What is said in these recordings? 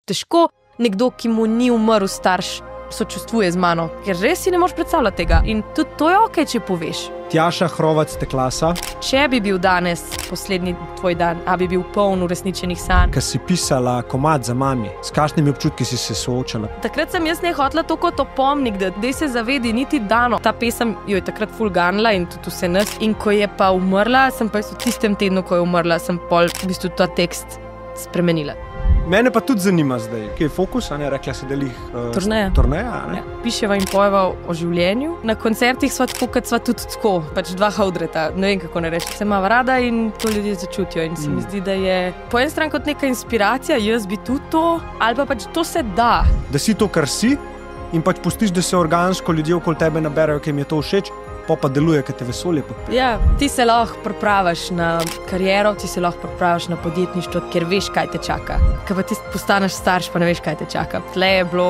težko nekdo, ki mu ni umrl starš, sočustvuje z mano, ker res si ne moreš predstavljati tega. In tudi to je okej, če poveš. Tjaša Hrovac Teklasa. Če bi bil danes poslednji tvoj dan, a bi bil poln uresničenih sanj. Ko si pisala komad za mami, s kakšnimi občutki si se soočala? Takrat sem jaz ne hotela to kot opomnik, da se zavedi niti dano. Ta pesem jo je takrat ful ganila in tudi vse nas. In ko je pa umrla, sem pa v tistem tednu, ko je umrla, sem pol v bistvu ta tekst spremenila. Mene pa tudi zanima zdaj, kje je fokus, a ne, rekla si, da lih turneja, ne? Ja. Piševa in pojeva o življenju. Na koncertih sva tako, kot sva tudi tako, pač dva haudreta, ne vem kako ne reči. Se imava rada in to ljudje začutijo in se mi zdi, da je po eni strani kot neka inspiracija, jaz bi tudi to, ali pa pač to se da. Da si to, kar si in pač pustiš, da se organsko ljudje okoli tebe naberajo, ki jim je to všeč, pa deluje, ker te vesolje podpira. Ja, ti se lahko pripraviš na kariero, ti se lahko pripraviš na podjetništvo, ker veš, kaj te čaka. Ker pa ti postaneš starš, pa ne veš, kaj te čaka. Tle je bilo...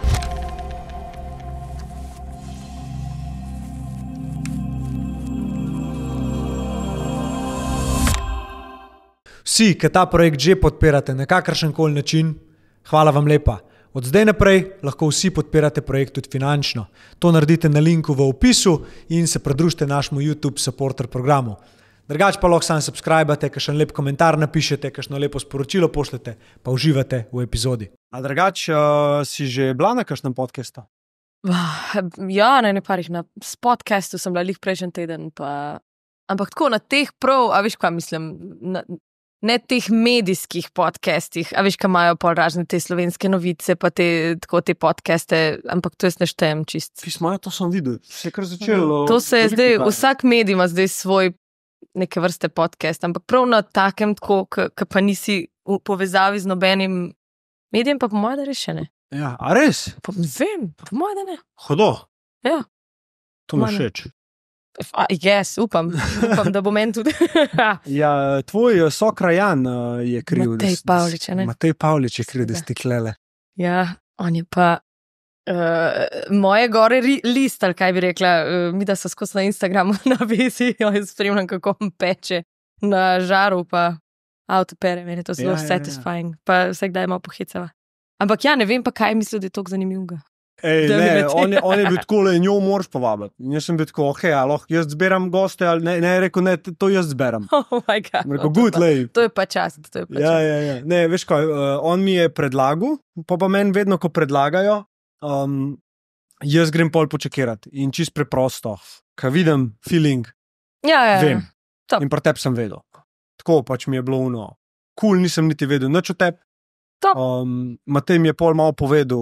Vsi, ki ta projekt že podpirate na kakršenkoli način, hvala vam lepa. Od zdaj naprej lahko vsi podpirate projekt tudi finančno. To naredite na linku v opisu in se pridružite našemu YouTube supporter programu. Drugač pa lahko samo subscribate, kakšen lep komentar napišete, kakšno lepo sporočilo pošljete, pa uživate v epizodi. A drugač si že bila na kakšnem podcastu? Ja, ne parih. Na podcastu sem bila lih prejšnji teden, pa... Ampak tako na teh prav, a veš, kaj mislim... Ne teh medijskih podcastih, a veš, kaj imajo pol razne te slovenske novice, pa te podcaste, ampak to jaz ne štejem čist. Pismo, to sem videl, se je kar začelo. To se je zdaj, vsak medij ima zdaj svoj neke vrste podcast, ampak prav na takem tako, ki pa nisi v povezavi z nobenim medijem, pa po moje da res še ne. Ja, a res? Pa vem, po moje da ne. Hodo? Ja. To mi všeč. Yes, upam, da bo meni tudi. Ja, tvoj sokrajan je kriv. Matej Pavlič, ne? Matej Pavlič je kriv, da si klele. Ja, on je pa moje gore list, ali kaj bi rekla, mi da so skozi na Instagramu na vezi, jaz spremljam, kako on peče na žaru, pa avto pere, meni je to zelo satisfying, pa vsak daj malo pohecava. Ampak ja, ne vem pa, kaj misli, da je toliko zanimivega. Ej, ne, on je bil tako, in njo moraš povabiti. In jaz sem bil tako, lahko jaz zberam goste, ali ne, je rekel, ne, to jaz zberam. Oh my God. Rekel, good, lej. To je pa čast, Ja. Ne, veš kaj, on mi je predlagal, pa meni vedno, ko predlagajo, jaz grem pol počekirati. In čist preprosto, ko vidim feeling, vem. Top. In pri tebi sem vedel. Tako pač mi je bilo cool, nisem niti vedel nič o tebi. Matej mi je pol malo povedal,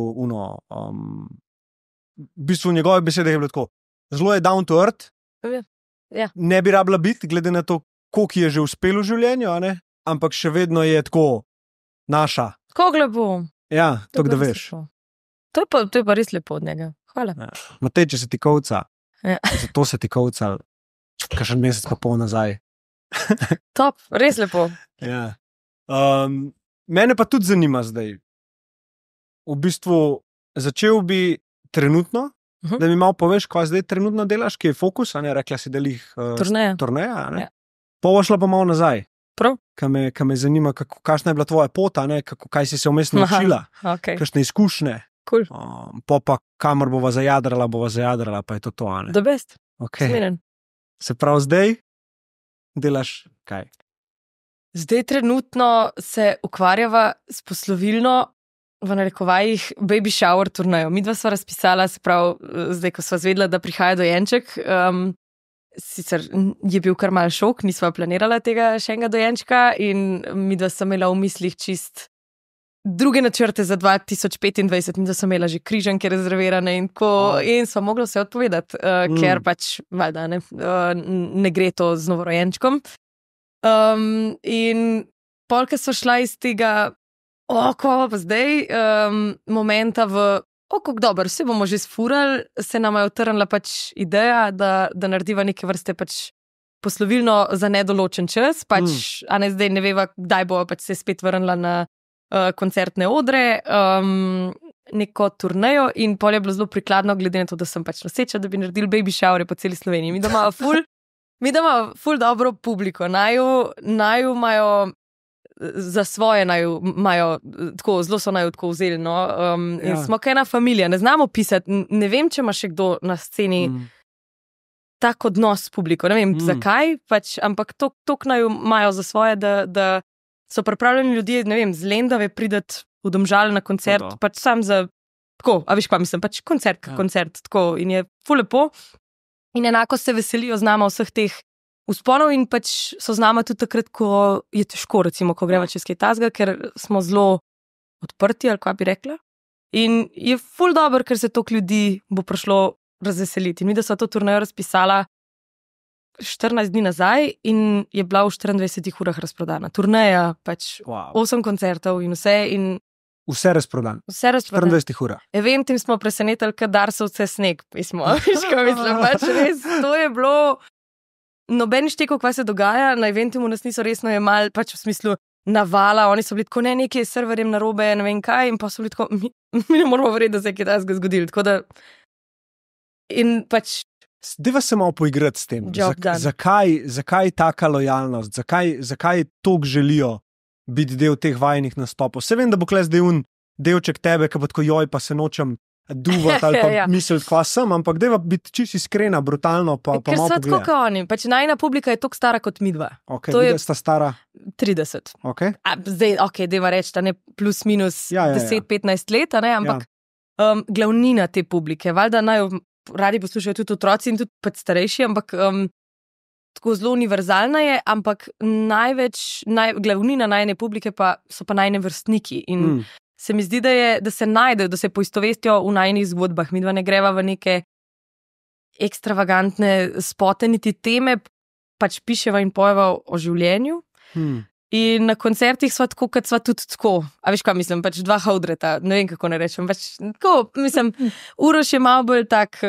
v bistvu njegove besede je bilo tako, zelo je down to earth, ja. Ne bi rabila biti, glede na to, koliko je že uspelo v življenju, a ne? Ampak še vedno je tako naša. Tako lepo. Ja, to da veš. To je pa res lepo od njega. Hvala. Ja. Matej, če se ti kovca, zato se ti kovca, kakšen mesec pa pol nazaj. Top, res lepo. Ja. Mene pa tudi zanima zdaj. V bistvu začel bi trenutno, da mi malo poveš, kaj zdaj trenutno delaš, ki je fokus, a ne, rekla si, da lih turneja, ne? Ja. Pošla pa malo nazaj. Prav? Kaj me zanima, kakšna je bila tvoja pot, a ne, kaj si se vmes naučila, kakšne izkušnje. Cool. Pa kamor bova zajadrala, pa je to, a ne? The best. Okay. Smeren. Se pravi, zdaj delaš kaj? Zdaj trenutno se ukvarjava s poslovilno, v narekovajih, baby shower turnejo. Midva sva razpisala, se pravi, zdaj, ko sva zvedela, da prihaja dojenček, sicer je bil kar mal šok, nisva planirala tega še enega dojenčka in midva sva imela v mislih čist druge načrte za 2025, midva sva imela že križanke rezervirane in tako, in sva mogla vse odpovedati, ker pač, valjda, ne gre to z novorojenčkom. In polka so šla iz tega ko pa zdaj momenta kako dobro, vse bomo že sfurali, se nama je utrnila pač ideja, da narediva neke vrste pač poslovilno za nedoločen čas, pač, a ne zdaj ne veva, kdaj bo pač se spet vrnila na koncertne odre, neko turnejo in pol je bilo zelo prikladno, glede na to, da sem pač noseča, da bi naredili baby shower po celi Sloveniji. Mi doma ful dobro publiko, naju imajo za svoje imajo, tako zelo so naj tako vzeli. No? In smo kaj ena familija, ne znamo pisati. Ne vem, če ima še kdo na sceni tak odnos s publiko. Ne vem, zakaj, ampak to naj imajo za svoje, da so pripravljeni ljudje, ne vem, z Lendave prideti v Domžale na koncert, sam za, tako, a veš pa mislim, koncert, tako, in je ful lepo. In enako se veselijo z nama vseh teh vzponov in so z nama tudi takrat, ko je težko, recimo, ko greva čez kaj tazga, ker smo zelo odprti, ali kaj bi rekla. In je ful dobro, ker se toliko ljudi bo prišlo razveseliti. In mi, da sva to turnejo razpisala 14 dni nazaj in je bila v 24 urah razprodana. Turneja, 8 koncertov in vse. In vse razprodan. Vse razprodan. 24 urah. Eventim smo presenetili, kad Darsovce sneg pismo. Mislim, res, to je bilo... Noben štekov, kaj se dogaja, na eventimu nas niso resno jemali, v smislu navala, oni so bili tako, nekaj je serverjem narobe, ne vem kaj, in pa so bili tako, mi ne moramo verjeti, da se je kaj takega zgodilo. Tako da... In Deva se malo poigrati s tem. Zakaj taka lojalnost? Zakaj toliko želijo biti del teh vajinih nastopov? Se vem, da bo kle zdaj delček tebe, ki bo tako joj, pa se nočem duvati ali pa misliti, kva sem, ampak deva biti čisto iskrena, brutalno, pa malo pogleda. Ker so tako kot oni. Najina publika je toliko stara kot midva. Ok, midva sta stara? 30. Ok. Zdaj, deva reči, da ne plus minus 10-15 let, ne, ampak glavnina te publike, valjda naj radi poslušajo tudi otroci in tudi starejši, ampak tako zelo univerzalna je, ampak glavnina najne publike pa so pa najne vrstniki in se mi zdi, da se najdejo, da se poistovestijo v najnih zgodbah. Midva ne greva v neke ekstravagantne spote, niti teme, piševa in pojeva o življenju. In na koncertih sva tako, kot sva tudi tako. A veš, kaj mislim, dva haudreta, ne vem, kako ne rečem. Tako, mislim, Uroš je malo bolj tak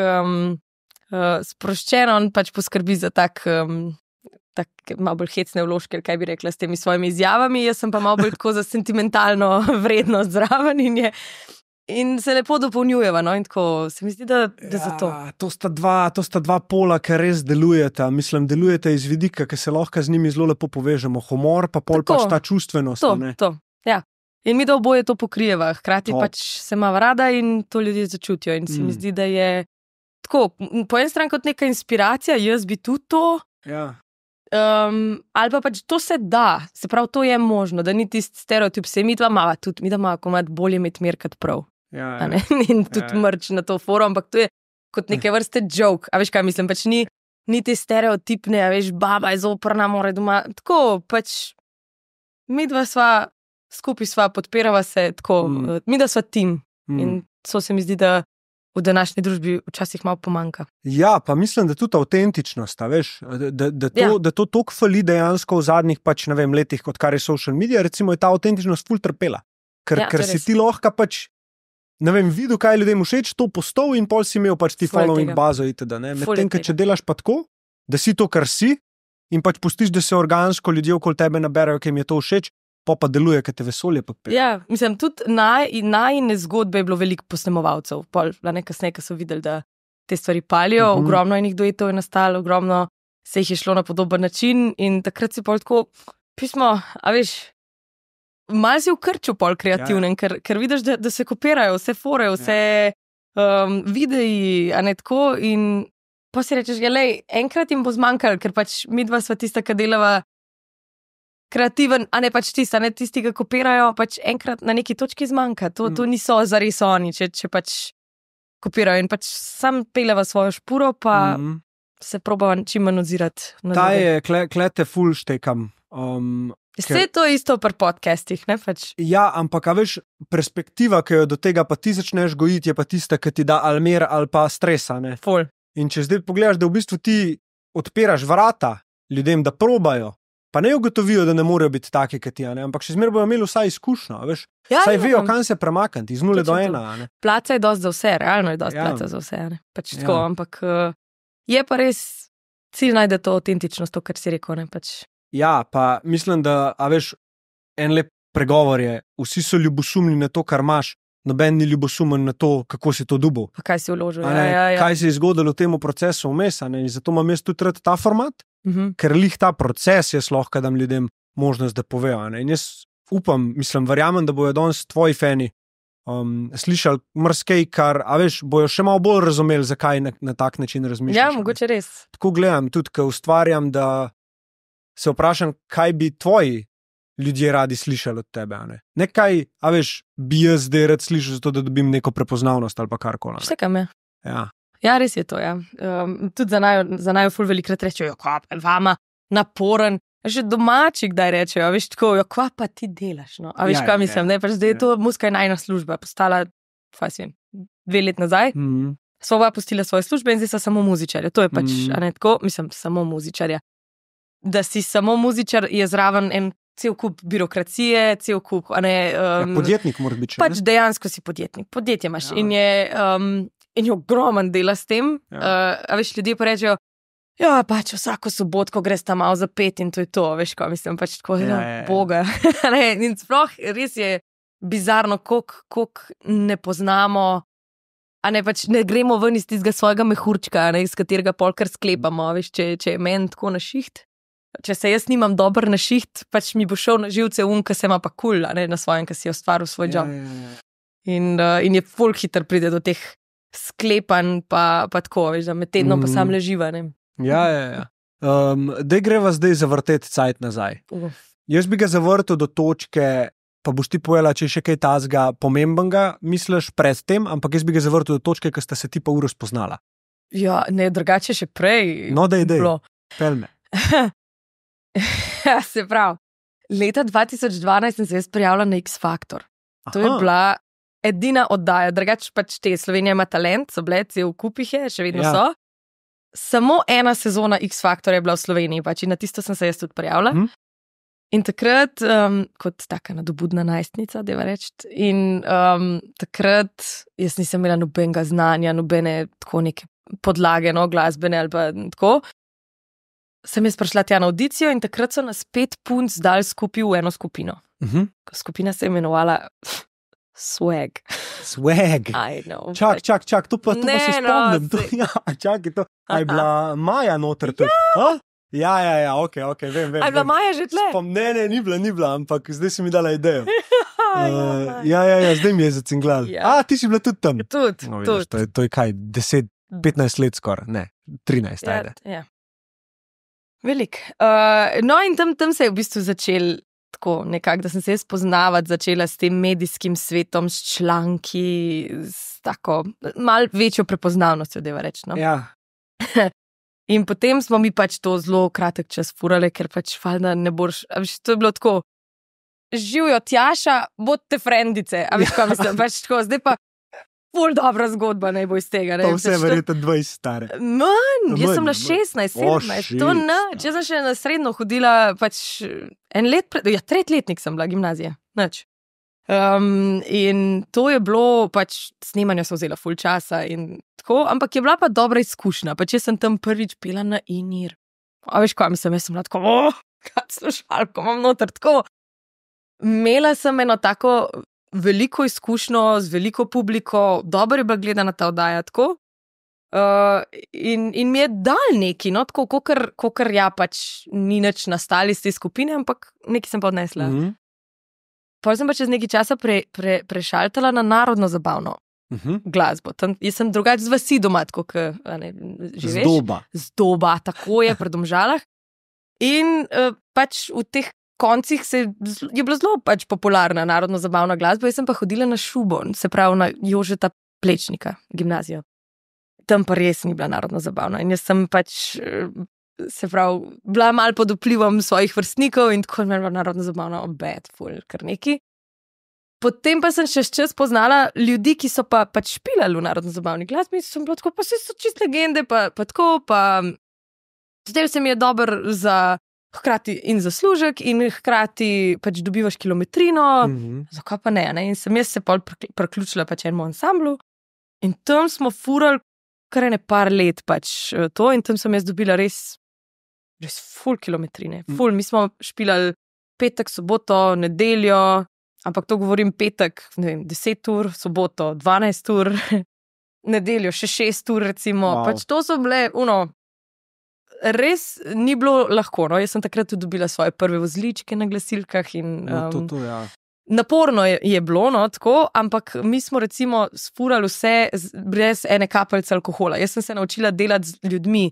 sproščen, on poskrbi za tak malo bolj hecne vložke, kaj bi rekla s temi svojimi izjavami, jaz sem pa malo bolj tako za sentimentalno vrednost zraven in se lepo dopolnjujeva, no, in tako se mi zdi, da za to. To sta dva pola, ki res delujeta, mislim, delujeta iz vidika, ki se lahko z njimi zelo lepo povežemo, humor, pa pol ta čustvenost. To, ja. In mi da oboje to pokrijeva, hkrati se imava rada in to ljudje začutijo in se mi zdi, da je tako, po eni strani kot neka inspiracija, jaz bi tudi to, ali pa to se da, se pravi, to je možno, da ni tisti stereotip, se mi dva mava tudi, mi da mava komad bolje imeti mir kot prav. In tudi mrč na to forum, ampak to je kot neke vrste joke, a veš kaj mislim, ni te stereotipne, a veš, baba je zoprna, mora doma, tako, mi dva skupaj sva, podpirava se, tako, mi da sva tim in to se mi zdi, da v današnji družbi včasih malo pomanjka. Ja, pa mislim, da tudi avtentičnost, veš, da to toliko fali dejansko v zadnjih, ne vem, letih, odkar je social media, recimo je ta avtentičnost ful trpela. Ker si ti lahko ne vem, videl, kaj je ljudem všeč, to postal in pol si imel ti following bazo itd. Medtem, če delaš pa tako, da si to, kar si in pustiš, da se organsko ljudje okoli tebe naberajo, ker jim je to všeč, pa deluje, ker te vesolje podpira. Ja, mislim, tudi najine zgodbe je bilo veliko posnemovalcev. Kasneje, ko so videli, da te stvari palijo, ogromno enih duetov je nastalo, ogromno se jih je šlo na podoben način in takrat si pol tako pismo, a veš, malo si v krču pol kreativnem, ker vidiš, da se kopirajo vse fore, vse videi, a ne tako in pa si rečeš, enkrat jim bo zmanjkalo, ker midva sva tista, ki delava kreativen, a ne tisti, ki kopirajo, enkrat na neki točki zmanjka. To niso zares oni, če kopirajo in sam peleva svojo špuro, pa se probava čim manj odzirati. Ta je, klete ful štekam. Vse to je isto pri podcastih, ne? Ja, ampak, a veš, perspektiva, ki jo do tega pa ti začneš gojiti, je pa tista, ki ti da ali mir ali pa stresa, ne? Ful. In če zdaj pogledaš, da v bistvu ti odpiraš vrata ljudem, da probajo, pa ne ugotovijo, da ne morejo biti taki, kot ti, ampak še zmeraj bojo imeli vsaj izkušnjo, veš? Saj vejo, kam se premakniti, iz 0 do 1. Placa je dosti za vse, realno je dosti placa za vse, ne? Tako, ampak je pa res cilj najde to avtentičnost, to, kar si rekel, ne? Ja, pa mislim, da, a veš, en lep pregovor je, vsi so ljubosumni na to, kar imaš, noben ni ljubosumen na to, kako si to dobil. Pa kaj si vložil, Kaj se je zgodilo v tem procesu vmes, in zato imam jaz tudi ta format, ker lih ta proces jaz lahko dam ljudem možnost, da povejo. Ne? In jaz upam, verjamem, da bojo danes tvoji fani slišali marsikaj, kar, bojo še malo bolj razumeli, zakaj na tak način razmišljaš. Ja, mogoče res. Tako gledam, tudi ko ustvarjam, da se vprašam, kaj bi tvoji ljudje radi slišali od tebe. Ne kaj, bi jaz zdaj rad slišal, zato da dobim neko prepoznavnost ali pa karkoli. Vse kam je. Ja, res je to, ja. Tudi za naju ful velikrat rečejo, kva pa vama naporen. Že domači kdaj rečejo, tako, kva pa ti delaš, no? Kaj mislim, ne, zdaj je to muska najna služba, postala, 2 let nazaj, sva pustila svoje službe in zdaj so samo muzičarja, to je pač, tako, samo muzičarja. Da si samo muzičar je zraven en cel kup birokracije, cel kup, podjetnik mora biti. Pač dejansko si podjetnik, podjetje imaš in je ogromen dela s tem, ljudje pa rečejo, ja, pač vsako sobotko greš tam malo za 5 in to je to, kaj mislim, pač tako, boga. In sploh res je bizarno, koliko ne poznamo, pač ne gremo ven iz tistega svojega mehurčka, iz katerega polkar sklepamo, če je meni tako na šiht. Če se jaz nimam dober na šiht, pač mi bo šel na živce ka se ima pa kul, na svojem, ka si je ustvaril svoj job. In je ful hitro pride do teh sklepanj, pa tako, da med tednom pa sam leživa, ne. Ja. Dej greva zdaj zavrteti cajt nazaj. Jaz bi ga zavrtel do točke, pa boš ti povedala, če je še kaj tazga pomembenega, misliš pred tem, ampak jaz bi ga zavrtel do točke, ko sta se ti pa uro spoznala. Ja, ne, drugače še prej. No, dej, pel me. Se pravi, leta 2012 sem se jaz prijavila na X Factor. To je bila edina oddaja, drugače pač Slovenija ima talent, so bile, cel kup jih je, še vedno so. Samo ena sezona X Factor je bila v Sloveniji, pač in na tisto sem se jaz tudi prijavila. In takrat, kot taka nadobudna najstnica, deva reči, in takrat jaz nisem imela nobenega znanja, nobene tako neke podlage, glasbene ali pa tako. Sem jaz prišla tja na audicijo in takrat so nas 5 punc dali skupaj v eno skupino. Skupina se je imenovala Swag. I know. Čak, to pa se spomnim. Čakaj, to. A je bila Maja noter tudi? Ja, ok, vem. A je bila Maja že tle? Ne, ni bila, ampak zdaj si mi dala idejo. Ja, zdaj mi je zacinglal. Ti si bila tudi tam? Tudi. To je kaj, 10-15 let skoraj, ne, 13, ajde. Ja. Velik. No in tam se je v bistvu začel tako nekako, da sem se spoznavati začela s tem medijskim svetom, s članki, s tako malo večjo prepoznavnostjo, deva reči, no. Ja. In potem smo mi pač to zelo kratek čas furale, ker pač valjda ne boš, to je bilo tako, živijo Tjaša, bodite frendice, kaj mislim, pač tako, zdaj pa ful dobra zgodba naj bo iz tega. To vse je verjetno 20 stare. Jaz sem na 16, 17, to ne, če sem še na srednjo hodila, pač tretletnik sem bila, gimnazija, nič. In to je bilo, pač snemanja so vzela ful časa in tako, ampak je bila pa dobra izkušnja, pač jaz sem tam prvič pela na In-Ear. Kaj mislim, jaz sem bila tako, kaj slušalko imam noter, tako. Imela sem eno tako veliko izkušnjo z veliko publiko, dobro je bila gledana ta oddaja, tako. In mi je dal neki, no, tako, kokar ja, pač ni nič nastali z te skupine, ampak nekaj sem pa odnesla. Potem sem pa čez nekaj časa prešaltala na narodno zabavno glasbo. Jaz sem drugače z vasi doma, tako, živeš. Zdoba, tako je, pri Domžalah. In pač v teh koncih je bila zelo pač popularna narodno zabavna glasba, jaz sem pa hodila na Šubo, se pravi na Jožeta Plečnika gimnazijo. Tam pa res ni bila narodno zabavna in jaz sem pač, se pravi, bila malo pod vplivom svojih vrstnikov in tako je bila narodno zabavna bad full, kar neki. Potem pa sem še čas poznala ljudi, ki so pa pač špilali v narodno zabavni glasbi in sem bila tako, pa so čist legende, pa tako, pa zdaj se mi je dober za hkrati in zaslužek in hkrati pač dobivaš kilometrino, zakaj pa ne, in sem jaz se pol priključila pač enemu ansamblu in tam smo furali kar ene par let pač to in tam sem jaz dobila res ful kilometrine, ful, mi smo špilali petek, soboto, nedeljo, ampak to govorim petek, ne vem, 10 ur, soboto 12 ur, nedeljo še 6 ur recimo, pač to so bile, res ni bilo lahko. No? Jaz sem takrat tudi dobila svoje prve vozličke na glasilkah in Ja. naporno je bilo, no, tako, ampak mi smo recimo sfurali vse brez ene kapljice alkohola. Jaz sem se naučila delati z ljudmi,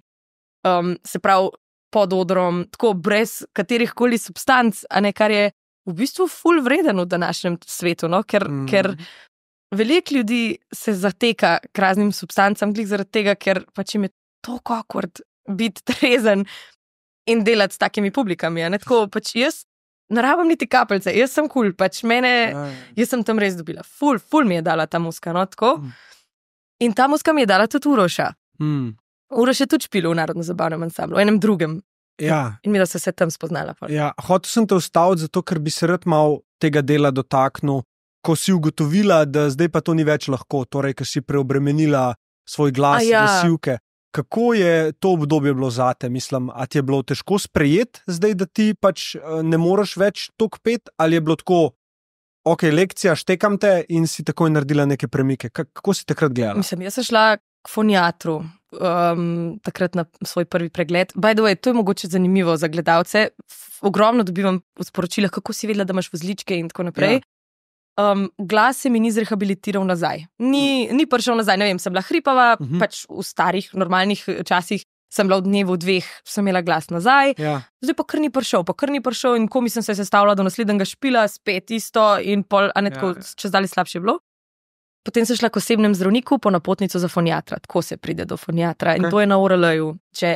se pravi pod odrom, tako brez katerihkoli substanc, a ne, kar je v bistvu ful vreden v današnjem svetu, no? Ker veliko ljudi se zateka k raznim substancam, glih zaradi tega, ker pač jim je toliko awkward biti trezen in delati s takimi publikami. Ne? Tako pač jaz ne rabim niti kapljice, jaz sem cool, pač jaz sem tam res dobila. Ful mi je dala ta muska, no, tako. In ta muska mi je dala tudi Uroša. Uroš je tudi špil v narodno-zabavnem ansamblu, v enem drugem. Ja. In mi, da se tam spoznala. Ja, hotel sem te ustaviti, zato ker bi se rad mal tega dela dotaknil, ko si ugotovila, da zdaj pa to ni več lahko, torej, ker si preobremenila svoj glas, glasilke. Kako je to obdobje bilo zate? Mislim, a ti je bilo težko sprejeti zdaj, da ti pač ne moreš več toliko pet, ali je bilo tako, ok, lekcija, štekam te in si takoj naredila neke premike? Kako si takrat gledala? Mislim, jaz sem šla k foniatru takrat na svoj prvi pregled. By the way, to je mogoče zanimivo za gledalce. Ogromno dobivam v sporočilih, kako si vedela, da imaš vozličke in tako naprej. Glas se mi ni zrehabilitiral nazaj. Ni prišel nazaj, ne vem, sem bila hripava, pač v starih, normalnih časih sem bila v dnevu 2, sem imela glas nazaj. Zdaj pa kar ni prišel in ko mi sem se sestavila do naslednjega špila, spet isto in pol, a ne tako, čez dalje slabše bilo. Potem sem šla k osebnem zdravniku po napotnico za foniatra, tako se pride do foniatra in to je na ORL-ju,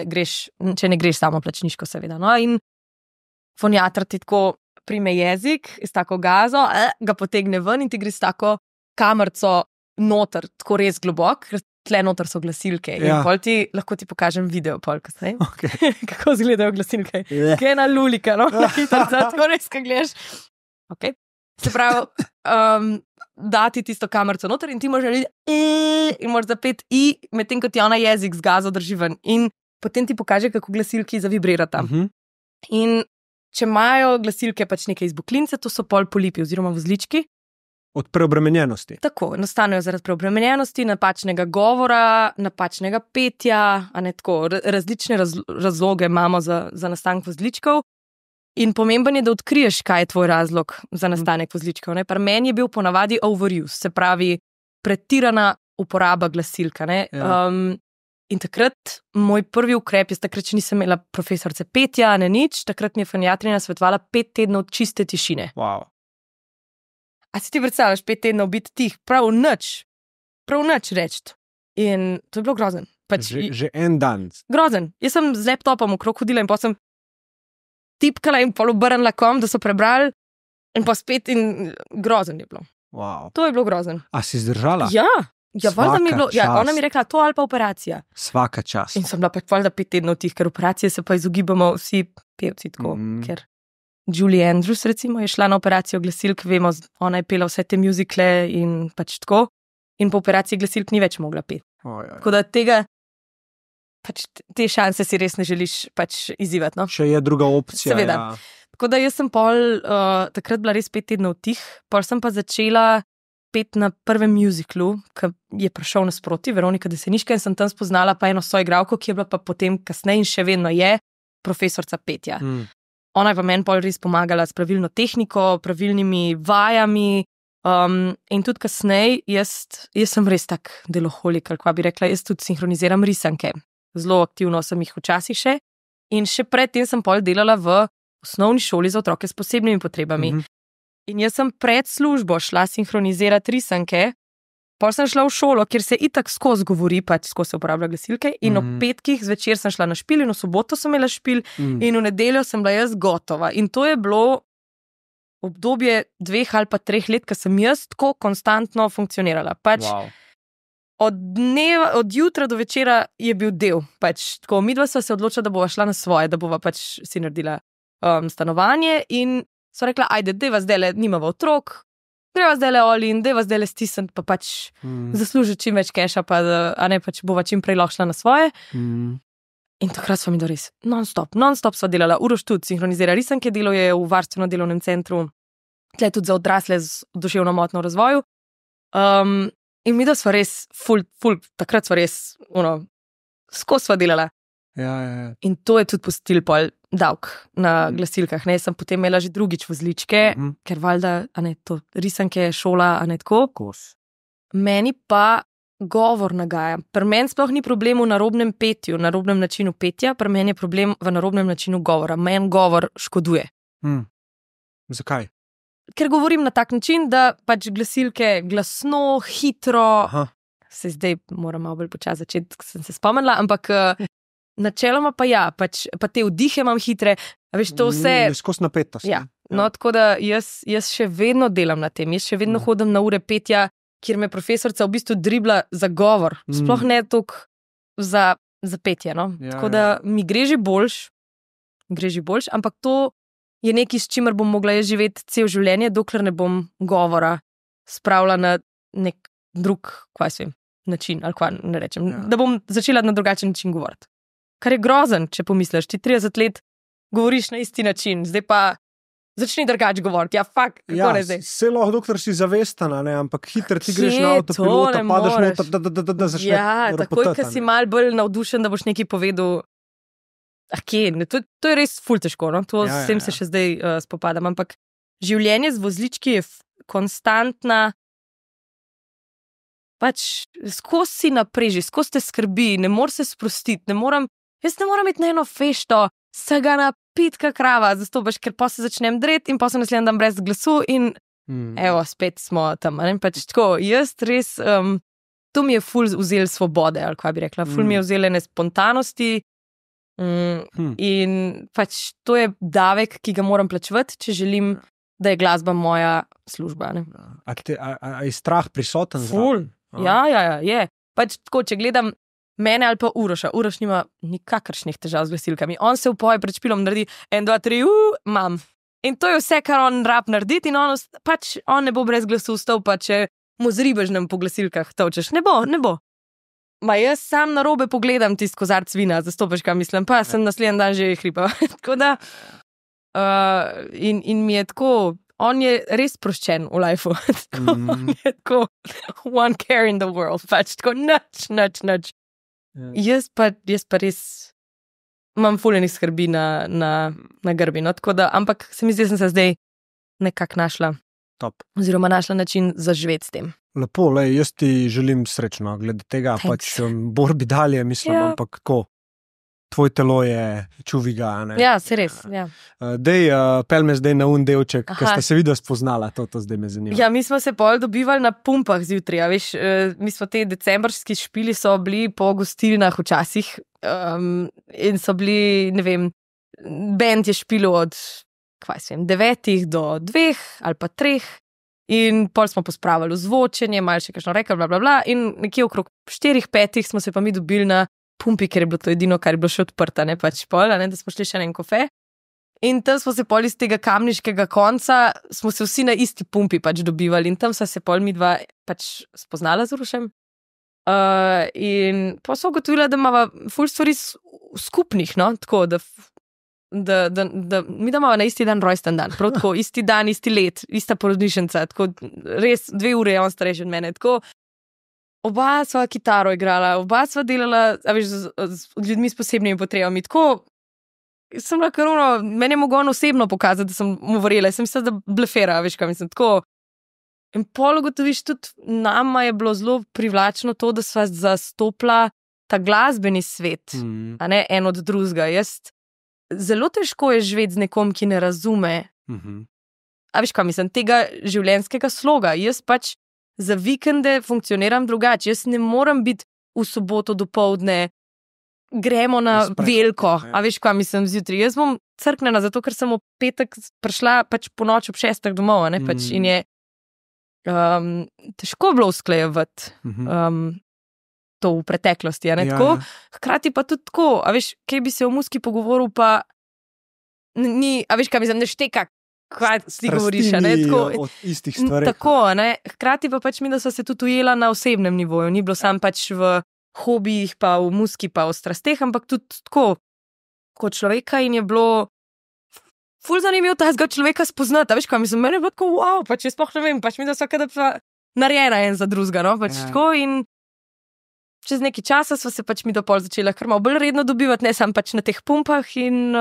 če ne greš samo plačniško, seveda. No, in foniatra ti tako prime jezik, s tako gazo, ga potegne ven in ti gre s tako kamerco noter, tako res globok, ker tle noter so glasilke. In pol lahko ti pokažem video, pol kasneje. Okay. Kako izgledajo glasilke. Kaj je ena lulika, no? Tako res, kaj gledaš. Okay. Se pravi, dati tisto kamerco noter in ti moraš narediti in moraš zapeti medtem ko ti ona jezik z gazo drži ven. In potem ti pokaže, kako glasilki zavibrirata. In če imajo glasilke pač neke izbuklince, to so pol polipi oziroma vozlički. Od preobremenjenosti. Tako, nastanejo zaradi preobremenjenosti, napačnega govora, napačnega petja, a ne tako, različne razloge imamo za nastanek vozličkov. In pomemben je, da odkriješ, kaj je tvoj razlog za nastanek vozličkov. Pri meni je bil ponavadi overuse, se pravi pretirana uporaba glasilka. In takrat moj prvi ukrep, jaz takrat še nisem imela profesorice petja, ne nič, takrat mi je foniatrina svetovala 5 tednov čiste tišine. Wow. A si ti predstavljaš 5 tednov biti tih, prav nič reči. In to je bilo grozen. Pač, že en dan. Grozen. Jaz sem z laptopom okrog hodila in potem sem tipkala in pol obrnila kom, da so prebrali in pa spet in grozen je bilo. Wow. To je bilo grozen. A si zdržala? Ja, valjda mi je bilo. Ja, ona mi je rekla, to ali pa operacija. Svaka čast. In sem bila pač valjda 5 tednov tih, ker operacije se pa izogibamo vsi pevci tako, ker Julie Andrews recimo je šla na operacijo glasilk, vemo, ona je pela vse te muzikle in pač tako in po operaciji glasilk ni več mogla peti. Tako da tega pač te šanse si res ne želiš pač izzivati. No? Še je druga opcija. Seveda. Ja. Tako da jaz sem takrat bila res 5 tednov tih, pol sem pa začela peti na prvem muziklu, ki je prišel nasproti, Veronika Deseniška, in sem tam spoznala pa eno soigralko, ki je bila pa potem kasneje in še vedno je profesorica petja. Ona je pa meni pol res pomagala s pravilno tehniko, pravilnimi vajami in tudi kasneje jaz sem res tak deloholik, ali kva bi rekla, jaz tudi sinhroniziram risanke. Zelo aktivno sem jih včasih še in še predtem sem pol delala v osnovni šoli za otroke s posebnimi potrebami. In jaz sem pred službo šla sinhronizirati risanke, pol sem šla v šolo, kjer se itak skozi govori, pač skozi se uporablja glasilke in ob petkih zvečer sem šla na špil in v soboto sem imela špil in v nedeljo sem bila jaz gotova. In to je bilo obdobje 2 ali pa 3 let, ko sem jaz tako konstantno funkcionirala. Pač od jutra do večera je bil del. Pač tako, midva sva se odločila, da bova šla na svoje, da bova pač si naredila stanovanje in so rekla, ajde, deva zdajle, nimava otrok, greva zdajle all in, deva zdajle stisniti, pa pač zaslužiti čim več keša, pa a ne pač bova čim prej lahko šla na svoje. In takrat sva mi da res non-stop sva delala. Uroš tudi sinhronizira risanke, delo je v varstveno delovnem centru, tle tudi za odrasle z duševno motnjo v razvoju. In mi da sva res, takrat sva res, skozi sva delala. Ja. In to je tudi pustil pol davek na glasilkah. Ne, sem potem imela že drugič vozličke, ker valjda, to risanke, šola, tako. Kos. Meni pa govor nagaja. Pri meni sploh ni problem v narobnem petju, narobnem načinu petja, pri meni je problem v narobnem načinu govora. Meni govor škoduje. Zakaj? Ker govorim na tak način, da pač glasilke glasno, hitro, se zdaj moram malo bolj počasi začeti, sem se spomnila, ampak načeloma pa ja, pač, pa te vdihe imam hitre, a veš, to vse... Skozi napetost. Ja, no, tako da jaz še vedno delam na tem, jaz še vedno hodim na ure petja, kjer me profesorica v bistvu dribla za govor, sploh ne toliko za petje, no. Tako da mi gre že boljš, ampak to je nekaj, s čimer bom mogla jaz živeti cel življenje, dokler ne bom govora spravila na nek drug, način, ali kva ne rečem, da bom začela na drugačen način govoriti. Kar je grozen, če pomisliš, ti 30 let govoriš na isti način, zdaj pa začni drugače govoriti. Ja, fakt, kako ne zdaj? Se lahko, doktor si zavestana, ampak hitro ti greš na avtopilota, padeš noter, da začneš ropotati. Takoj, ko si mal bolj navdušen, da boš nekaj povedal, to je res ful težko, no? S tem se še zdaj spopadam, ampak življenje z vozlički je konstantna, pač skozi si napreži, skozi te skrbi, ne moreš se sprostiti, jaz ne moram iti na eno fešto, se ga napitka krava, zastopaš, ker pa se začnem dreti in pa se naslednji dan brez glasu in evo, spet smo tam, pač tako, jaz res, to mi je ful vzel svobode, ali kva bi rekla, ful mi je vzel ene spontanosti in pač to je davek, ki ga moram plačevati, če želim, da je glasba moja služba. A je strah prisoten? Ful, ja, je. Pač tako, če gledam mene ali pa Uroša, Uroš nima nikakršnih težav z glasilkami. On se v poje pred špilom naredi 1, 2, 3, mam. In to je vse, kar on rab narediti in on ne bo brez glasu vstal, pa če mu z ribežnem po glasilkah tolčeš. Ne bo. Ma jaz sam na robe pogledam tisti kozarc vina, zastopaš, kaj mislim, pa sem naslednji dan že hripa. Tako da, in mi je tako, on je res sproščen v lifeu. On je tako, one care in the world, pač tako, nič. Jaz pa res imam fuljenih skrbi na grbi, no, tako da, ampak se mi zdi, da sem se zdaj nekako našla. Top. Oziroma našla način za živeti s tem. Lepo, jaz ti želim srečno, glede tega, Thanks. pač borbi dalje, mislim, ampak tako, tvoj telo je čuviga, ne? Ja, se res, ja. Pel me zdaj na delček, ker sta se videla spoznala, to zdaj me zanima. Ja, mi smo se pol dobivali na pumpah zjutraj, veš, mi smo te decembrski špili so bili po gostilnah včasih in so bili, ne vem, band je špilo od 9 do 2 ali pa 3 in pol smo pospravili zvočenje, malo še kakšno rekli, bla, in nekje okrog 4-5 smo se pa mi dobili na pumpi, ker je bilo to edino, kar je bilo še odprta, ne pač pol, da smo šli še na en kofe. In tam smo se pol iz tega kamniškega konca, smo se vsi na isti pumpi pač dobivali in tam sva se pol mi dva pač spoznala z Urošem. In pa so ugotovila, da imava ful stvari skupnih, no, tako, da mi da imamo na isti dan rojsten dan, prav tako, isti dan, isti let, ista porodnišnica, tako res 2 ure je on starejši od mene, tako oba sva kitaro igrala, oba sva delala, a veš, z ljudmi s posebnimi potrebami, tako sem bila karuno, meni je mogel on osebno pokazati, da sem mu verjela, sem mislila, da blefera, veš kaj mislim, tako. In pol ugotoviš, tudi nama je bilo zelo privlačno to, da sva zastopila ta glasbeni svet, a ne en od drugega, zelo težko je živeti z nekom, ki ne razume. A veš kaj mislim, tega življenjskega sloga. Jaz pač za vikende funkcioniram drugače. Jaz ne morem biti v soboto dopoldne, gremo na veliko. A veš kaj mislim zjutraj. Jaz bom crknena, zato ker sem v petek prišla pač po noč ob 6 domov, ne, pač in je težko bilo usklajevati to v preteklosti, a ne, tako. Hkrati pa tudi tako, a veš, kaj bi se o muski pogovoril, pa ni, a veš, kaj mislim, ne šteka, kaj ti govoriš, a ne, tako. Od istih stvari. Tako, a ne, hkrati pa pač mi, da so se tudi ujela na osebnem nivoju, ni bilo sam pač v hobijih, pa v muski, pa v strasteh, ampak tudi tako, kot človeka in je bilo ful zanimivo tega človeka spoznati, a veš, kaj mislim, meni je bilo tako, wow, pač jaz sploh ne vem, pač mi da vsakada pa narejena en za drugega, no, pač tako in čez nekaj časa sva se pač mi do pol začela kar malo bolj redno dobivati, ne sam pač na teh pumpah in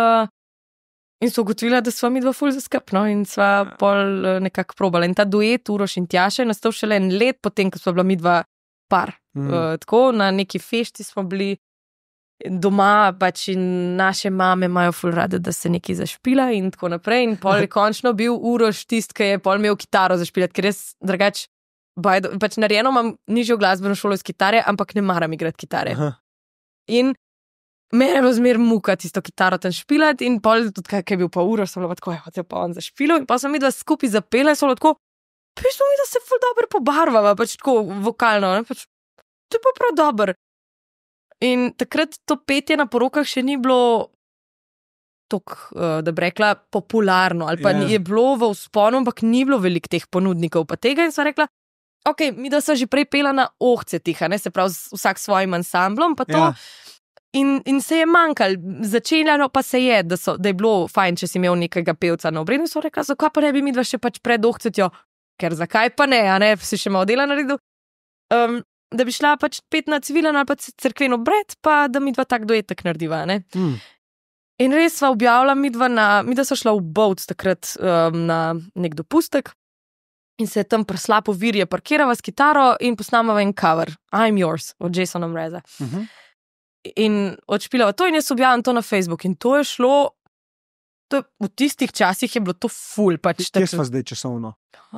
so ugotovila, da sva mi dva ful zaskrbno in sva pol nekako probala. In ta duet Uroš in Tjaša je nastal šele en let potem, ko sva bila mi dva par. Tako, na neki fešti smo bili doma, pač in naše mame imajo ful rade, da se nekaj zašpila in tako naprej. In pol je končno bil Uroš tist, ki je pol imel kitaro zašpilati, ker jaz drugač, pač narejeno imam nižjo glasbeno šolo iz kitare, ampak ne maram igrati kitare. Aha. In mene je bilo zmer muka tisto kitaro tam špilati in pol tudi, kaj je bil pa Uroš, sem bila tako, hotel pa on zašpilo in pa sem mi dva skupaj zapela in sem bila tako, pismo mi, da se ful dobro pobarvava, pač tako vokalno, ne, pač to je pa prav dober. In takrat to petje na porokah še ni bilo tako, da bi rekla, popularno, ali pa je bilo v vzponu, ampak ni bilo veliko teh ponudnikov pa tega in sva rekla, ok, mi da sva že prej pela na ohce tiha, ne, se pravi vsak s svojim ansamblom, pa to, in se je manjkal, začeljalo pa se je, da je bilo fajn, če si imel nekega pevca na obredu, in sva rekla, zakaj pa ne bi mi dva še pač pred ohcetjo, ker zakaj pa ne, a ne, si še malo dela naredil, da bi šla pač pet na civilen ali pa cerkven obred, pa da mi dva tak duetek narediva, ne. In res sva objavila mi dva so šla v Bovc takrat na nek dopustek in se tam prsla po virje parkirava s kitaro in posnamava en cover, I'm Yours, od Jasona Mraza. In odšpilava to in jaz objavim to na Facebook in to je šlo, v tistih časih je bilo to ful. Pač, kje sva zdaj časovno?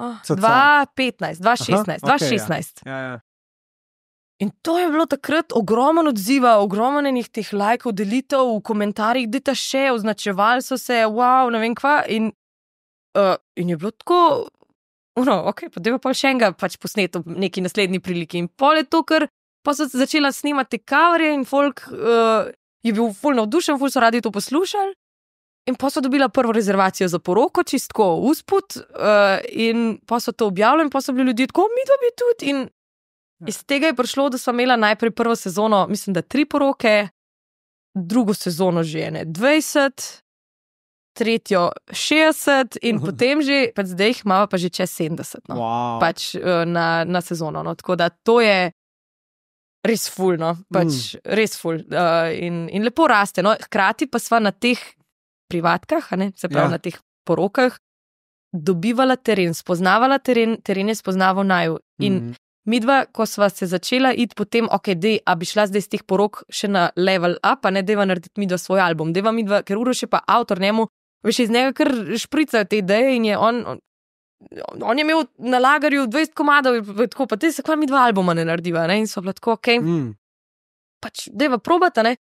2015, 2016. Ja. In to je bilo takrat ogromen odziva, ogromen enih teh lajkov, delitev v komentarjih, dajte še, označevali so se, wow, ne vem kva, in je bilo tako, ok, pa dajva pa še enega pač posneto v neki naslednji priliki. In pol je to, ker pa so začela snemati te coverje in folk je bil ful navdušen, ful so radi to poslušali. In pa so dobila prvo rezervacijo za poroko, čistko usput, in pa so to objavili, in pa so bili ljudje tako, mi dva bi tudi, in iz tega je prišlo, da sva imela najprej prvo sezono, mislim, da 3 poroke, drugo sezono že 20, tretjo 60 in potem že, pač zdaj jih imava pa že čez 70, no. Wow. Pač na sezono, no. Tako da to je res ful, no. Pač res ful. In lepo raste, no. Hkrati pa sva na teh privatkah, a ne, se pravi na teh porokah, dobivala teren, spoznavala teren je spoznaval naju. In midva, ko sva se začela iti potem, ok, a bi šla zdaj z teh porok še na level up, a ne, deva narediti midva svoj album, deva midva, ker Uroš je pa avtor, njemu, veš, iz njega kar špricajo te ideje in je on je imel na lagarju 20 komadov, tako, pa te se kva midva albuma ne narediva, ne, in so bila tako, ok, pač deva probata, ne,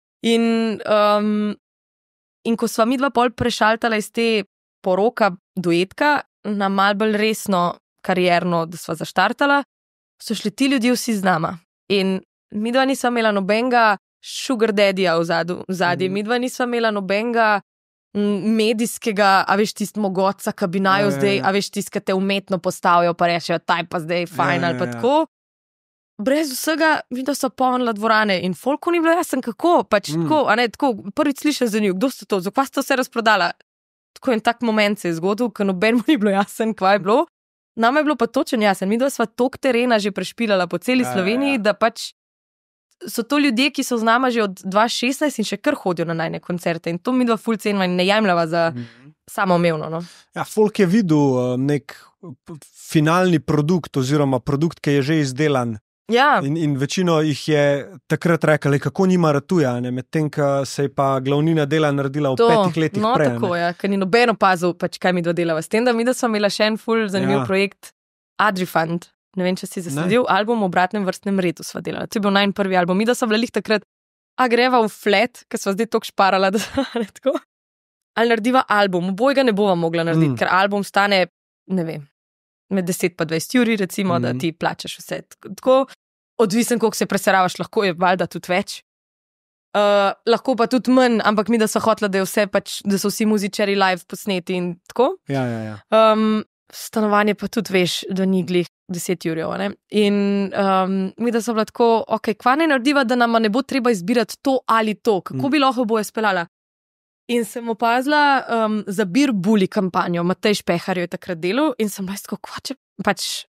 in ko sva midva pol prešaltala iz te poroka duetka na mal bolj resno karierno, da sva zaštartala, so šli ti ljudje vsi z nama. In midva nisva imela nobenega sugar daddyja v zadnji, midva nisva imela nobenega medijskega, a veš, tist mogoca, ki bi naju zdaj, a veš, tist, ki te umetno postavijo, pa rečejo, taj pa zdaj fajn, ali pa tako. Brez vsega, midva so polnila dvorane in folku ni bilo jasno, kako, pač tako, a ne, tako, prvič slišala za njo, kdo ste to, zakaj ste vse razprodala? Tako en tak moment se je zgodil, ker nobenemu ni bilo jasno, kva je bilo. Nama je bilo pa točen jasen, midva sva tok terena že prešpilala po celi Sloveniji, da pač so to ljudje, ki so z nama že od 2016 in še kar hodijo na najne koncerte in to midva ful cenila in ne jemljava za samoumevno. No. Ja, folk je videl nek finalni produkt oziroma produkt, ki je že izdelan. Ja. In večino jih je takrat rekli, kako njima ratuje, medtem, ko se je pa glavnina dela naredila v 5 letih prej. Tako, ja, ker ni noben opazil, pač, kaj mi dodelava. S tem, da mi da smo imela še en ful zanimiv projekt Adrifund. Ne vem, če si zasledil, album v obratnem vrstnem redu sva delala. To je bil najn prvi album. Mi da smo bili takrat, greva v flat, ker sva zdaj toliko šparala, da ne tako. Ali narediva album, obojga ne bova mogla narediti, ker album stane, ne vem, med 10 pa 20 juri, recimo, da ti plačaš vse. Tako, odvisen, koliko se preseravaš, lahko je valjda tudi več. Lahko pa tudi manj, ampak mi da so hotla, da je vse pač, da so vsi muzičari live posneti in tako. Ja. Stanovanje pa tudi veš, da ni glih 10 jurjev, ne. In mi da so bila tako, ok, kva ne narediva, da nama ne bo treba izbirati to ali to, kako bi lahko boje speljala. In sem opazila za Beer Bully kampanjo, Matej Špehar jo je takrat delal in sem bila tako, kva če pač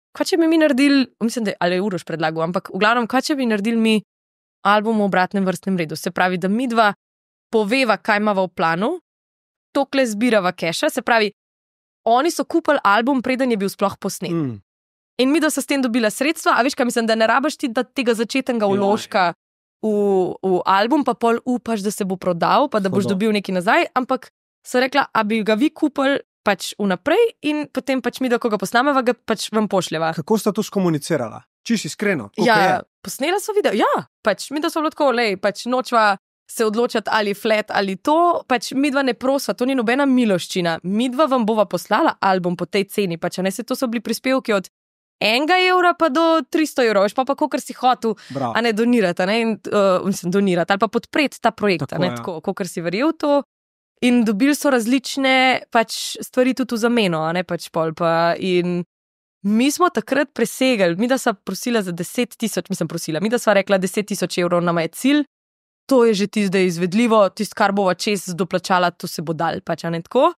kaj če bi mi naredili, mislim, da ali je Uroš predlagal, ampak v glavnem, kaj če bi naredili mi album v obratnem vrstnem redu. Se pravi, da mi dva poveva, kaj imava v planu, tokle zbirava keša, se pravi, oni so kupili album, preden je bil sploh posnet. In mi da so s tem dobila sredstva, a veš, kaj mislim, da ne rabaš ti da tega začetnega vložka v album, pa pol upaš, da se bo prodal, pa da boš dobil nekaj nazaj, ampak so rekla, a bi ga vi kupili pač vnaprej in potem pač mi, da ko ga posnameva, ga pač vam pošljeva. Kako sta to skomunicirala? Čisto iskreno. Ja, posnela so video, ja, pač mi, da so bilo tako, lej, pač nočva se odločati ali flat ali to, pač mi dva ne prosva, to ni nobena miloščina. Mi dva vam bova poslala album po tej ceni, pač a ne se to so bili prispevki od €1 pa do 300 €, veš pa kakor si hotel, a ne donirati, mislim, donirati ali pa podpreti ta projekt, tako, a ne tako, kakor si verjel to. In dobili so različne pač stvari tudi v zameno, a ne pač pol pa. In mi smo takrat presegali, mi da sva prosila za 10 000, mislim prosila, mi da sva rekla 10 000 € nama je cilj, to je že tisto, da je izvedljivo, tisto, kar bova čez doplačala, to se bo dal, pač a ne tako.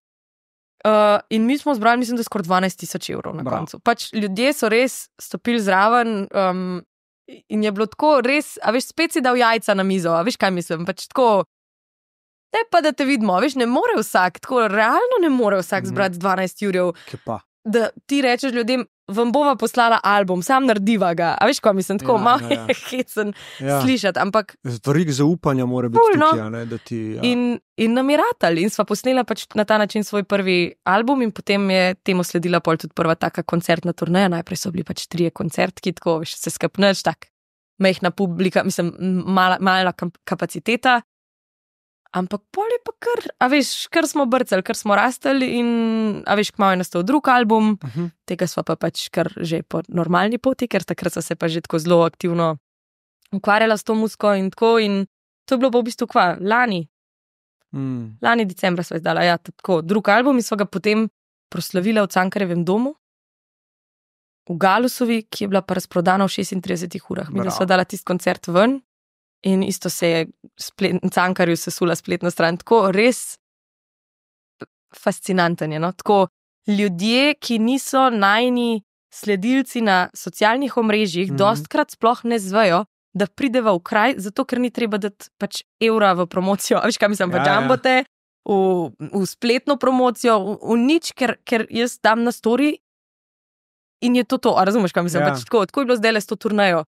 In mi smo zbrali, mislim, da skoraj 12 000 € na koncu. Pač ljudje so res stopili zraven in je bilo tako res, a veš, spet si dal jajca na mizo, a veš, kaj mislim, pač tako, ne pa da te vidimo, veš, ne more vsak, tako realno ne more vsak zbrati 12 €, da ti rečeš ljudem, vam bova poslala album, sam narediva ga, a veš, kaj mislim, tako malo je hecen slišati, ampak verik zaupanja mora biti tukaj, ne, da ti... In nam je ratali in sva posnela pač na ta način svoj prvi album in potem je temu sledila pol tudi prva taka koncertna turneja, najprej so bili pač 3 koncertki, tako, veš, se skapneš, tak, majhna publika, mislim, mala kapaciteta, ampak pol je pa kar, a veš, kar smo brcali, kar smo rastali in, a veš, kmalu je nastal drug album, tega sva pa pač kar že po normalni poti, ker takrat sva se pa že tako zelo aktivno ukvarjala s to muziko in tako in to je bilo pa v bistvu lani decembra sva izdala, ja, tako, drug album in sva ga potem proslavila v Cankarjevem domu, v Galusovi, ki je bila pa razprodana v 36 urah. Mi da sva dala tisti koncert ven, in isto se je v Cankarju sesula spletna stran. Tako res fascinanten je, no? Tako ljudje, ki niso najni sledilci na socialnih omrežjih, dostkrat sploh ne zvejo, da prideva v kraj, zato ker ni treba dati pač evra v promocijo. A veš, kaj mislim, v Jumbote, v spletno promocijo, v nič, ker jaz dam na story in je to. A razumeš, kaj mislim? Pač tako je bilo zdaj s to turnejo.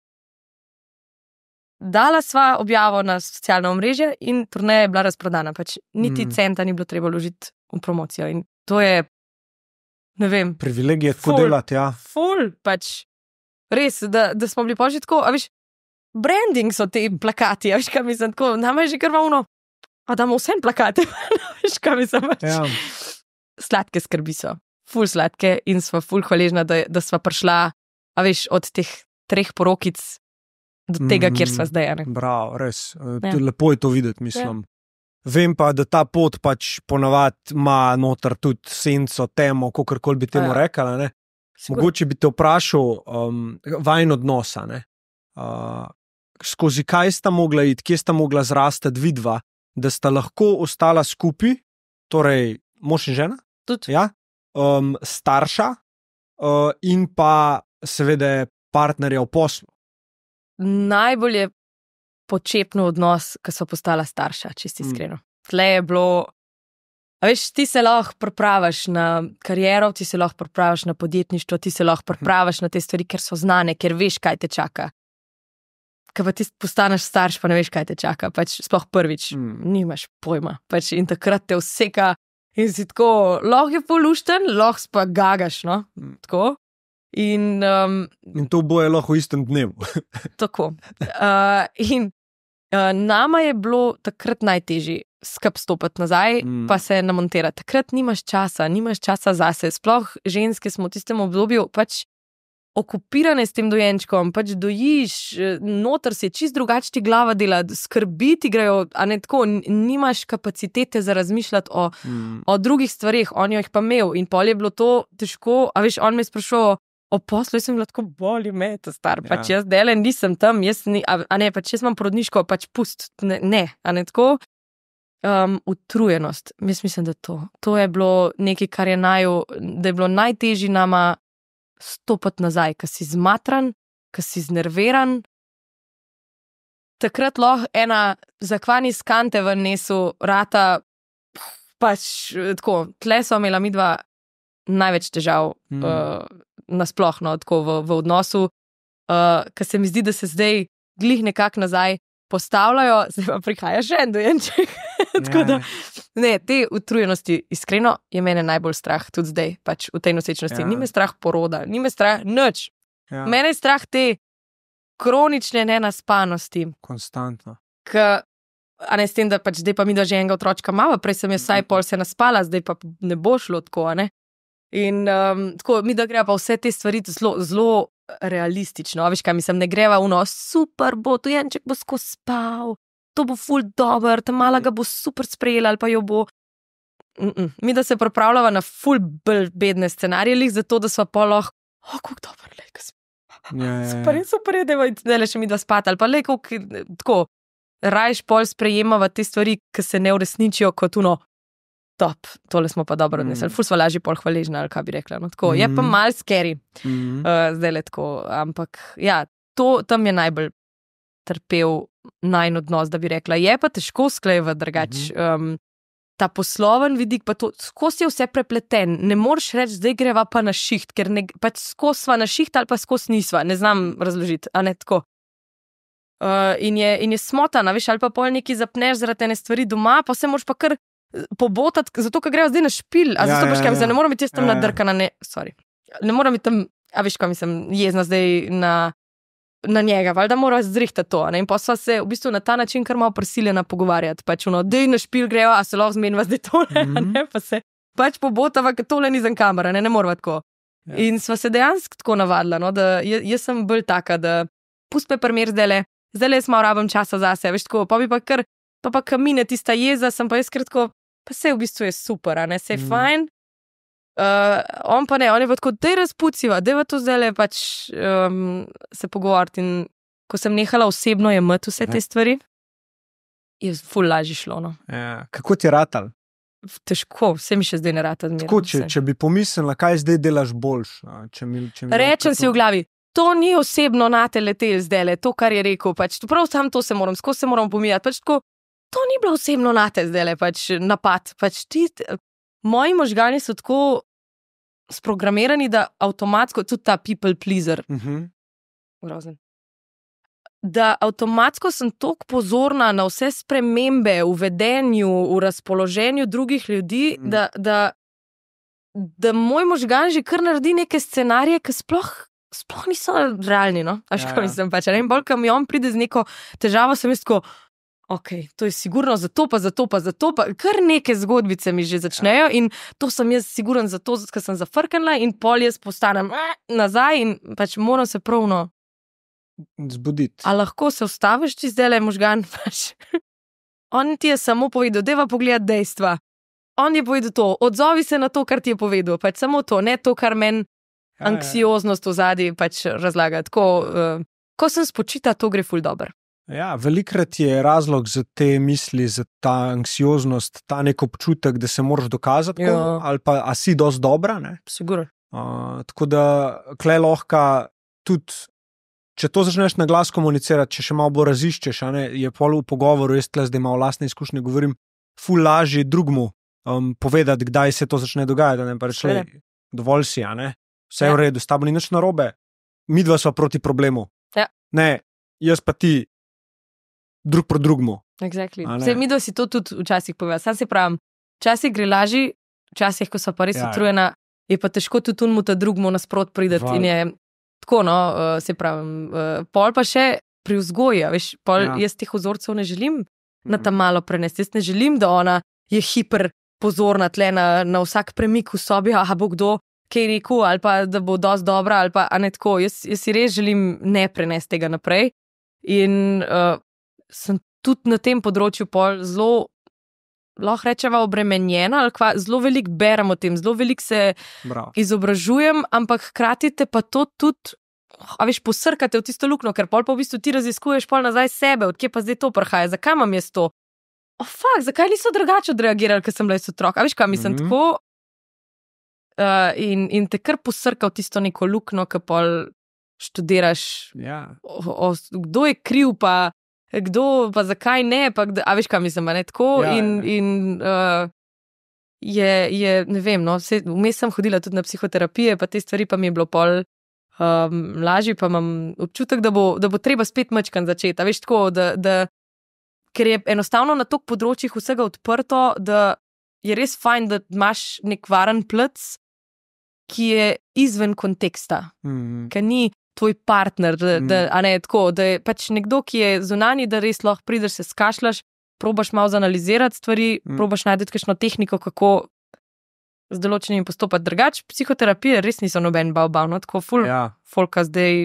Dala sva objavo na socialno omrežje in turneja je bila razprodana. Pač niti centa ni bilo treba vložiti v promocijo. In to je, ne vem... Privilegij je tako delati, ja. Ful, pač res, da smo bili pa že tako, a veš, branding so te plakati, a veš, kaj mislim, tako, nama je že kar malo, a damo vsem plakate, a veš, kaj mislim, pač. Ja. Sladke skrbi so, ful sladke in sva ful hvaležna, da sva prišla, a veš, od teh 3 porokic do tega, kjer sva zdaj. Bravo, res. Lepo je to videti, mislim. Vem pa, da ta pot pač ponavadi ima noter tudi senco, temo, kakorkoli bi temu rekala. Ne? Mogoče bi te vprašal vajin odnosa. Ne? Skozi kaj sta mogla iti, kje sta mogla zrastati vidva, da sta lahko ostala skupaj, torej mož in žena, tudi. Ja? Starša in pa seveda partnerja v poslu. Najbolj je počepno odnos, ko so postala starša, čisto iskreno. Tle je bilo, a veš, ti se lahko pripraviš na kariero, ti se lahko pripraviš na podjetništvo, ti se lahko pripraviš na te stvari, ker so znane, ker veš, kaj te čaka. Ko pa ti postaneš starš, pa ne veš, kaj te čaka, pač sploh prvič, nimaš pojma, pač in takrat te vseka in si tako, lahko je polušten, lahko pa gagaš, no, tako. In to boje lahko v istem dnevu. Tako. Nama je bilo takrat najtežje skup stopiti nazaj, pa se namontirati. Takrat nimaš časa zase. Sploh ženske smo v tistem obdobju pač okupirane s tem dojenčkom, pač dojiš, noter si je čist drugače ti glava dela, skrbi ti grejo, a ne tako, nimaš kapacitete za razmišljati o drugih stvareh, on jo jih pa imel in pol je bilo to težko, a veš, on me je sprašal o poslu, jaz sem bila tako, boli me, ta star, pač jaz dele nisem tam, a ne, pač jaz imam porodniško, pač pust, ne, a ne tako. Utrujenost, jaz mislim, da to je bilo nekaj, kar je bilo najtežji nama stopiti nazaj, ker si zmatran, ker si znerviran. Takrat lahko ena zakvani skante v nesu rata, pač tako, tle so imela midva največ težav nasplošno tako v odnosu, ker se mi zdi, da se zdaj glih nekako nazaj postavljajo, zdaj pa prihaja še en dojenček. Tako da, ne, te utrujenosti, iskreno, je mene najbolj strah, tudi zdaj, pač v tej nosečnosti. Ni me strah poroda, ni me strah nič. Mene je strah te kronične nenaspanosti. Konstantno. A ne s tem, da pač zdaj pa mi da že enega otročka mava, prej sem jaz vsaj pol se naspala, zdaj pa ne bo šlo tako, a ne? In tako, mi da greva pa vse te stvari zelo realistično, veš kaj, mislim, ne greva super bo, dojenček bo skozi spal, to bo ful dober, ta mala ga bo super sprejela ali pa jo bo. Mi da se pripravljava na ful bolj bedne scenarije, zato da sva pa lahko, kako dober, lej, super je, da le še mi dva spati, ali pa lej, tako, rajš pol sprejemava te stvari, ki se ne uresničijo kot top, tole smo pa dobro odnesli, ful sva lažje pol hvaležna, ali kaj bi rekla, no, tako, je pa mal scary, zdaj le tako, ampak, ja, to tam je najbolj trpel najn odnos, da bi rekla, je pa težko sklejevati drugače, ta posloven vidik, pa to, skozi je vse prepleten, ne moreš reči, zdaj greva pa na šiht, ker pač skozi sva na šiht ali pa skozi nisva, ne znam razložiti, a ne tako. In je smotana, veš, ali pa pol neki zapneš zaradi ene stvari doma, pa se moraš pa kar pobotati, zato, ker greva zdaj na špil, a zato pač kaj mislim, ne moram biti jaz tam nadrkana, ne moram biti tam, a veš, kaj mislim, jezna zdaj na njega, valjda mora zrihtati to, ne, in pa sva se v bistvu na ta način kar malo prisiljena pogovarjati, pač dej na špil greva, a se lahko zmeniva zdaj tole, ne, pa se pač pobotava, ker tole ni za kamera, ne morava tako. In sva se dejansko tako navadila, no, da jaz sem bolj taka, da pusti me primer zdajle jaz malo rabim časa zase, veš, tako, pa bi pa kar, pa kamine tista jeza, sem pa jaz kratko, pa se v bistvu je super, a ne, se je fajn. On pa ne, on je pa tako, dej razpuciva, dejva to zdajle pač se pogovoriti, in ko sem nehala osebno jemati vse te stvari, je ful lažje šlo, no. Ja, kako ti je ratal? Težko, vse mi še zdaj ne rata. Tako, če bi pomislila, kaj zdaj delaš boljš? Rečem si v glavi, to ni osebno nate letel zdajle, to, kar je rekel, pač, prav sam to skozi se moram pomijati, pač tako, to ni bilo osebno nate zdajle, pač napad, pač moji možgani so tako sprogramirani, da avtomatsko, tudi ta people pleaser, grozen, da avtomatsko sem toliko pozorna na vse spremembe v vedenju, v razpoloženju drugih ljudi, da moj možgan že kar naredi neke scenarije, ki sploh niso realni, no? Až ko mislim pač, ne? Bolj, ko mi on pride z neko težavo, sem jaz tako, ok, to je sigurno zato pa, kar neke zgodbice mi že začnejo in to sem jaz siguren zato, ker sem zafrknila in pol jaz postanem nazaj in pač moram se pravno zbuditi. A lahko se ustaviš ti zdajle, možgan, pač. On ti je samo povedal, deva pogledati dejstva. On je povedal to, odzovi se na to, kar ti je povedal, pač samo to, ne to, kar meni anksioznost v zadnji pač razlaga. Tako, ko sem spočita, to gre ful dober. Ja, velikrat je razlog za te misli, za ta anksioznost, ta nek občutek, da se moraš dokazati, ali pa a si dosti dobra, ne? Sigurno. Tako da, klej lahko tudi, če to začneš na glas komunicirati, če še malo bolj raziščeš, a ne, je pol v pogovoru, jaz tle zdaj malo lastne izkušnje govorim, ful lažje drugmu povedati, kdaj se to začne dogajati, ne, pa reči, dovolj si, a ne, vse je v redu, s tabo ni nič narobe, midva sva proti problemu. Ja. Ne, jaz pa ti drug proti drugmu. Exactly. Vse midva si to tudi včasih povedala. Sam se pravim, včasih gre lažje, včasih, ko sva pa res utrujena, je pa težko tudi unmu ta drugmu nasprot prideti in je tako, no, se pravim, pol pa še pri vzgoji, veš, pol jaz teh vzorcev ne želim na tam malo prenesti, jaz ne želim, da ona je hiper pozorna tle na vsak premik v sobi, aha, bo kdo kaj rekel, ali pa da bo dosti dobra, ali pa, a ne tako, jaz si res želim ne prenesti tega naprej in sem tudi na tem področju pol zelo, lahko rečeva, obremenjena, ali zelo veliko berem o tem, zelo veliko se izobražujem, ampak hkrati te pa to tudi, a veš, posrkate v tisto luknjo, ker pol pa v bistvu ti raziskuješ pol nazaj sebe, odkje pa zdaj to prihaja, zakaj imam jaz to? Zakaj niso drugače odreagirali, ker sem bila jaz otrok? A veš, kaj mislim, tako in te kar posrka v tisto neko luknjo, ki pol študiraš, kdo je kriv, pa kdo, pa zakaj ne, pa a veš, kaj mislim, ne tako. Je, ne vem, no, vmes sem hodila tudi na psihoterapije, pa te stvari pa mi je bilo pol lažje, pa imam občutek, da bo treba spet mačkan začeti. A veš, tako, ker je enostavno na toliko področjih vsega odprto, da je res fajn, da imaš nek varen plec, ki je izven konteksta, ker ni tvoj partner, a ne tako, da je pač nekdo, ki je zunanji, da res lahko prideš, se skašljaš, probaš malo zanalizirati stvari, probaš najti kakšno tehniko, kako z določenimi postopati. Drugače, psihoterapije res niso noben bav, no, tako folka zdaj.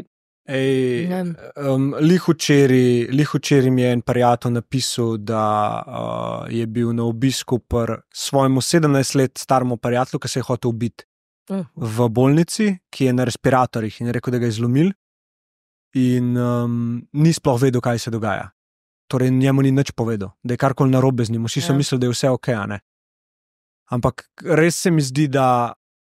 Lih včeraj mi je en prijatelj napisal, da je bil na obisku pri svojemu 17 let staremu prijatelju, ki se je hotel ubiti v bolnici, ki je na respiratorjih, in je rekel, da ga je zlomil in ni sploh vedel, kaj se dogaja. Torej njemu ni nič povedal, da je karkoli narobe z njim. Vsi so mislili, da je vse ok, ne? Ampak res se mi zdi, da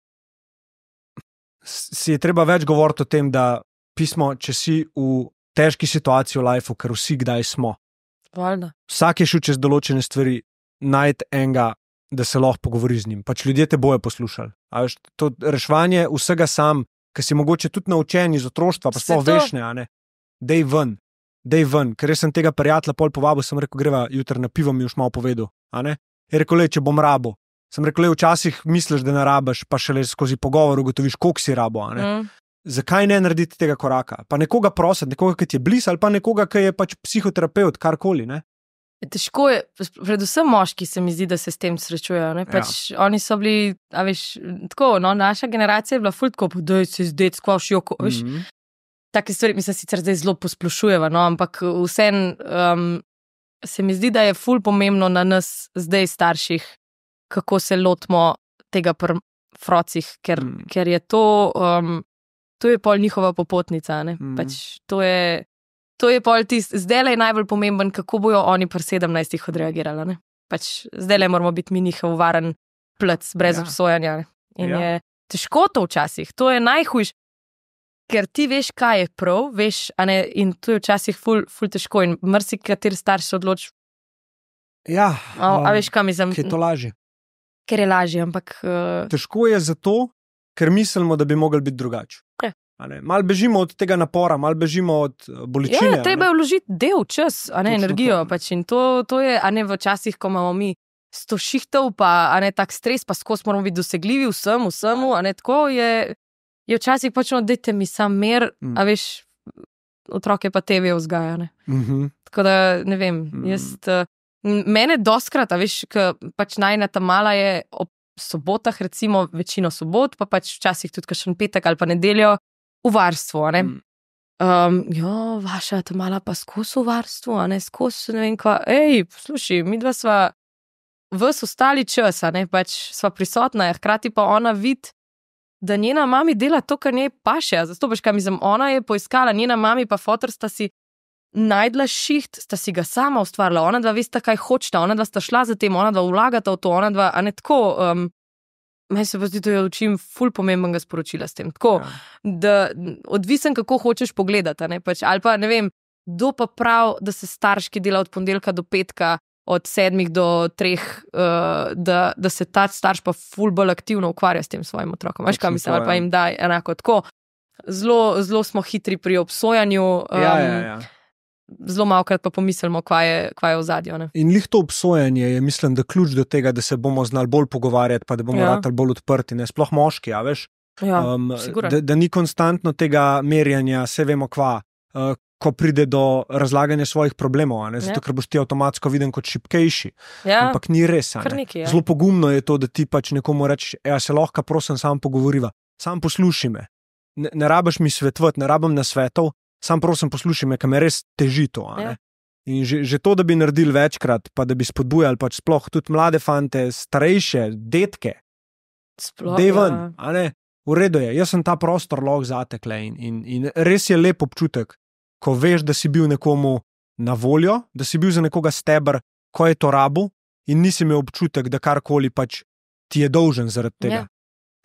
si je treba več govoriti o tem, da pismo, če si v težki situaciji v lifeu, ker vsi kdaj smo. Valjda. Vsak je šel čez določene stvari, najti enega, da se lahko pogovori z njim. Pač ljudje te bojo poslušali. A veš, to reševanje vsega sam, ki si mogoče tudi naučen iz otroštva, pa sploh veš, ne? Dej ven, ker jaz sem tega prijatelja pol povabil, sem rekel, greva jutri na pivo, mi už malo povedal, a ne? Je rekel, če bom rabo. Sem rekel, včasih misliš, da ne rabiš, pa šele skozi pogovor ugotoviš, koliko si rabo, a ne? Zakaj ne narediti tega koraka? Pa nekoga prositi, nekoga, ki ti je blizu, ali pa nekoga, ki je pač psihoterapeut, karkoli, ne? Težko je, predvsem moški se mi zdi, da se s tem srečujejo, ne? Pač oni so bili, a veš, tako, no, naša generacija je bila ful tako, da se zdaj skvaš joko, veš? Take stvari, mislim, sicer zdaj zelo posplošujeva, no, ampak vsem se mi zdi, da je ful pomembno na nas zdaj starših, kako se lotimo tega pri frocih, ker je to je pol njihova popotnica, ne? Pač to je pol zdajle je najbolj pomemben, kako bojo oni pri 17 odreagirali, ne? Pač zdajle moramo biti mi njihov varen plec, brez obsojanja, ne? In je težko to včasih, to je najhujš, ker ti veš, kaj je prav, veš, a ne, in to je včasih ful težko in marsikateri starš se odloči. A veš, kaj mislim? Ker je to lažje. Ker je lažje, ampak... Težko je zato, ker mislimo, da bi mogli biti drugače. Mal bežimo od tega napora, mal bežimo od bolečine. Treba je vložiti del čas, a ne energijo. Pač, in to je, a ne v časih, ko imamo mi 100 šihtov, pa a ne tak stres, pa skozi moramo biti dosegljivi vsemu, a ne tako je včasih počeno, dajte mi sam mer, a veš, otroke pa TV vzgaja, ne. Tako da, ne vem, mene doskrat, a veš, pač najna ta mala je ob sobotah, recimo večino sobot, pa pač včasih tudi kakšen petek ali pa nedeljo v varstvu, a ne. Vaša ta mala pa skozi v varstvu, a ne, skozi, ne vem kva, poslušaj, midva sva ves ostali čas, a ne, pač sva prisotna, hkrati pa ona vidi, da njena mami dela to, kar njej paše, zato pač, kaj mislim, ona je poiskala, njena mami pa fotor sta si najdla šiht, sta si ga sama ustvarila, ona dva veste, kaj hočeta, ona dva sta šla za tem, ona dva vlagata v to, ona dva, a ne tako, meni se pa zdi, da jo učim ful pomembnega sporočila s tem, tako, da odvisen, kako hočeš pogledati, a ne, pač, ali pa, ne vem, kdo pa prav, da se starš, ki dela od ponedeljka do petka, od 7 do 3, da se ta starš pa ful bolj aktivno ukvarja s tem svojim otrokom, veš, kaj mislim, ali pa jim da enako tako, zelo smo hitri pri obsojanju, zelo malokrat pa pomislimo, kaj je v zadju. In lih to obsojanje je, mislim, da ključ do tega, da se bomo znali bolj pogovarjati, pa da bomo ratali bolj odprti, ne, sploh moški, a veš? Da ni konstantno tega merjanja, vse vemo kva, ko pride do razlaganja svojih problemov, ne, zato ker boš ti avtomatsko viden kot šibkejši. Ampak ni res, ne. Zelo pogumno je to, da ti pač nekomu rečeš, se lahko prosim sam pogovoriva, sam poslušaj me, ne rabiš mi svetovati, ne rabim nasvetov, sam prosim poslušaj me, ker me res teži to, a ne. In že to, da bi naredili večkrat, pa da bi spodbujali pač sploh tudi mlade fante, starejše, detke, dej ven, a ne, v redu je, jaz sem ta prostor lahko zatekle in res je lep občutek, ko veš, da si bil nekomu na voljo, da si bil za nekoga steber, ko je to rabu in nisi imel občutek, da karkoli pač ti je dolžen zaradi tega.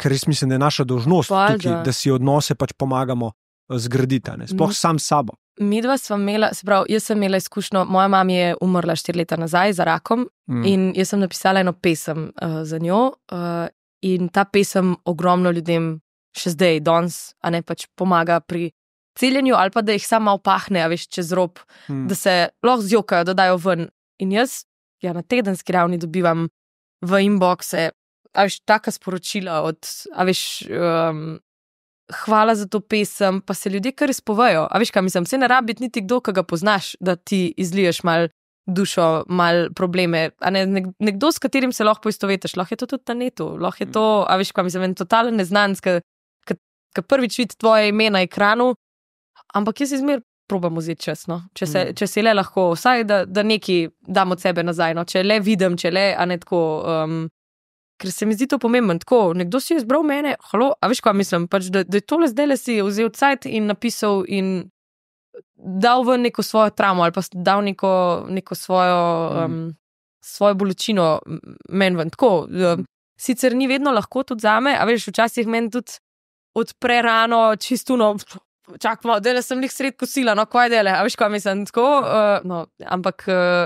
ker res mislim, da je naša dolžnost tukaj, da si odnose pač pomagamo zgraditi, sploh sam s sabo. Midva sva imela, se pravi, jaz sem imela izkušnjo, moja mama je umrla 4 leta nazaj za rakom in jaz sem napisala eno pesem za njo in ta pesem ogromno ljudem še zdaj, danes, a ne pač pomaga pri celjenju ali pa da jih sama opahne, a veš, čez rob, da se lahko zjokajo, da dajo ven. In jaz, ja, na tedenski ravni dobivam v inboxe, a veš, taka sporočila od, a veš, hvala za to pesem, pa se ljudje kar izpovejo. A veš, kaj mislim, se ne rabi niti kdo, ki ga poznaš, da ti izliješ mal dušo, mal probleme. A ne, nekdo, s katerim se lahko poistovetiš, lahko je to tudi na netu, lahko je to, a veš, kaj mislim, en totalen neznanc, ki prvič vidi tvoje ime na ekranu, ampak jaz izmer probam vzeti čas, no. Če se le lahko, vsaj da nekaj dam od sebe nazaj, no. Če le vidim, če le, a ne tako, ker se mi zdi to pomembno, tako, nekdo si je izbral mene, halo, a veš, kaj mislim, pač, da je tole zdaj si vzel cajt in napisal in dal v neko svojo travmo ali pa dal neko svojo bolečino meni ven, tako, sicer ni vedno lahko tudi zame, a veš, včasih meni tudi odpre rano čistuno, čak malo, dele sem lih sred kosila, no, kaj dele, a veš, kaj mislim, tako, no, ampak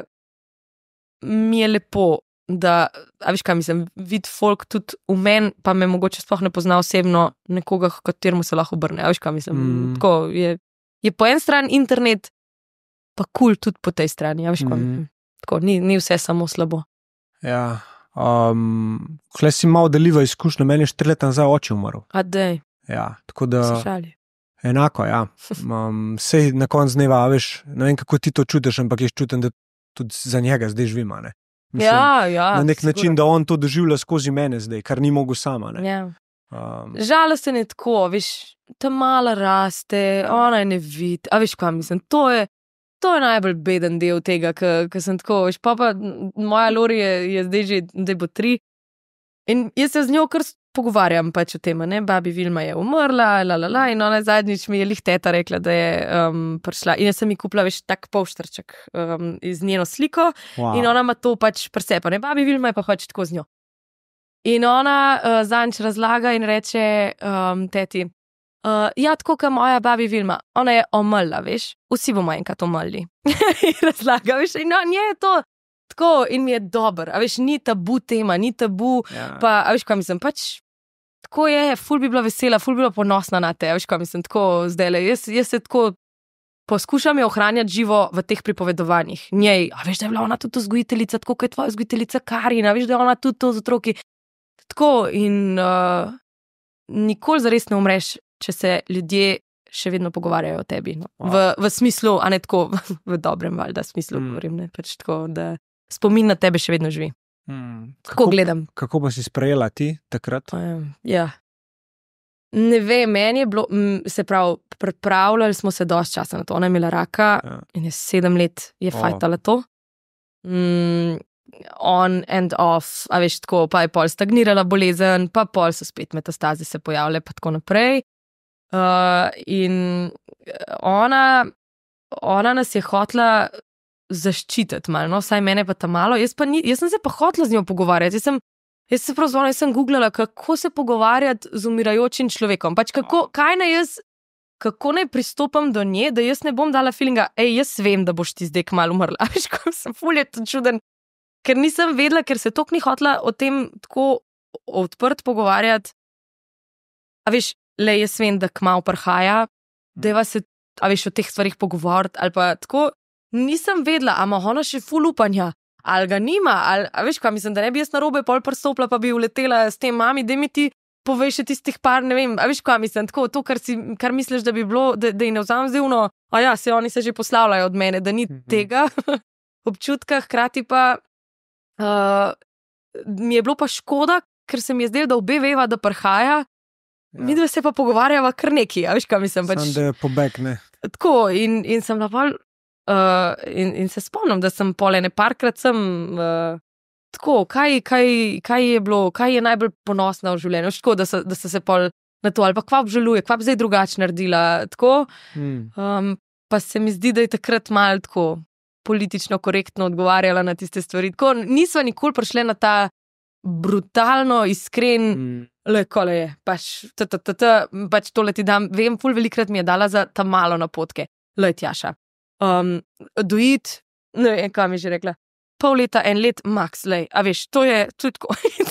mi je lepo, da, a veš, kaj mislim, vid folk tudi v meni, pa me mogoče sploh ne pozna osebno nekoga, kateremu se lahko obrne, a veš, kaj mislim, tako, je po en stran internet, pa cool tudi po tej strani, a veš, kaj mislim, tako, ni vse samo slabo. Ja, hle si malo deliva izkušnjo, meni je 4 leta nazaj oče umrl. A dej. Ja, tako da... Se šali. Enako, ja. Sej na konc dneva, veš, ne vem, kako ti to čutiš, ampak jaz čutim, da tudi za njega zdaj živim, ne. Mislim, ja, na nek sigurno. način, da on to doživlja skozi mene zdaj, kar ni mogel sama, ne. Ja. Žalosten je tako, veš, ta mala raste, ona je ne vidi, a veš, kaj mislim, to je najbolj beden del tega, ker sem tako, veš, pa moja Lori je zdaj bo 3 in jaz se z njo kar pogovarjam pač o tem, ne, babi Vilma je umrla, in ona zadnjič mi je lih teta rekla, da je prišla in jaz sem ji kupila, veš, tak polštrček iz njeno sliko in ona ima to pač presepa, ne, babi Vilma je pa pač tako z njo. In ona zadnjič razlaga in reče teti, ja, tako kot moja babi Vilma, ona je omrla, veš, vsi bomo enkrat omrli. In razlaga, veš, in nje je to tako in mi je dober, a veš, ni tabu tema, ni tabu, pa, a veš, kaj mislim, pač tako je, ful bi bila vesela, ful bi bila ponosna na te, a veš, kaj mislim, tako zdajle, jaz se tako poskušam jo ohranjati živo v teh pripovedovanjih, njej, a veš, da je bila ona tudi vzgojiteljica, tako kot je tvoja vzgojiteljica Karin, a veš, da je ona tudi to z otroki, tako in nikoli zares ne umreš, če se ljudje še vedno pogovarjajo o tebi, no. V smislu, a ne tako, v dobrem valjda smislu govorim, ne, pač tako, da spomin na tebe še vedno živi. Kako gledam. Kako pa si sprejela ti takrat? Ja. Ne vem, meni je bilo, se pravi, pripravljali smo se dosti časa na to, ona je imela raka in je 7 let je fajtala to. On and off, a veš, tako, pa je pol stagnirala bolezen, pa pol so spet metastaze se pojavile, pa tako naprej. In ona nas je hotela zaščititi malo, no, vsaj mene pa ta malo, jaz sem se pa hotela z njo pogovarjati, jaz se prav zvonila, jaz sem googlala, kako se pogovarjati z umirajočim človekom, pač kako naj pristopam do nje, da jaz ne bom dala feelinga, jaz vem, da boš ti zdaj kmalu umrla, a veš, kako sem ful je to čuden, ker nisem vedela, ker se toliko ni hotela o tem tako odprt pogovarjati, a veš, le jaz vem, da kmalu prihaja, deva se, a veš, o teh stvarih pogovoriti, ali pa tako, nisem vedela, a ima ona še ful upanja, ali ga nima, ali, a veš, kaj mislim, da ne bi jaz narobe pol prstopila, pa bi uletela s tem mami, da mi ti povej še tistih par, ne vem, a veš, kaj mislim, tako, to, kar misliš, da bi bilo, da ji ne vzamem zdaj uno, a ja, se oni se že poslavljajo od mene, da ni tega občutka, hkrati pa mi je bilo pa škoda, ker se mi je zdelo, da obe veva, da prihaja, mi da se pa pogovarjava kar neki, a veš, kaj mislim, pač. Sam da je pobeg, ne. Tako, in sem napol, in se spomnim, da sem pol ene parkrat sem tako, kaj je bilo, kaj je najbolj ponosna v življenju, tako, da so se pol na to, ali pa kva obžaluje, kva bi zdaj drugače naredila, tako, pa se mi zdi, da je takrat malo tako politično korektno odgovarjala na tiste stvari, tako, nisva nikoli prišli na ta brutalno, iskren kole je, pač tole ti dam, vem, ful velikrat mi je dala za ta malo napotke. Tjaša. Dojit, ne vem, kaj mi je že rekla, pol leta, 1 let, max, a veš, to je tako.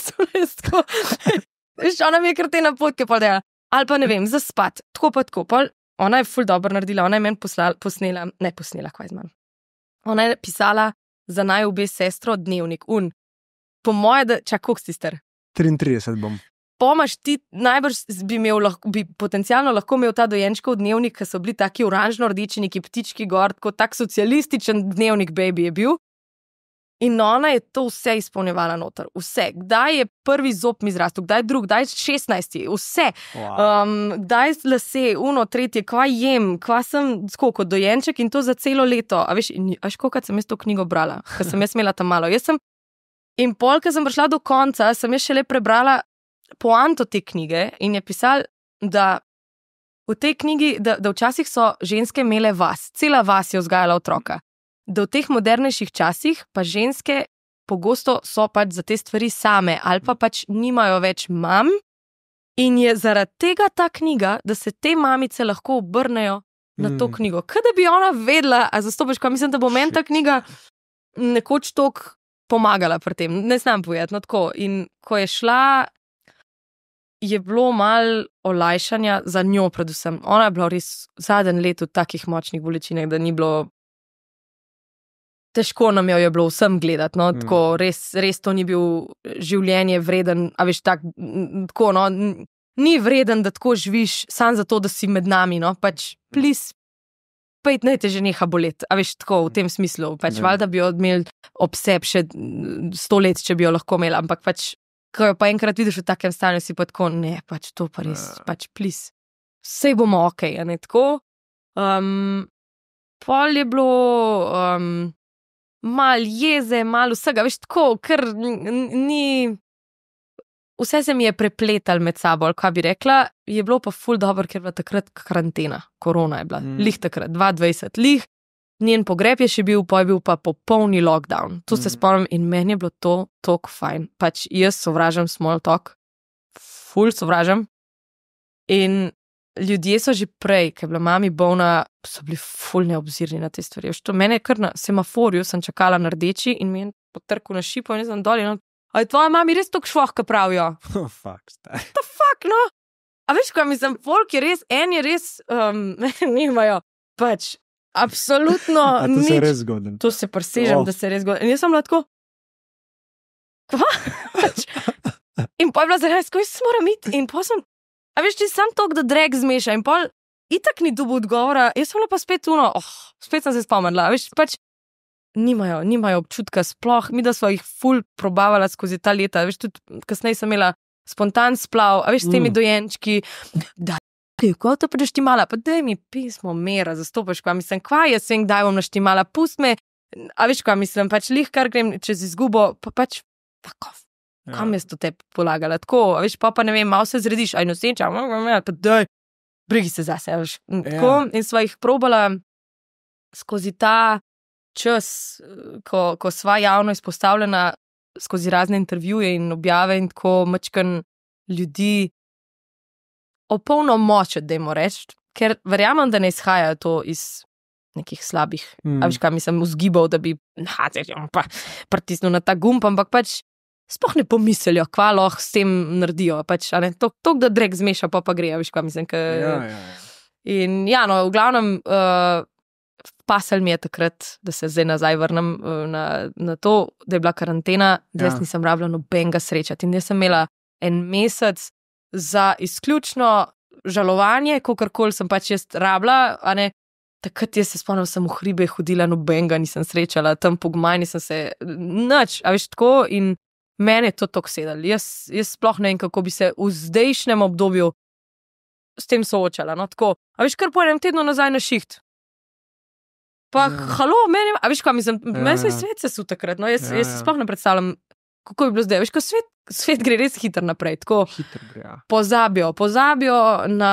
Veš, ona mi je kar te napotke pol dela. Ali pa ne vem, za spat, tako pa tako. Pol, ona je ful dobro naredila, ona je meni posnela, kaj z manj. Ona je pisala za naj obe sestro dnevnik, po moje, da, koliko si star? 33 bom. Pomaš ti, najbrž bi potencialno lahko imel ta dojenčkov dnevnik, ki so bili taki oranžno-rdeči, neki ptički gor, kot tak socialističen dnevnik baby je bil. In ona je to vse izpolnjevala noter, vse. Kdaj je prvi zob mi zrastel, kdaj drug, kdaj 16, vse. Wow. Kdaj lase, tretje, kva jem, kva sem kot dojenček in to za celo leto. A veš, kolikrat sem jaz to knjigo brala, ker sem jaz imela tam malo. In pol, ko sem prišla do konca, sem jaz šele prebrala poanto te knjige in je pisal, da v tej knjigi, da včasih so ženske imele vas, cela vas je vzgajala otroka. Da v teh modernejših časih pa ženske pogosto so pač za te stvari same ali pa pač nimajo več mam in je zaradi tega ta knjiga, da se te mamice lahko obrnejo na to knjigo. Kaj da bi ona vedela, a zastopaš, ko mislim, da bo meni ta knjiga nekoč toliko pomagala pri tem. Ne znam povedati, no tako. In ko je šla, je bilo malo olajšanja za njo predvsem. Ona je bila res zadnje leto v takih močnih bolečinah, da ni bilo težko nam jo je bilo vsem gledati, no, tako, res to ni bil življenje vreden, a veš, tako, no, ni vreden, da tako živiš, samo zato, da si med nami, no, pač, please, pejt naj te že neha boleti, a veš, tako, v tem smislu, pač, valjda bi jo imel ob sebi še 100 let, če bi jo lahko imel, ampak pač, ko jo pa enkrat vidiš v takem stanju, si pa tako, ne, pač, to pa res, pač, please, vse bomo okej, a ne, tako, pol je bilo, mal jeze, mal vsega, veš, tako, ker ni, vse se mi je prepletal med sabo, kaj bi rekla, je bilo pa ful dobro, ker je bila takrat karantena, korona je bila, lih takrat, 2020, lih, njen pogreb je še bil, pa je bil pa popolni lockdown, to se spomnim in meni je bilo to toliko fajn, pač jaz sovražam small talk, ful sovražam in ljudje so že prej, ker je bila mami bolna, so bili ful neobzirni na te stvari. Mene je kar na semaforju, sem čakala na rdeči in mi je potrkal na šipo in jaz sem dol in a je tvoja mami res toliko švohka pravijo? The fuck, no? A veš, kaj mislim, folk je res, en je res, nimajo, pač, absolutno a to nič. Se res zgodilo. To se presežem, da se res zgodilo. In jaz sem bila tako, kva? Pač, in pa je bila zaradi, ko jaz moram iti in pa sem, a veš, ti sam tok, da drag zmeša in pol itak ni dobil odgovora, jaz sem bila pa spet spet sem se spomnila, veš, pač nimajo občutka sploh, mi da smo jih ful probavala skozi ta leta, veš, tudi kasneje sem imela spontan splav, a veš, s temi dojenčki, da, kako to pa naštimala, pa daj mi pismo mera, zastopaš, kva mislim, kva jaz vem, kdaj bom naštimala, pust me, a veš, kva mislim, pač lih kar grem čez izgubo, pa pač, tako, kam jaz to te polagala, tako, veš, pa ne vem, malo se zrediš, aj noseča, pa daj, brigi se zase, veš, tako, in sva jih probala skozi ta čas, ko sva javno izpostavljena skozi razne intervjuje in objave in tako mačkan ljudi opolnomočiti, dajmo reči, ker verjamem, da ne izhajajo to iz nekih slabih, a veš, kaj mislim, vzgibov, da bi pa pritisnil na ta gumb, ampak pač sploh ne pomislijo, kva lahko s tem naredijo, pač, a ne, tok da drag zmeša, pa gre, veš, kaj mislim, in ja, no, v glavnem, pasal mi je takrat, da se zdaj nazaj vrnem na to, da je bila karantena, da jaz nisem rabila nobenega srečati in jaz sem imela 1 mesec za izključno žalovanje, kakorkoli sem pač jaz rabila, a ne, takrat jaz se spomnim, sem v hribe hodila, nobenega nisem srečala, tam po Gmaj nisem se nič, a veš, tako, in mene je to toliko sedelo. Jaz sploh ne vem, kako bi se v zdajšnjem obdobju s tem soočala, no, tako, a veš, kar po 1 tednu nazaj na šiht. Pa, halo, meni, a veš, kaj mislim, meni se svet sesul takrat, no, jaz sploh ne predstavljam, kako bi bilo zdaj, veš, ko svet gre res hitro naprej, tako, pozabijo na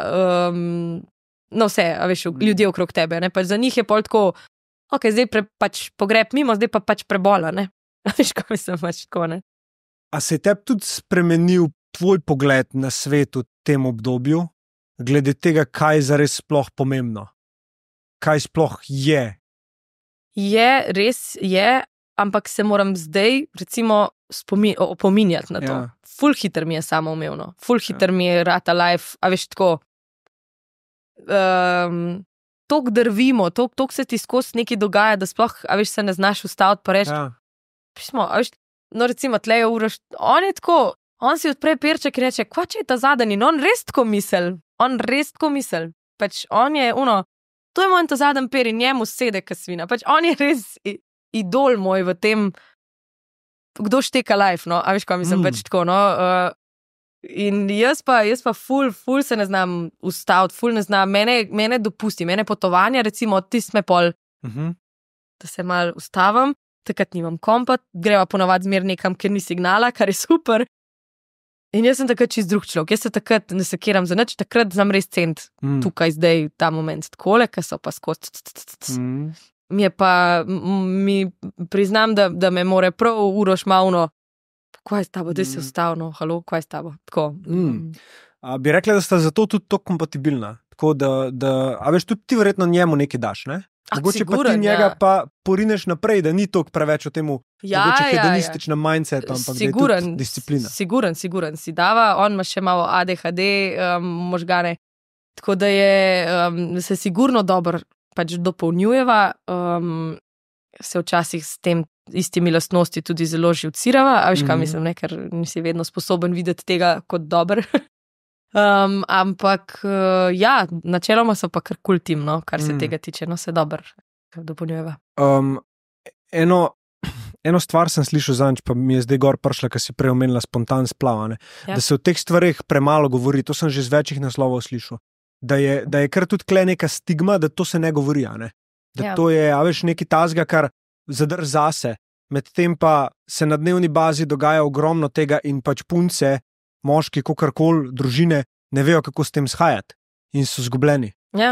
vse, a veš, ljudje okrog tebe, ne, pač za njih je pol tako, ok, zdaj pač pogreb mimo, zdaj pa pač prebola, ne, a veš, kaj mislim, pač tako, ne. A se je tebi tudi spremenil tvoj pogled na svet v tem obdobju, glede tega, kaj je zares sploh pomembno? Kaj sploh je? Res je, ampak se moram zdaj, recimo, opominjati na to. Ja. Ful hiter mi je samoumevno, ful hiter mi je rata life, a veš tako, toliko drvimo, toliko se ti skozi nekaj dogaja, da sploh, a veš, se ne znaš ustaviti pa reči, a veš, no recimo, tle je Uroš, on je tako, on si odpre perček in reče, kva če je ta zadnji, no on res tako misel, pač on je to je moj ta zadnji per in njemu sede kasvina, pač on je res idol moj v tem, kdo šteka life, no, a veš, kaj mislim, pač tako, no, in jaz pa ful se ne znam ustaviti, ful ne znam, mene dopusti, mene potovanja, recimo, tist me pol, da se mal ustavim, takrat nimam kompa, greva ponavadi zmer nekam, ker ni signala, kar je super, in jaz sem takrat čist drug človek, jaz se takrat ne sekiram za nič, takrat znam res cent tukaj, zdaj, ta moment, takole, ki so pa skozi, mi je pa, mi priznam, da me more prav Uroš malno, kaj je s tabo, da si ustavno, halo, kaj je s tabo, tako. Bi rekla, da sta zato tudi to kompatibilna, tako da a veš, tudi ti verjetno njemu nekaj daš, ne? Mogoče pa ti njega pa porineš naprej, da ni toliko preveč o temu hedonističnem mindsetu, ampak da je tudi disciplina. Siguren si dava, on ima še malo ADHD možgane, tako da se sigurno dobro pač dopolnjujeva, se včasih s tem istimi lastnosti tudi zelo živcirava, a veš kaj mislim, ne, ker nisi vedno sposoben videti tega kot dober. Ampak načeloma so pa kar kul tim, no, kar se tega tiče, no, se dobro dopolnjujeva. Eno stvar sem slišal zanj, pa mi je zdaj gor prišla, ker si prej omenila spontan splav, da se o teh stvareh premalo govori, to sem že z večjih naslovov slišal, da je kar tudi kle neka stigma, da to se ne govori, ne? Da to je, a veš, nekaj tazga, kar zadrž zase, medtem pa se na dnevni bazi dogaja ogromno tega in pač punce, moški, kakorkoli, družine, ne vejo, kako s tem shajati in so zgubljeni. Ja.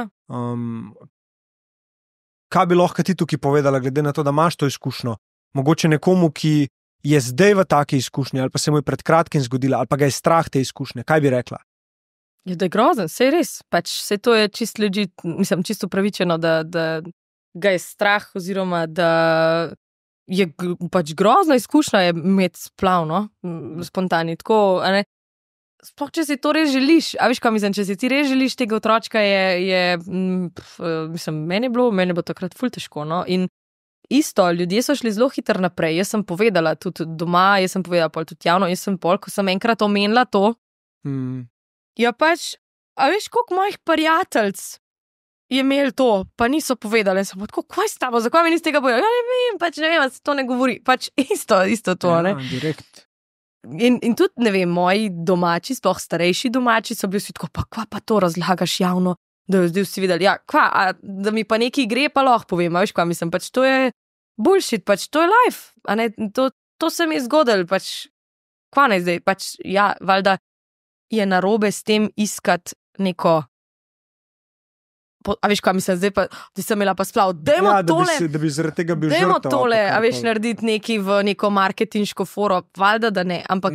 Kaj bi lahko ti tukaj povedala, glede na to, da imaš to izkušnjo? Mogoče nekomu, ki je zdaj v taki izkušnji, ali pa se mu je pred kratkim zgodila, ali pa ga je strah te izkušnje, kaj bi rekla? Ja, da je grozen, sej res, pač sej to je čist ljudi, mislim, čisto upravičeno, da ga je strah, oziroma da je pač grozna izkušnja je imeti splav, no, spontani, tako, a ne, sploh, če si to res želiš, a veš, kaj mislim, če si ti res želiš tega otročka, mislim, meni je bilo takrat ful težko, no, in isto, ljudje so šli zelo hitro naprej, jaz sem povedala tudi doma, jaz sem povedala pol tudi javno, jaz sem pol, ko sem enkrat omenila to, ja pač, a veš, koliko mojih prijateljc je imel to, pa niso povedali, sem tako, kaj s tabo, zakaj mi niste tega povedali, ja ne vem, pač ne vem, se to ne govori, pač isto to, ne. Ja, direkt. In tudi, ne vem, moji domači, sploh starejši domači so bili vsi tako, pa kva pa to razlagaš javno, da zdaj vsi videli, ja, kva, da mi pa nekaj gre, pa lahko povem, a veš, kva mislim, pač to je bullshit, pač to je life, a ne, to se mi je zgodilo, pač, kva ne zdaj, pač, ja, valjda je narobe s tem iskati neko, a veš, kva mislim, zdaj pa, da sem imela pa splav, dajmo tole, da bi zaradi tega bil žrtev. Dajmo tole, a veš, narediti neki v neko marketinško foro, valjda, da ne, ampak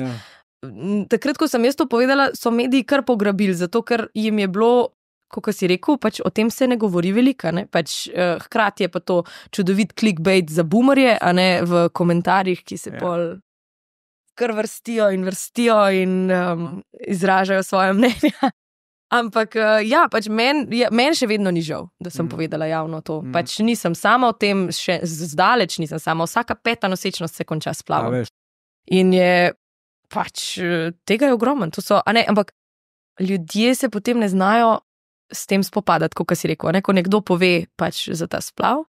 takrat, ko sem jaz to povedala, so mediji kar pograbili, zato ker jim je bilo, kako si rekel, pač o tem se ne govori velika, ne, pač hkrati je pa to čudovit clickbait za boomerje, a ne, v komentarjih, ki se pol kar vrstijo in izražajo svoje mnenja. Ampak, ja, pač meni še vedno ni žal, da sem povedala javno to. Pač nisem sama o tem, še zdaleč nisem sama, vsaka 5. nosečnost se konča s splavom. In je, pač, tega je ogromno, to so, a ne, ampak ljudje se potem ne znajo s tem spopadati, kot si rekel, ne, ko nekdo pove pač za ta splav,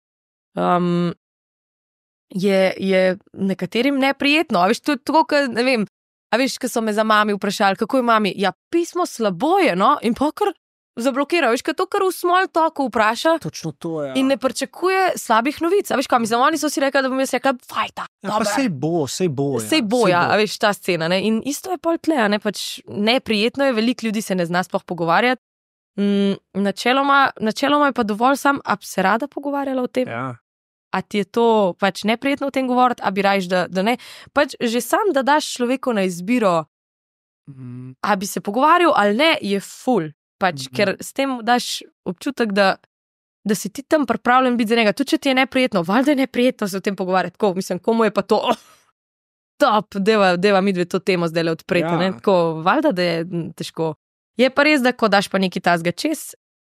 je nekaterim neprijetno, a veš, to je tako, ne vem, a veš, ko so me za mami vprašali, kako je mami, ja, pismo slabo je, no, in pa kar zablokira, veš, ko to kar v small talku vpraša. Točno to, ja. In ne pričakuje slabih novic, a veš, kaj mislim, oni so si rekli, da bom jaz rekla, fajta, ja, pa sej bo, ja, a veš, ta scena, ne, in isto je pol tle, ne, pač neprijetno je, veliko ljudi se ne zna sploh pogovarjati, načeloma je pa dovolj sam, a bi se rada pogovarjala o tem? Ja. A ti je to pač neprijetno o tem govoriti, a bi rajš, da ne. Pač že sam, da daš človeku na izbiro, a bi se pogovarjal ali ne, je ful. Pač, ker s tem daš občutek, da si ti tam pripravljen biti za njega. Tudi če ti je neprijetno, valjda je neprijetno se o tem pogovarjati. Tako, mislim, komu je pa to top, deva mi dve to temo zdaj le odpreti. Ja. Tako, valjda, da je težko. Je pa res, da ko daš pa neki tasga čez,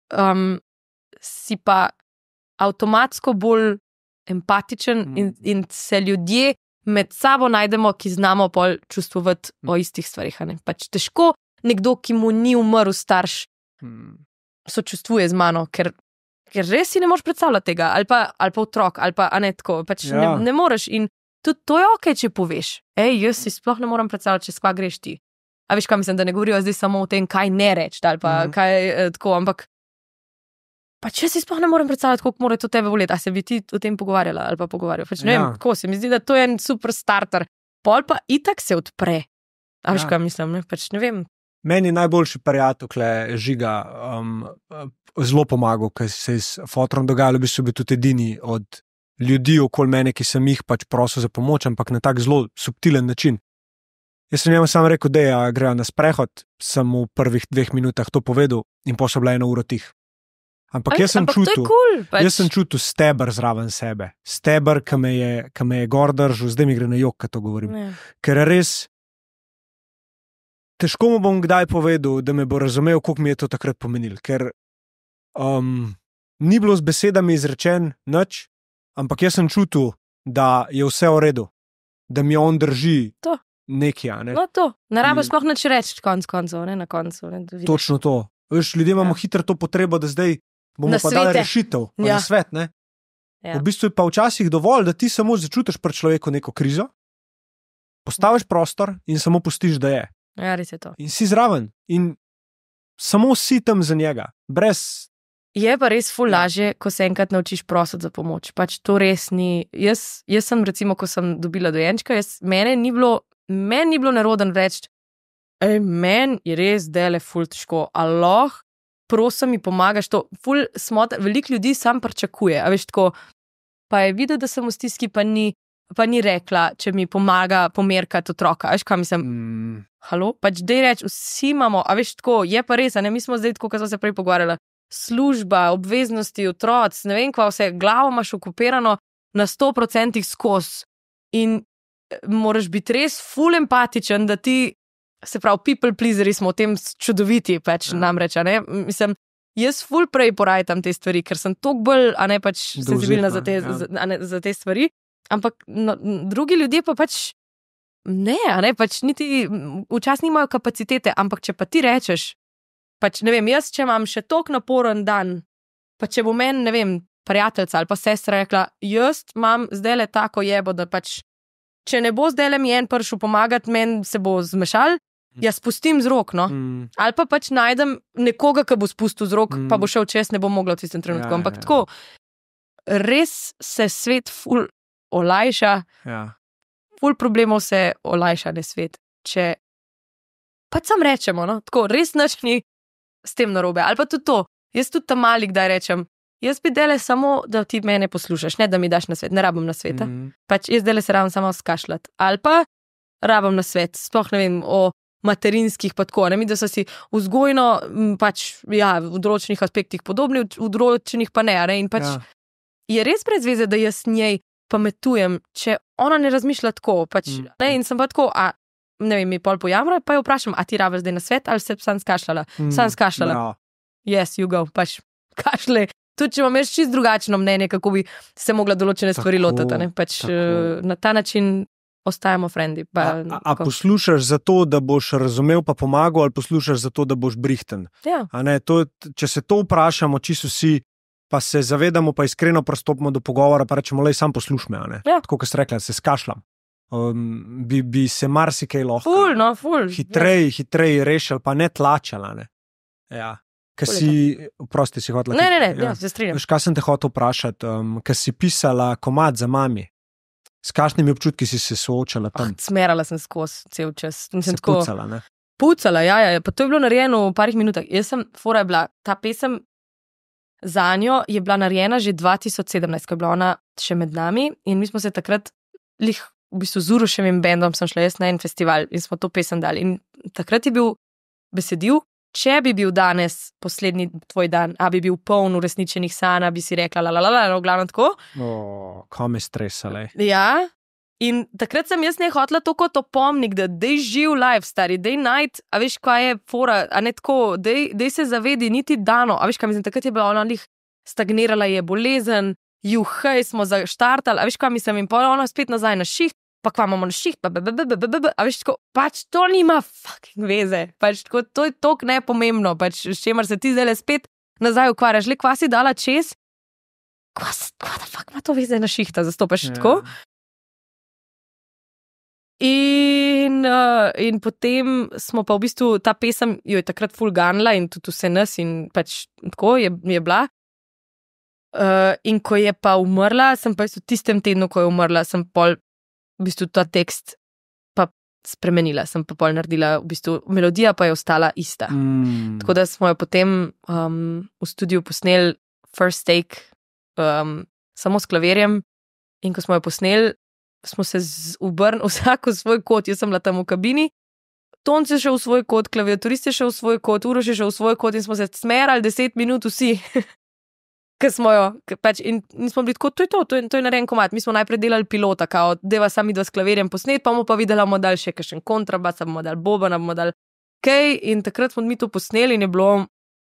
si pa avtomatsko bolj empatičen in se ljudje med sabo najdemo, ki znamo pol čustvovati o istih stvarih. Pač težko nekdo, ki mu ni umrl starš, sočustvuje z mano, ker res si ne moreš predstavljati tega, ali pa otrok, ali pa ne tako, pač ne moreš in tudi to je okej, če poveš. Jaz si sploh ne morem predstavljati, čez kva greš ti. A veš, kaj mislim, da ne govorijo zdaj samo o tem, kaj ne reči, ali pa kaj tako, ampak pa če si sploh ne morem predstavljati, koliko mora to tebe voleti, a se bi ti o tem pogovarjala ali pa pogovarjal. Pač ne vem, kako se mi zdi, da to je en super starter. Pol pa itak se odpre. A veš, kaj mislim, ne? Pač ne vem. Meni najboljši prijatelj, kle Žiga, zelo pomagal, ker se je s fotorom dogajalo, v bistvu bi tudi edini od ljudi okoli mene, ki sem jih pač prosil za pomoč, ampak na tak zelo subtilen način. Jaz sem njemu samo rekel, da grejo na sprehod, sem mu v prvih 2 minutah to povedal in pa so bila 1 uro tih. Ampak jaz sem čutil steber zraven sebe. Steber, ki me je gor držal, zdaj mi gre na jok, kad to govorim. Ker res težko mu bom kdaj povedal, da me bo razumel, koliko mi je to takrat pomenil. Ker ni bilo z besedami izrečen nič, ampak jaz sem čutil, da je vse v redu. Da mi on drži nekaj. Ne? No to, ne rabiš sploh nič reči koncev, ne na koncu. Ne, točno to. Veš, ljudje imamo hitro to potrebo, da zdaj bomo pa dali rešitev, pa na svet, ne? V bistvu je pa včasih dovolj, da ti samo začutiš pri človeku neko krizo, postaviš prostor in samo pustiš, da je. Ja, res je to. In si zraven. In samo si tam za njega. Brez... Je pa res ful lažje, ko se enkrat naučiš prositi za pomoč. Pač to res ni... Jaz sem recimo, ko sem dobila dojenčka, meni ni bilo neroden reči, meni je res dele ful težko, Allah, prosim mi pomagaš to. Ful smota, veliko ljudi sam pričakuje, a veš tako, pa je videl, da sem v stiski, pa ni rekla, če mi pomaga pomerkati otroka, a veš kaj mislim, halo, pač dej reč, vsi imamo, a veš tako, je pa res, a ne, mi smo zdaj tako, kot smo se prej pogovarjali, služba, obveznosti, otroc, ne vem kva vse, glavo imaš okupirano na 100% skozi in moraš biti res ful empatičen, da ti se pravi, people pleaseri smo v tem čudoviti, pač namreč, a ne, mislim, jaz ful prej porajtam te stvari, ker sem toliko bolj, a ne pač senzibilna za te stvari, ampak drugi ljudje pa pač ne, a ne, pač niti včasih nimajo kapacitete, ampak če pa ti rečeš, pač ne vem, jaz, če imam še toliko naporen dan, pa če bo meni, ne vem, prijateljca ali pa sestra rekla, jaz imam zdaj le tako jebo, da pač, če ne bo zdaj le mi en prišel pomagati, meni se bo zmešal, jaz spustim z rok, no. Ali pa pač najdem nekoga, ki bo spustil z rok, pa bo šel čez, ne bo mogla v tistem trenutku. Ampak tako, res se svet ful olajša, ful problemov se olajša na svet. Če pač sam rečemo, no, tako, res nič ni s tem narobe. Ali pa tudi to, jaz tudi tam mali kdaj rečem, jaz bi dele samo, da ti mene poslušaš, ne da mi daš na svet, ne rabim na sveta. Pač jaz dele se rabim samo skašljati. Ali pa rabim na svet, sploh ne vem, o materinskih pa tako, ne mi, da so si vzgojno, pač, ja, v določenih aspektih podobni, v določenih pa ne, in pač je res brez veze, da jaz njej pametujem, če ona ne razmišlja tako, pač, ne, in sem pa tako, ne vem, mi pol pojamra, pa jo vprašam, a ti rabiš zdaj na svet, ali se sam skašljala? Sam skašljala. Yes, you go, pač, kašle. Tudi, če imam čisto drugačno mnenje, kako bi se mogla določene stvari lotiti, ne, pač, na ta način ostajamo frendi. A poslušaš zato, da boš razumel pa pomagal, ali poslušaš zato, da boš brihten? Ja. A ne, če se to vprašamo, čisto vsi, pa se zavedamo, pa iskreno pristopimo do pogovora, pa rečemo, lej, sam poslušme, a ne? Ja. Tako, kot si rekla, se skašljam. Bi se marsikaj lahko. Ful. Hitrej rešil, pa ne tlačala, ne? Ja. Kaj si, prosti si hotela. Ne, ja, se strinjam. Veš, kaj sem te hotel vprašati, kaj si pisala komad za mami? S kakšnimi občutki si se soočala tam? Smerala sem skozi cel čas. Se pucala, ne? Pucala, ja, pa to je bilo narejeno v parih minutah. Fora je bila, ta pesem za njo je bila narejena že 2017, ko je bila ona še med nami in mi smo se takrat v bistvu z Uroševim bendom sem šla jaz na en festival in smo to pesem dali. In takrat je bil besedil, če bi bil danes poslednji tvoj dan, a bi bil poln uresničenih sanj, bi si rekla, v glavnem tako. Kam je stresale. Ja, in takrat sem jaz hotela to kot opomnik, da dej živ life, stari, dej najt, a veš, kaj je fora, a ne tako, dej se zavedi, niti dano, a veš, kaj mislim, takrat je bila ona stagnirala, je bolezen, juhej, smo zaštartali, a veš, kaj mislim, in pa ona spet nazaj na šiht, pa kva imamo na šiht, a veš, tako, pač to nima fucking veze, pač tako, to je tok nepomembno, pač s čemer se ti zdaj spet nazaj ukvarjaš, le kva si dala čez, kva da fuck ima to veze na šihta, zastopaš tako. In potem smo pa v bistvu, ta pesem jo je takrat ful ganila in tudi vse nas in pač tako je bila. In ko je pa umrla, sem pa v tistem tednu, ko je umrla, sem pol v bistvu ta tekst pa spremenila, sem pa pol naredila, v bistvu melodija pa je ostala ista. Tako da smo jo potem v studiu posneli first take samo s klavirjem in ko smo jo posneli, smo se obrnili vsak v svoj kot, jaz sem bila tam v kabini, Tonc je šel v svoj kot, klaviaturist je šel v svoj kot, Uroš je šel v svoj kot in smo se smerali 10 minut vsi, ker smo jo, pač, in smo bili tako, to je narejen komad, mi smo najprej delali pilota, kao, deva sami dva s klavirjem posnet, pa bomo pa videla, bomo dali še kakšen kontrabas, bomo dali boben, bomo dali kaj, in takrat smo mi to posneli in je bilo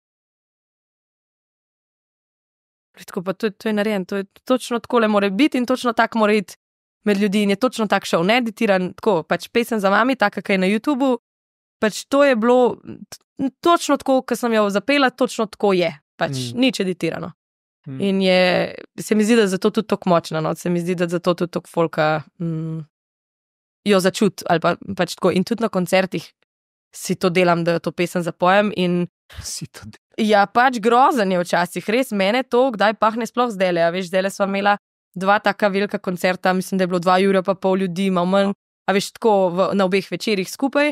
tako, pa to je narejen, to je točno tako le more biti in točno tak mora iti med ljudi in je točno tak šel, needitiran, tako, pač pesem za mami, taka, kaj je na YouTubeu, pač to je bilo točno tako, ko sem jo zapela, točno tako je, pač nič editirano. In se mi zdi, da zato tudi tako močna, no, se mi zdi, da zato tudi tako folka jo začut, ali pa pač tako, in tudi na koncertih si to delam, da jo to pesem zapojem in Si to delam. Ja, pač grozen je včasih, res, mene to, kdaj pahne sploh zdajle, a veš, zdajle sva imela 2 taka velika koncerta, mislim, da je bilo 2 ure pa pol ljudi, malo manj, a veš, tako na obeh večerih skupaj.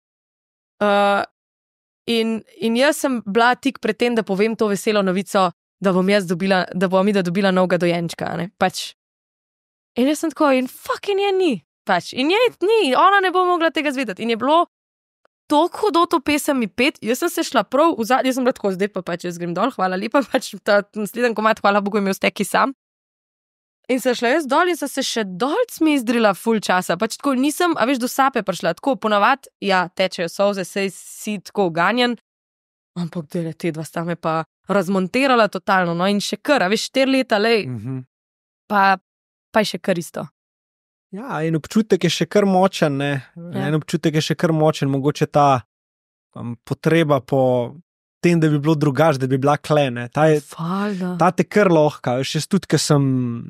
In jaz sem bila tik pred tem, da povem to veselo novico, da bom jaz dobila, da bom Mida dobila novega dojenčka, ne, pač. In jaz sem tako, in fucking je ni, pač, in je ni, ona ne bo mogla tega zvedeti. In je bilo toliko hudo to pesem mi pet, jaz sem se šla prav v zadnji, jaz sem bila tako, zdaj pa pač jaz grem dol, hvala lepa, pač ta naslednji komad, hvala Bogu, imel steki sam. In sem šla jaz dol in sem se še dolc mi izdrila ful časa, pač tako nisem, a veš, do sape prišla, tako ponavad, ja, tečejo solze, sej si tako ganjen, ampak dele te 2 sta me pa razmontirala totalno, no, in še kar, a veš, 4 leta, lej, pa je še kar isto. Ja, in občutek je še kar močen, ne, en občutek je še kar močen, mogoče ta potreba po tem, da bi bilo drugače, da bi bila klene. Ta te kar lahka, še tudi, ker sem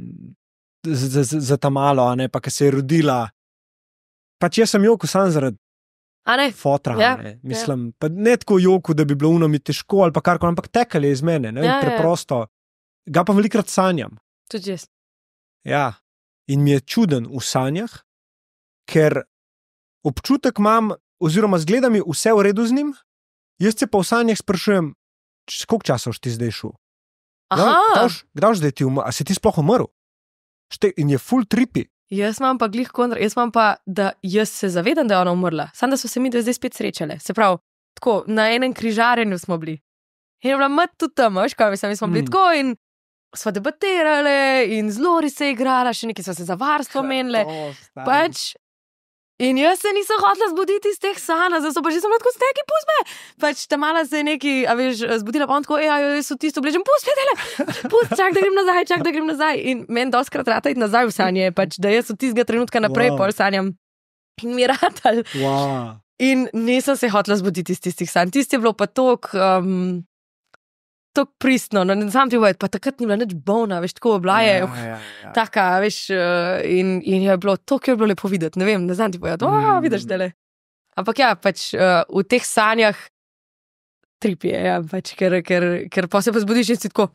za ta malo, ne, pa ker se je rodila. Pač jaz sem joku sam zaradi fotra, ne, mislim, pa ne tako joku, da bi bilo uno mi težko ali pa karkoli, ampak tekal je iz mene, ne, preprosto. Ga pa velikrat sanjam. Tudi jaz. Ja, in mi je čuden v sanjah, ker občutek imam, oziroma zgleda mi vse v redu z njim, jaz se pa v sanjah sprašujem, koliko časa boš ti zdaj šel? Kdaj zdaj ti umrl? A si ti sploh umrl? In je full trippy. Jaz imam pa glih kontra, jaz imam pa, da jaz se zavedam, da je ona umrla. Samo da so se mi zdaj spet srečale. Se pravi, tako, na enem križarjenju smo bili. In je bila mat tudi tam, veš kaj, mi smo bili tako in sva debatirale in z Lori se igrala, še nekaj sva se za varstvo menile. Pač, in jaz se nisem hotela zbuditi iz teh sanj, zato pa že sem bila tako steki, pusti me. Pač ta mala se je nekaj, a veš, zbudila pa on tako, jaz so tisto oblečem, pusti me tele, čak da grem nazaj. In meni doskrat rata iti nazaj v sanje, pač, da jaz od tistega trenutka naprej pol sanjam. In mi je ratal. Wow. In nisem se hotela zbuditi iz tistih sanj. Tisti je bilo pa tok pristno, no, ne znam ti povedati, pa takrat ni bila nič bolna, veš, tako bila je, taka, veš, in je bilo, to, ki je bilo lepo videti, ne vem, ne znam ti povedati, vidiš tele. Ampak ja, pač v teh sanjah trip je, ja, pač, ker pa se pa zbudiš in si tako,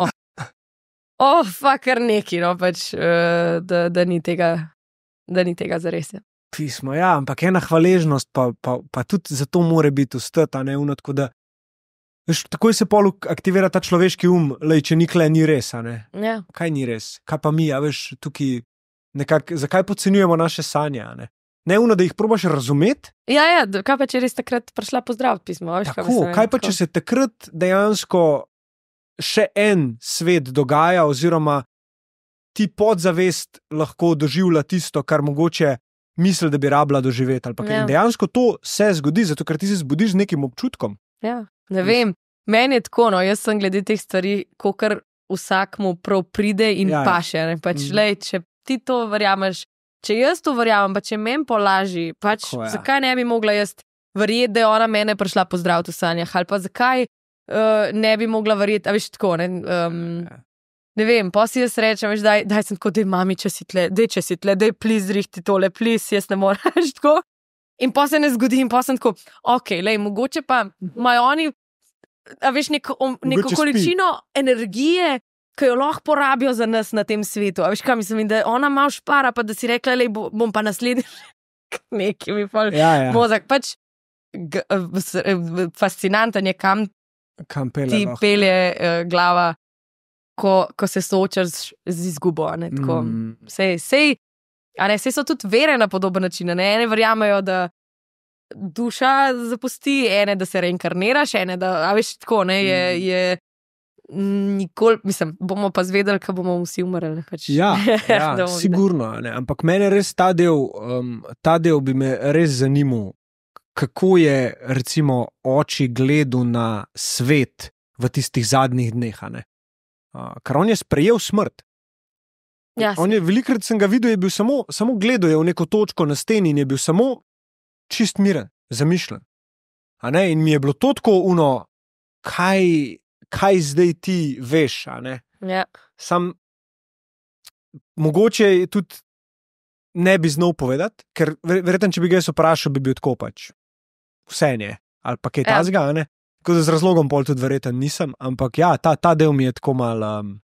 kar neki, no, pač, da ni tega zares. Pismo, ja, ampak ena hvaležnost, pa tudi zato mora biti ustata, ne, tako da veš, takoj se pol aktivira ta človeški lej, če nikle ni res, a ne? Ja. Kaj ni res? Kaj pa mi, a veš, tukaj zakaj podcenjujemo naše sanje, ne? Ne da jih probaš razumeti. Ja, kaj pa če res takrat prišla pozdraviti pismo? Tako, kaj pa če se takrat dejansko še en svet dogaja, oziroma ti podzavest lahko doživlja tisto, kar mogoče misli, da bi rabila doživeti. In dejansko to se zgodi, zato ker ti se zbudiš z nekim občutkom. Ja, ne vem, meni je tako, jaz sem glede teh stvari, kakor vsakmu prav pride in paše. Če ti to verjameš, če jaz to verjamem, pa če meni polaži, zakaj ne bi mogla jaz verjeti, da je ona mene prišla pozdraviti v sanjah, ali pa zakaj ne bi mogla verjeti, a veš tako, ne vem, pa si jaz rečem, veš, daj sem tako, daj mami, če si tle, daj please zrihti tole, please, jaz ne morem, veš tako. In pa se ne zgodi, in pa sem tako, mogoče pa imajo oni, a veš, neko količino energije, ki jo lahko porabijo za nas na tem svetu. A veš, kaj mislim, da ona malo špara, pa da si rekla, bom pa naslednji nekaj mi pol mozak. Fascinanten je, kam ti pelje glava, ko se soočaš z izgubo. Sej so tudi vere na podoben način. Ene verjamejo, da duša zapusti, ene, da se reinkarniraš, ene, da, a veš, tako, je nikoli, mislim, bomo pa zvedeli, ko bomo vsi umrli. Ja, sigurno, ne. Ampak mene res ta del bi me res zanimal, kako je recimo oči gledal na svet v tistih zadnjih dneh, ne. Ker on je sprejel smrt. Velikrat sem ga videl, je bil samo gledal je v neko točko na steni in je bil samo čist miren, zamišljen. In mi je bilo to tako kaj zdaj ti veš, Sam mogoče tudi ne bi znal povedati, ker verjetno, če bi ga jaz vprašal, bi bil tako vse nje, ali pa kaj tazga, tako da z razlogom pol tudi verjetno nisem, ampak ta del mi je tako mal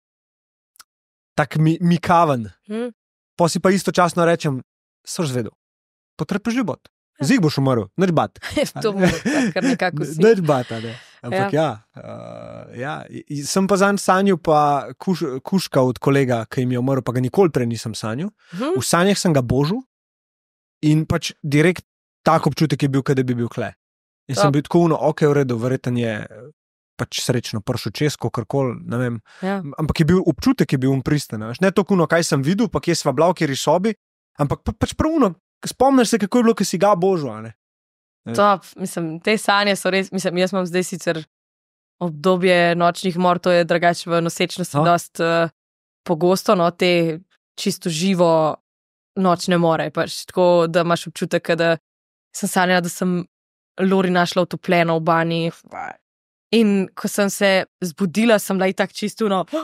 tak mikaven. Pa si pa istočasno rečem, soš zvedel, potrpiš ljubot. Zdaj boš umrl, nič bat. To bo kar nekako si. Nič bat, ne. Ampak sem pa zanj sanjal pa kuška od kolega, ki jim je umrl, pa ga nikoli prej nisem sanjal. V sanjah sem ga božil in pač direkt tak občutek je bil, kada bi bil kle. In sem bil tako v redu, verjetno je pač srečno pršel čez, kakorkoli, ne vem. Ampak občutek je bil pristen. Ne toliko kaj sem videl, pa kje sva bila v kjeri sobi, ampak pač prav spomniš se, kako je bilo, ko si ga božil, ne? Mislim, te sanje so res, mislim, jaz imam zdaj sicer obdobje nočnih mor, to je drugače v nosečnosti dost pogosto, te čisto živo nočne more, pač tako, da imaš občutek, da sem sanjala, da sem Lori našla utopljeno v banji in ko sem se zbudila, sem bila itak čisto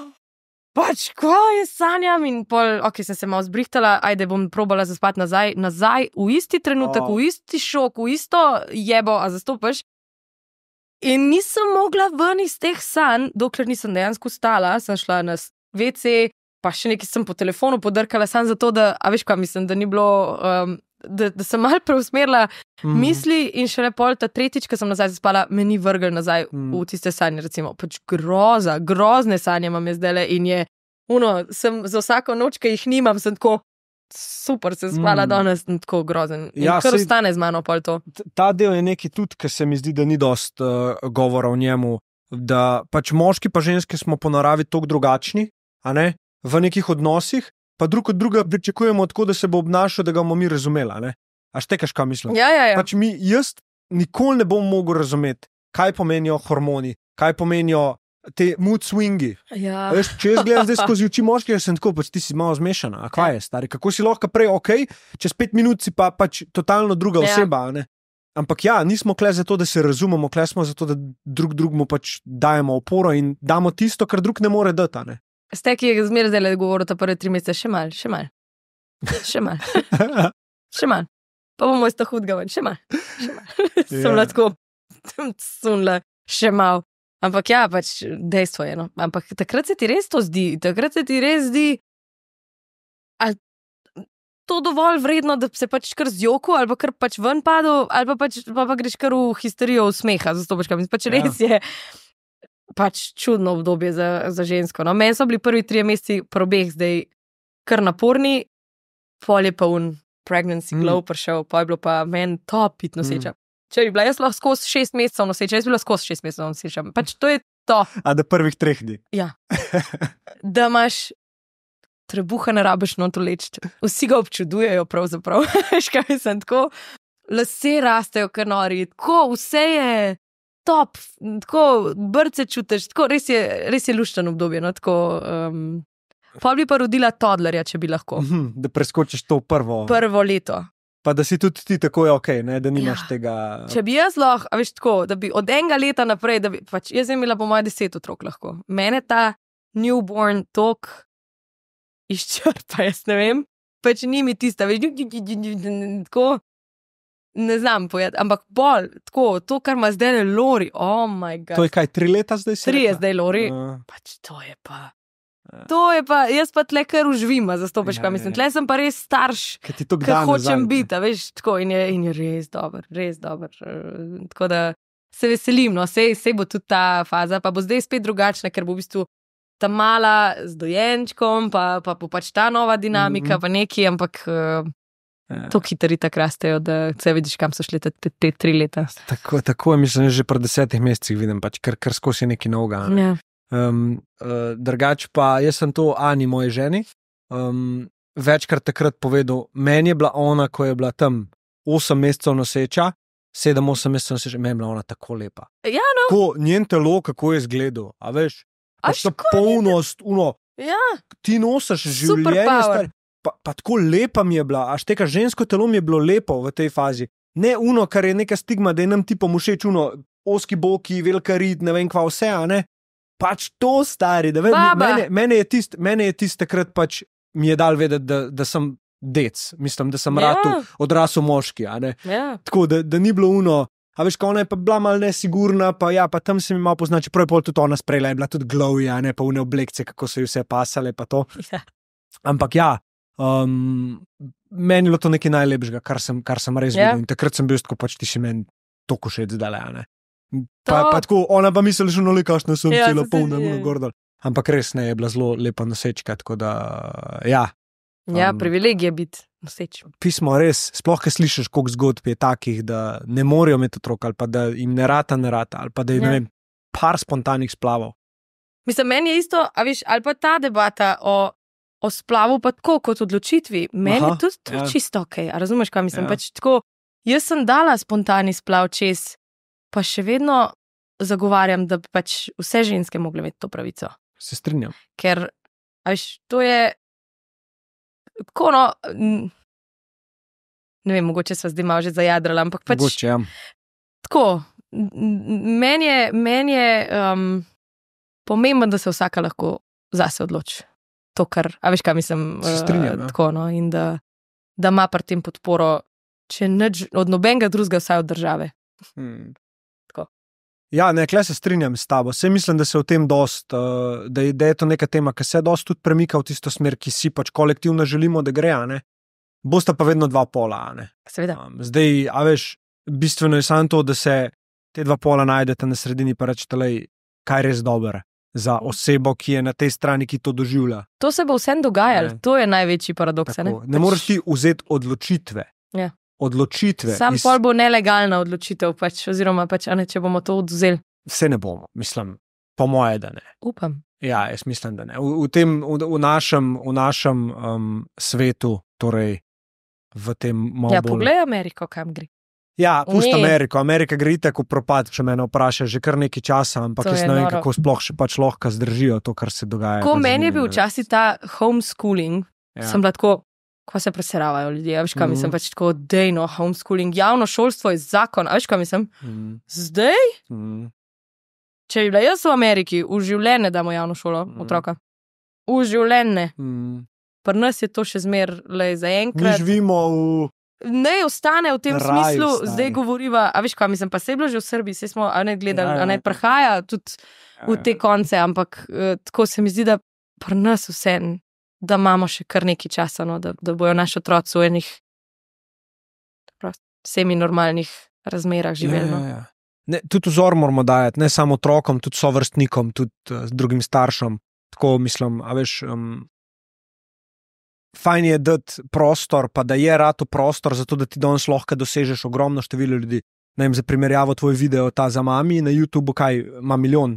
pač, kaj je sanjam? In pol, sem se malo zbrihtala, ajde, bom probala zaspati nazaj, v isti trenutek, v isti šok, v isto jebo, a zastopaš. In nisem mogla ven iz teh sanj, dokler nisem dejansko stala, sem šla na WC, pa še nekaj sem po telefonu podrkala, sam zato, da, a veš kaj, mislim, da ni bilo, da sem malo preusmerila misli in šele pol ta tretjič, ko sem nazaj zaspala, me ni vrgel nazaj v tiste sanje, recimo, pač grozne sanje imam je zdajle in je, sem za vsako noč, ki jih nimam, sem tako super, sem spala danes in tako grozen. In kar ostane z mano pol to. Ta del je neki tudi, ker se mi zdi, da ni dost govora o njemu, da pač moški pa ženske smo po naravi toliko drugačni, a ne, v nekih odnosih, pa drug od druga pričakujemo tako, da se bo obnašal, da ga bomo mi razumela, ne? A štekaš, kaj mislim? Ja. Pač jaz nikoli ne bom mogel razumeti, kaj pomenijo hormoni, kaj pomenijo te mood swingi. Ja. Veš, če jaz gledam zdaj skozi oči moškega, sem tako, pač ti si malo zmešana. A kva je, stari? Kako si lahko prej, čez 5 minut si pa pač totalno druga oseba, ne? Ampak nismo kle zato, da se razumemo, kle smo zato, da drugmu pač dajemo oporo in damo tisto, kar drug ne more dati, ne? Ste, ki je zmeraj zdaj govoril ta prve 3 mesece, še mal. Pa bomo iz to hudga ven, še mal. Sem lahko sunla, še mal. Ampak pač dejstvo je, no. Ampak takrat se ti res to zdi, ali to dovolj vredno, da se pač kar zjoku, ali pa kar pač ven padel, ali pa greš kar v histerijo v smeha, zato pač res je pač čudno obdobje za žensko. No, meni so bili prvi 3 meseci probeh zdaj kar naporni, pol je pa pregnancy glow prišel, pa je bilo pa meni top biti noseča. Če bi bila jaz lahko skozi 6 mesecev noseča, jaz bi bila skozi 6 mesecev noseča. Pač to je to. A da prvih 3 dni. Ja. Da imaš trebuha, ne rabiš noto leči. Vsi ga občudujejo pravzaprav. Veš, kaj mislim, tako lase rastejo kar nori, tako vse je top, tako brce čutiš, tako res je lušten obdobje, no, tako... Pa bi pa rodila toddlerja, če bi lahko. Da preskočiš to prvo leto. Pa da si tudi ti tako je okej, ne, da nimaš tega... Če bi jaz lahko, a veš tako, da bi od enega leta naprej, da bi, pač jaz imela po moje 10 otrok lahko. Mene ta newborn tok izčrpa, jaz ne vem, pač ni mi tista, veš, tako, ne znam povedati, ampak bolj, tako, to, kar ima zdaj Lori, oh my god. To je kaj, 3 leta zdaj si? 3 je zdaj Lori, pač to je pa... To je pa, jaz pa tle kar užvim, zastopiš, kaj mislim. Tle sem pa res starš, ker hočem biti, veš, tako, in je res dober, res dober. Tako da se veselim, no, sej bo tudi ta faza, pa bo zdaj spet drugačna, ker bo v bistvu ta mala z dojenčkom, pa bo pač ta nova dinamika, pa neki, ampak to hitri tako rastejo, da se vidiš, kam so šli te 3 leta. Tako je, mislim, že pri 10 mesecih vidim, pač, ker skozi je nekaj novega. Ne? Ja. Drugač pa jaz sem to Ani, moji ženi, večkrat takrat povedal, meni je bila ona, ko je bila tam 8 mesecev noseča, 7-8 mesecev noseča, meni je bila ona tako lepa. Ja, no. Tako, njen telo, kako je izgledal, a veš, pač ta polnost, ti nosiš življenje, pa tako lepa mi je bila, až tega žensko telo mi je bilo lepo v tej fazi. Ne kar je neka stigma, da je nam tipom všeč oski boki, velika rit, ne vem kva vse, a ne. Pač to, stari, da mene je tist takrat pač mi je dal vedeti, da sem dec, mislim, da sem odrasel moški, a ne. Tako, da ni bilo a veš, ko ona je pa bila malo nesigurna, pa tam se mi malo pozna, čeprav je pol tudi ona sprejela, je bila tudi glowy, a ne, pa oblekce, kako so ji vse pasale, pa to. Ampak meni je bilo to nekaj najlepšega, kar sem res videl, in takrat sem bil tako pač ti še meni toliko všeč zdaj, a ne. Pa tako, ona pa misli, že noli kašno sem celo polna, gordol. Ampak res ne, je bila zelo lepa nosečka, tako da, privilegij je biti noseč. Pismo res, sploh, kaj slišiš, koliko zgodb je takih, da ne morejo imeti otrok, ali pa da jim ne rata, ali pa da je, ne vem, par spontanih splavov. Mislim, meni je isto, a veš, ali pa ta debata o splavu pa tako kot odločitvi, meni je tudi čisto okej, a razumeš, kaj mislim, pač tako, jaz sem dala spontani splav čez, pa še vedno zagovarjam, da pač vse ženske mogle imeti to pravico. Se strinjam. Ker, veš, to je tako, no, ne vem, mogoče sva zdaj malo že zajadrala, ampak pač mogoče, ja. Tako, meni je pomembno, da se vsaka lahko zase odloči. To, kar, a veš, kaj mislim, se strinjam, tako, no, in da ima pri tem podporo, če nič od nobenega drugega, vsaj od države. Ja, ne, kle se strinjam s tabo. Saj mislim, da se v tem dost, da je to neka tema, ki se dost tudi premika v tisto smer, ki si pač kolektivno želimo, da gre, a ne. Bosta pa vedno 2 pola, a ne. Seveda. Zdaj, a veš, bistveno je samo to, da se te 2 pola najdete na sredini, pa rečete, kaj je res dobro za osebo, ki je na tej strani, ki to doživlja. To se bo vsem dogajalo, to je največji paradoks, ne. Ne moreš ti vzeti odločitve. Ja. Odločitve. Sam pol bo nelegalna odločitev, pač, oziroma pač, a ne, če bomo to odvzeli. Vse ne bomo, mislim, po moje, da ne. Upam. Ja, jaz mislim, da ne. V našem svetu, torej v tem malo bolj... poglej Ameriko, kam gre. Ja, pusti Ameriko. Amerika gre tako propad, če mene vpraša, že kar nekaj časa, ampak jaz ne vem, kako sploh še pač lahko zdržijo to, kar se dogaja. Ko meni je bil včasih ta homeschooling, sem bila tako, ko se presiravajo ljudje, veš kaj mislim, pač tako dejno homeschooling, javno šolstvo je zakon, veš kaj mislim, zdaj, če bi bila jaz v Ameriki, v življenje damo javno šolo, otroka, v življenje, pri nas je to še zmer, za enkrat. Mi živimo Ne ostane v tem smislu, zdaj govoriva, a veš kaj mislim, pa se je bilo že v Srbiji, se smo, a ne gledali, a ne prihaja tudi v te konce, ampak tako se mi zdi, da pri nas vse, da imamo še kar nekaj časa, no, da bojo naši otroci v enih semi-normalnih razmerah živeli. No. Ne, tudi vzor moramo dajati, ne samo otrokom, tudi sovrstnikom, tudi drugim staršem. Tako mislim, a veš, fajn je dati prostor, pa da je rato prostor, zato da ti danes lahko dosežeš ogromno število ljudi. Ne vem, za primerjavo tvoj video ta za mami na YouTubeu, kaj ima milijon?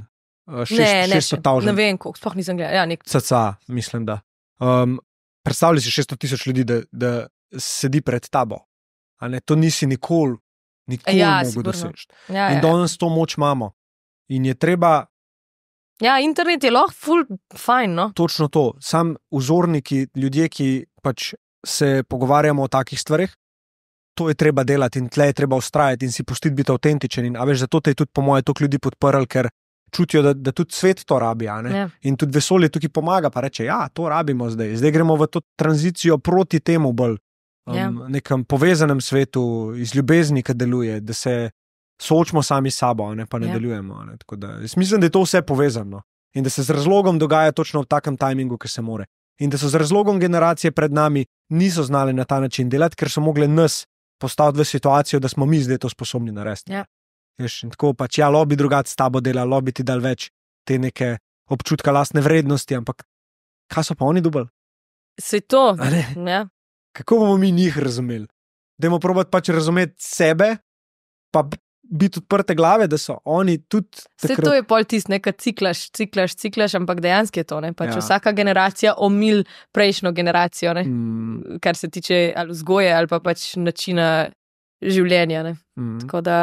600 ne vem, koliko, sploh nisem gledal. Ja, CCA, mislim, da. Predstavljaj si 600,000 ljudi, da sedi pred tabo. A ne, to nisi nikoli mogel doseči. In danes to moč imamo. In je treba... Ja, internet je lahko ful fajn, no? Točno to. Sam vzorniki, ljudje, ki pač se pogovarjamo o takih stvarih, to je treba delati in tle je treba ustrajati in si pustiti biti avtentičen. In, a veš, zato te je tudi po moje toliko ljudi podprl, ker čutijo, da tudi svet to rabi, a ne? Ja. In tudi vesolje tukaj pomaga, pa reče, ja, to rabimo zdaj. Zdaj gremo v to tranzicijo proti temu bolj nekem povezanem svetu, iz ljubezni, ki deluje, da se soočimo sami s sabo, ne, pa ne delujemo. Ne. Tako da, jaz mislim, da je to vse povezano in da se z razlogom dogaja točno v takem tajmingu, ki se more. In da so z razlogom generacije pred nami niso znali na ta način delati, ker so mogli nas postaviti v situacijo, da smo mi zdaj to sposobni narediti. Ja. In tako pač, ja, lobi drugače s tabo dela, lobi ti dal več te neke občutka lastne vrednosti, ampak kaj so pa oni dobili? Se to, ja. Kako bomo mi njih razumeli? Dajmo probati pač razumeti sebe, pa biti odprte glave, da so oni tudi takrat... Se to je pol tist, nekaj ciklaš, ampak dejansko je to, ne? Pač vsaka generacija omil prejšnjo generacijo, ne? Kar se tiče ali vzgoje ali pa pač načina življenja, ne? Tako da...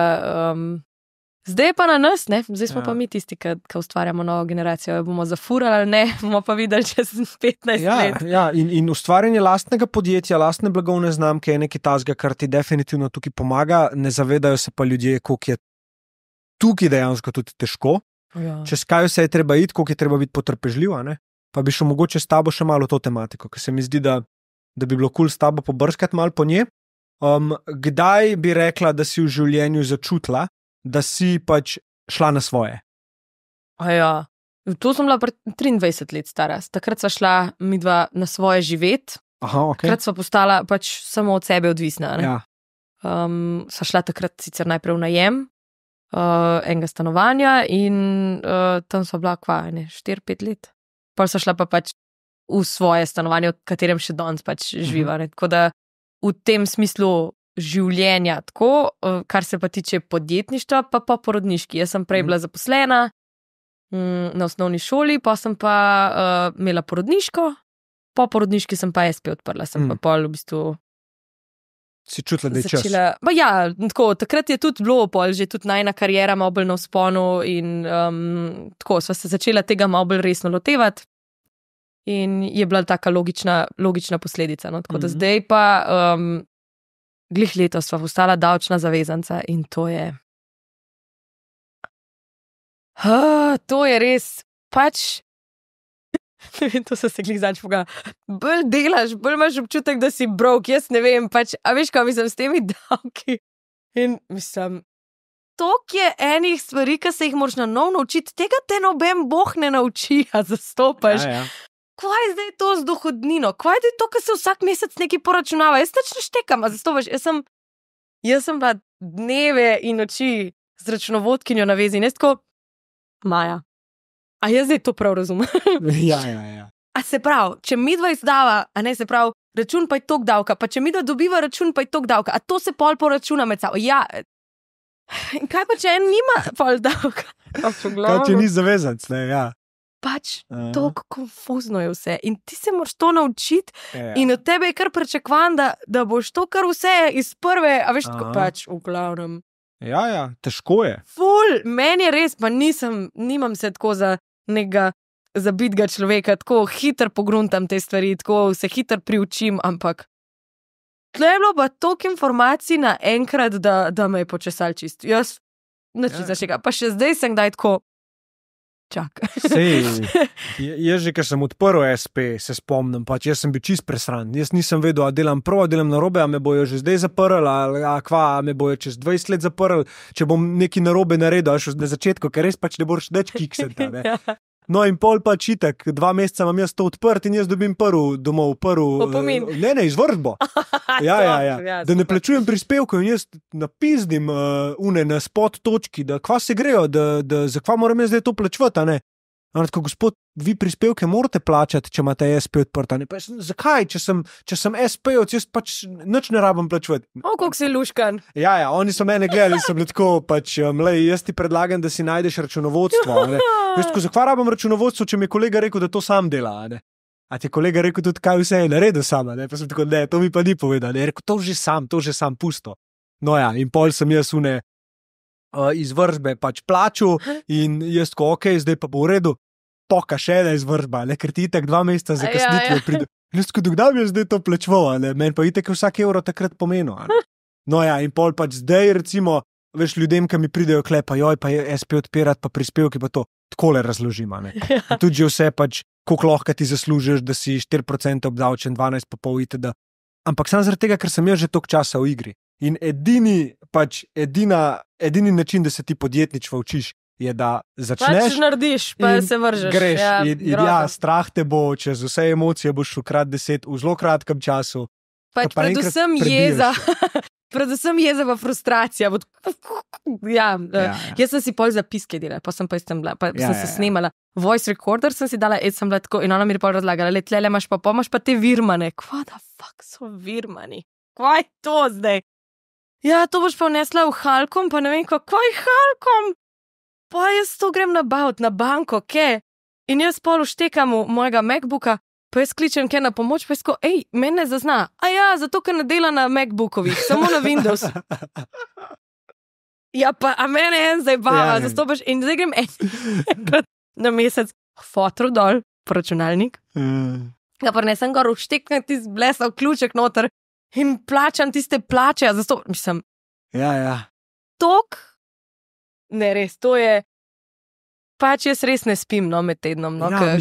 Zdaj je pa na nas, ne? Zdaj smo pa mi tisti, ki ustvarjamo novo generacijo. Bomo zafurali ali ne, bomo pa videli čez 15 let. Ja, in ustvarjanje lastnega podjetja, lastne blagovne znamke je nekaj tazga, kar ti definitivno tukaj pomaga. Ne zavedajo se pa ljudje, koliko je tukaj dejansko tudi težko. Ja. Čez kaj vse je treba iti, koliko je treba biti potrpežljiv, ne? Pa bi šel mogoče s tabo še malo to tematiko, ker se mi zdi, da bi bilo cool s tabo pobrskati malo po nje. Kdaj bi rekla, da si v življenju začutila, da si pač šla na svoje? Ja, to sem bila 23 let stara. Takrat sva šla midva na svoje živeti. Okay. Takrat sva postala pač samo od sebe odvisna. Ne? Ja. Sva šla takrat sicer najprej v najem enega stanovanja in tam sva bila 4-5 let. Pol sva šla pa pač v svoje stanovanje, v katerem še danes pač živa. Tako da v tem smislu življenja, tako, kar se pa tiče podjetništva, pa porodniški. Jaz sem prej bila zaposlena na osnovni šoli, pa sem pa imela porodniško, po porodniški sem pa SP odprla, sem pa pol v bistvu si čutila, da je čas. Ja, tako, takrat je tudi bilo pol, že tudi najna karijera malo bolj na vzponu in tako, sva se začela tega malo bolj resno lotevati in je bila taka logična posledica. No? Tako da zdaj pa glih letos sva postala davčna zavezanca in to je res pač ne vem, to se glih zadnjič poga. Bolj delaš, bolj imaš občutek, da si broke, jaz ne vem, pač, a veš, kaj mislim s temi davki in mislim, toliko je enih stvari, ki se jih moraš na nov naučiti, tega te noben boh ne nauči, a zastopaš. Ja. Kaj je zdaj to z dohodnino? Kaj je to, kar se vsak mesec nekaj poračunava? Jaz nič ne štekam, a zastopaš. Jaz sem bila dneve in noči z računovodkinjo na vezi in jaz tako, Maja, a jaz zdaj to prav razumem? Ja. A se pravi, če midva izdava, a ne se pravi, račun pa je tok davka, pa če midva dobiva račun pa je tok davka, a to se pol poračuna med sabo. Ja, in kaj pa, če en nima pol davka? Kaj, če ni zavezanc, ne, ja. Pač toliko konfuzno je vse in ti se moraš to naučiti in od tebe je kar pričakovan, da boš to kar vse iz prve, a veš, tako pač v glavnem. Ja, težko je. Ful, meni je res, pa nimam se tako za nekega zabitega človeka, tako hitro pogruntam te stvari, tako se hitro priučim, ampak tle je bilo pa toliko informacij naenkrat, da me je počesal čist. Jaz nič zašega, pa še zdaj sem kdaj tako čak. Sej, jaz že, ker sem odprl SP, se spomnim, pač jaz sem bil čist presran. Jaz nisem vedel, a delam prav, a delam narobe, a me bojo že zdaj zaprli, a me bojo čez 20 let zaprli, če bom nekaj narobe naredil, až na začetku, ker res pač ne boš nič kiksati. No in pol pač itak, 2 meseca imam jaz to odprt in jaz dobim domov opomin. Ne, izvršbo. Ja. Da ne plačujem prispevkov in jaz napizdim na spod točki, da kva se grejo, da za kva moram jaz zdaj to plačevati, a ne. On tako, gospod, vi prispevke morate plačati, če imate SP odprta. Pa zakaj, če sem SP-ovc, jaz pač nič ne rabim plačevati. Koliko si luškan. Ja, oni so mene gledali, so bili tako, pač, jaz ti predlagam, da si najdeš računovodstvo. Veš, tako, zakaj rabim računovodstvo, če mi je kolega rekel, da to sam dela, ne? A ti je kolega rekel tudi, kaj vse je naredil sama, ne? Pa sem tako, ne, to mi pa ni povedal, ne? Rekel, to že sam, pusto. No ja, in pol sem jaz izvršbe pač plačal in jaz tako, ok, zdaj pa bo v redu, poka še ena izvršba, ker ti itak 2 meseca za kasnitve pride. Jaz tako, kdaj bi jaz zdaj to plačval, meni pa itak vsak evro takrat pomenil. No ja, in pol pač zdaj recimo, veš, ljudem, ki mi pridejo klepa, joj, pa je SP odpirati, pa prispevki, pa to takole razložim. Tudi že vse pač, koliko lahko ti zaslužiš, da si 4% obdavčen, 12,5 itd. Ampak samo zaradi tega, ker sem jaz že toliko časa v igri. In edini način, da se ti podjetništvo učiš, je, da začneš. Pač narediš, pa se vržeš. Greš. Ja, strah te bo, čez vse emocije boš ukrat 10 v zelo kratkem času. Pač predvsem jeza. Predvsem jeza pa frustracija. Jaz sem si pol zapiske delala, pa sem se snemala. Voice recorder sem si dala, sem bila tako, in ona mi je pol razlagala, tlele imaš pa te virmane. Kva da fuck so virmani? Kva je to zdaj? Ja, to boš pa vnesla v Halkom, pa ne vem, kako je Halkom. Pa jaz to grem na banko, ke? In jaz pol vštekam v mojega MacBooka, pa jaz kličem ke na pomoč, pa jaz ko, mene zazna. A ja, zato, ker ne dela na MacBookovih, samo na Windows. Ja, pa, a mene zdaj bava, zato boš, in zdaj grem enkrat na mesec fotro dol, po računalnik. Ja, pa ne sem gor vštekam tisti blesal ključek noter, in plačam tiste plače, zato, mislim... Ja. Tok? Ne, res, to je... Pač jaz res ne spim, med tednom,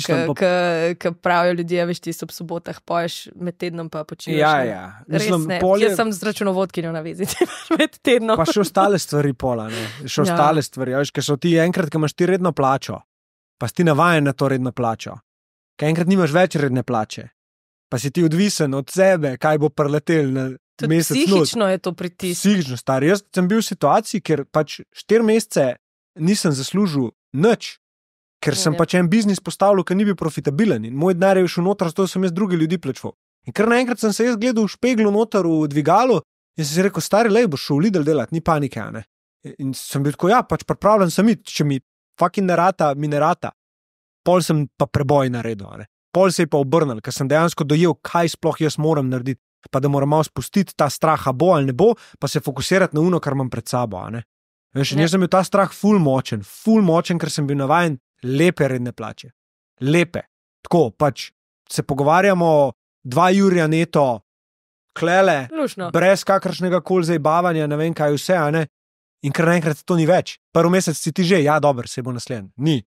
ker pravijo ljudje, veš, ti so ob sobotah, poješ med tednom pa počivaš. Ja. Mislim, res ne, jaz sem z računovodkinjo na vezi med tednom. Pa še ostale stvari pola, ne? Ostale stvari, veš, ker so ti enkrat, ko imaš ti redno plačo, pa si ti navajen na to redno plačo, ker enkrat nimaš več redne plače. Pa si ti odvisen od sebe, kaj bo preletel na mesec. Psihično je to pritisk. Psihično, stari. Jaz sem bil v situaciji, kjer pač 4 mesece nisem zaslužil nič, ker sem pač en biznis postavil, ki ni bil profitabilen in moj denar je šel noter, zato sem jaz drugi ljudi plačval. In kar naenkrat sem se jaz gledal v špeglu noter v dvigalu in sem si rekel, stari, boš šel v Lidl delati, ni panike, ne. In sem bil tako, pač pripravljen sem iti, če mi fucking ne rata, mi ne rata. Pol sem pa preboj naredil, ne. Pol se je pa obrnil, ker sem dejansko dojel, kaj sploh jaz moram narediti, pa da moram malo spustiti ta strah, a bo ali ne bo, pa se fokusirati na ono, kar imam pred sabo. Veš, jaz sem bil ta strah ful močen, ker sem bil navajen lepe redne plače. Lepe. Tako, pač se pogovarjamo 2 jurja neto, klele, Lušno. Brez kakršnega koli zajbavanja, ne vem kaj vse, in ker naenkrat to ni več. Prvi mesec si ti že, ja, dober, se bo naslednji.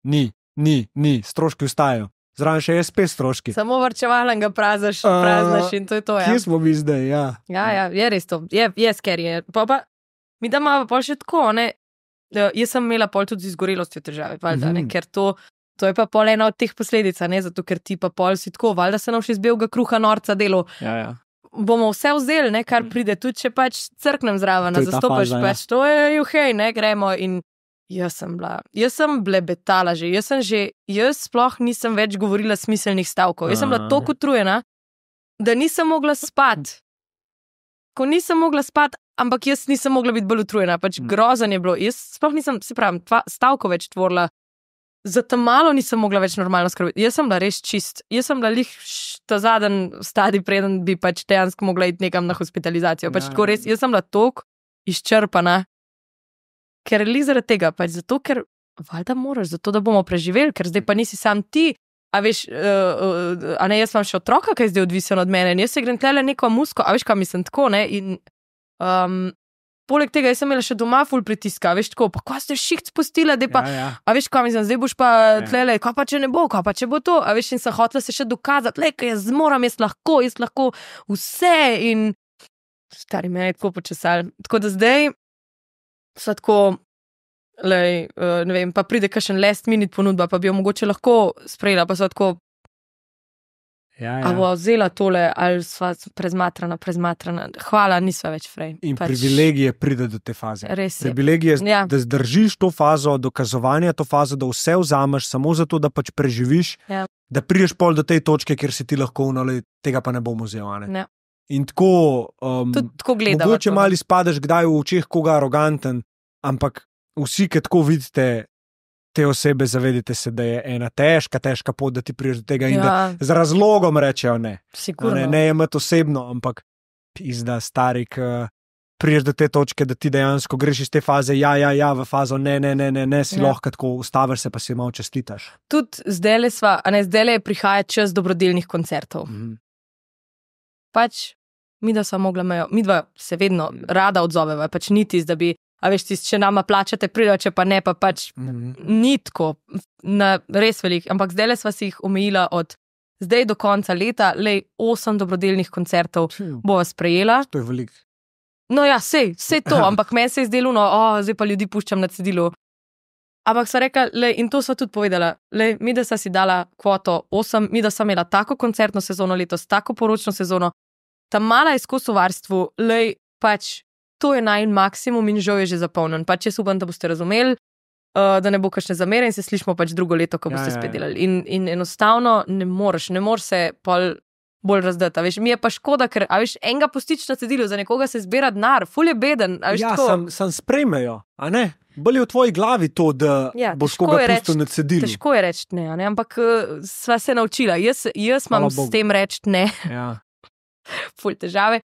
Ni, stroški ustajajo. Zraven še je spet stroški. Samo varčevalen ga praznaš in to je to, ja. Kje smo mi zdaj, ja. Ja, je res to, je scary. Pa mi da malo pol še tako, ne, jaz sem imela pol tudi z izgorelostjo težave, valjda, ne, ker to je pa pol ena od teh posledic, ne, zato ker ti pa pol si tako, valjda se nam še iz belega kruha norca delo. Ja. Bomo vse vzeli, ne, kar pride, tudi če pač crknem zraven, zastopaš, pač to je juhej, ne, gremo in jaz sem blebetala že, jaz sploh nisem več govorila smiselnih stavkov, jaz sem bila toliko utrujena, da nisem mogla spati. Ko nisem mogla spati, ampak jaz nisem mogla biti bolj utrujena, pač grozen je bilo, jaz sploh nisem, se pravim, stavko več tvorila, za tam malo nisem mogla več normalno skrbeti, jaz sem bila res čist, jaz sem bila lih ta zadnji stadij, preden bi pač dejansko mogla iti nekam na hospitalizacijo, pač tako res, jaz sem bila toliko izčrpana, ker li zaradi tega, pač zato, ker valjda moraš, zato da bomo preživeli, ker zdaj pa nisi sam ti, a veš, a ne, jaz imam še otroka, ki je zdaj odvisen od mene, in jaz se grem tlele neko musko, a veš, kaj mislim tako, ne, in poleg tega jaz sem imela še doma ful pritiska, a veš, tako, pa ko ste šiht spustila, dej pa, a veš, kaj mislim, zdaj boš pa tlele, kaj pa če ne bo, kaj pa če bo to, a veš, in sem hotela se še dokazati, kaj jaz zmoram, jaz lahko vse, in stari, mene je tako počesali, tako da zdaj so tako, ne vem, pa pride kakšen last minute ponudba, pa bi jo mogoče lahko sprejela, pa so tako, A bo vzela tole, ali sva prezmatrana. Hvala, nisva več frej. In privilegije pride do te faze. Res je. Privilegije, da zdržiš to fazo dokazovanja, to fazo, da vse vzameš samo zato, da pač preživiš, da prideš pol do te točke, kjer si ti lahko vnali, tega pa ne bom vzel. Ne? In tako, tako gledamo. Mogoče malo izpadeš kdaj v očeh koga aroganten, ampak vsi, ki tako vidite te osebe, zavedite se, da je ena težka pot, da ti prideš do tega in da z razlogom rečejo ne. Sigurno. Ne je imeti osebno, ampak pizda stari, prideš do te točke, da ti dejansko greš iz te faze, v fazo ne, si lahko tako ustaviš se, pa si malo čestitaš. Tudi zdajle prihaja čas dobrodelnih koncertov. Pač, midva sva mogla mejo, midva se vedno rada odzoveva, pač ni tis, da bi, a veš, tis, če nama plačate, pridejo, če pa ne, pa pač ni tako, res velik, ampak zdajle sva si jih omejila od zdaj do konca leta, 8 dobrodelnih koncertov bova sprejela. To je veliko. No ja, sej to, ampak meni se je zdelo, zdaj pa ljudi puščam na cedilu. Ampak sva rekla, in to sva tudi povedala, mi da sva si dala kvoto 8, mi da sva imela tako koncertno sezono letos, tako poročno sezono, ta mala izkus v varstvu, pač to je najin maksimum in žal je že zapolnjen. Pač jaz upam, da boste razumeli, da ne bo kakšne zamere in se slišimo pač drugo leto, ko boste spet delali. In enostavno ne moreš se pol bolj razdati. Veš, mi je pa škoda, ker enega postič na cedilu, za nekoga se zbira denar, ful je beden. Sam sprejmejo, a ne? Bolj je v tvoji glavi to, da boš koga pustil na cedilu. Težko je reči ne, ampak sva se naučila. Jaz imam s tem reči ne. Ful težave.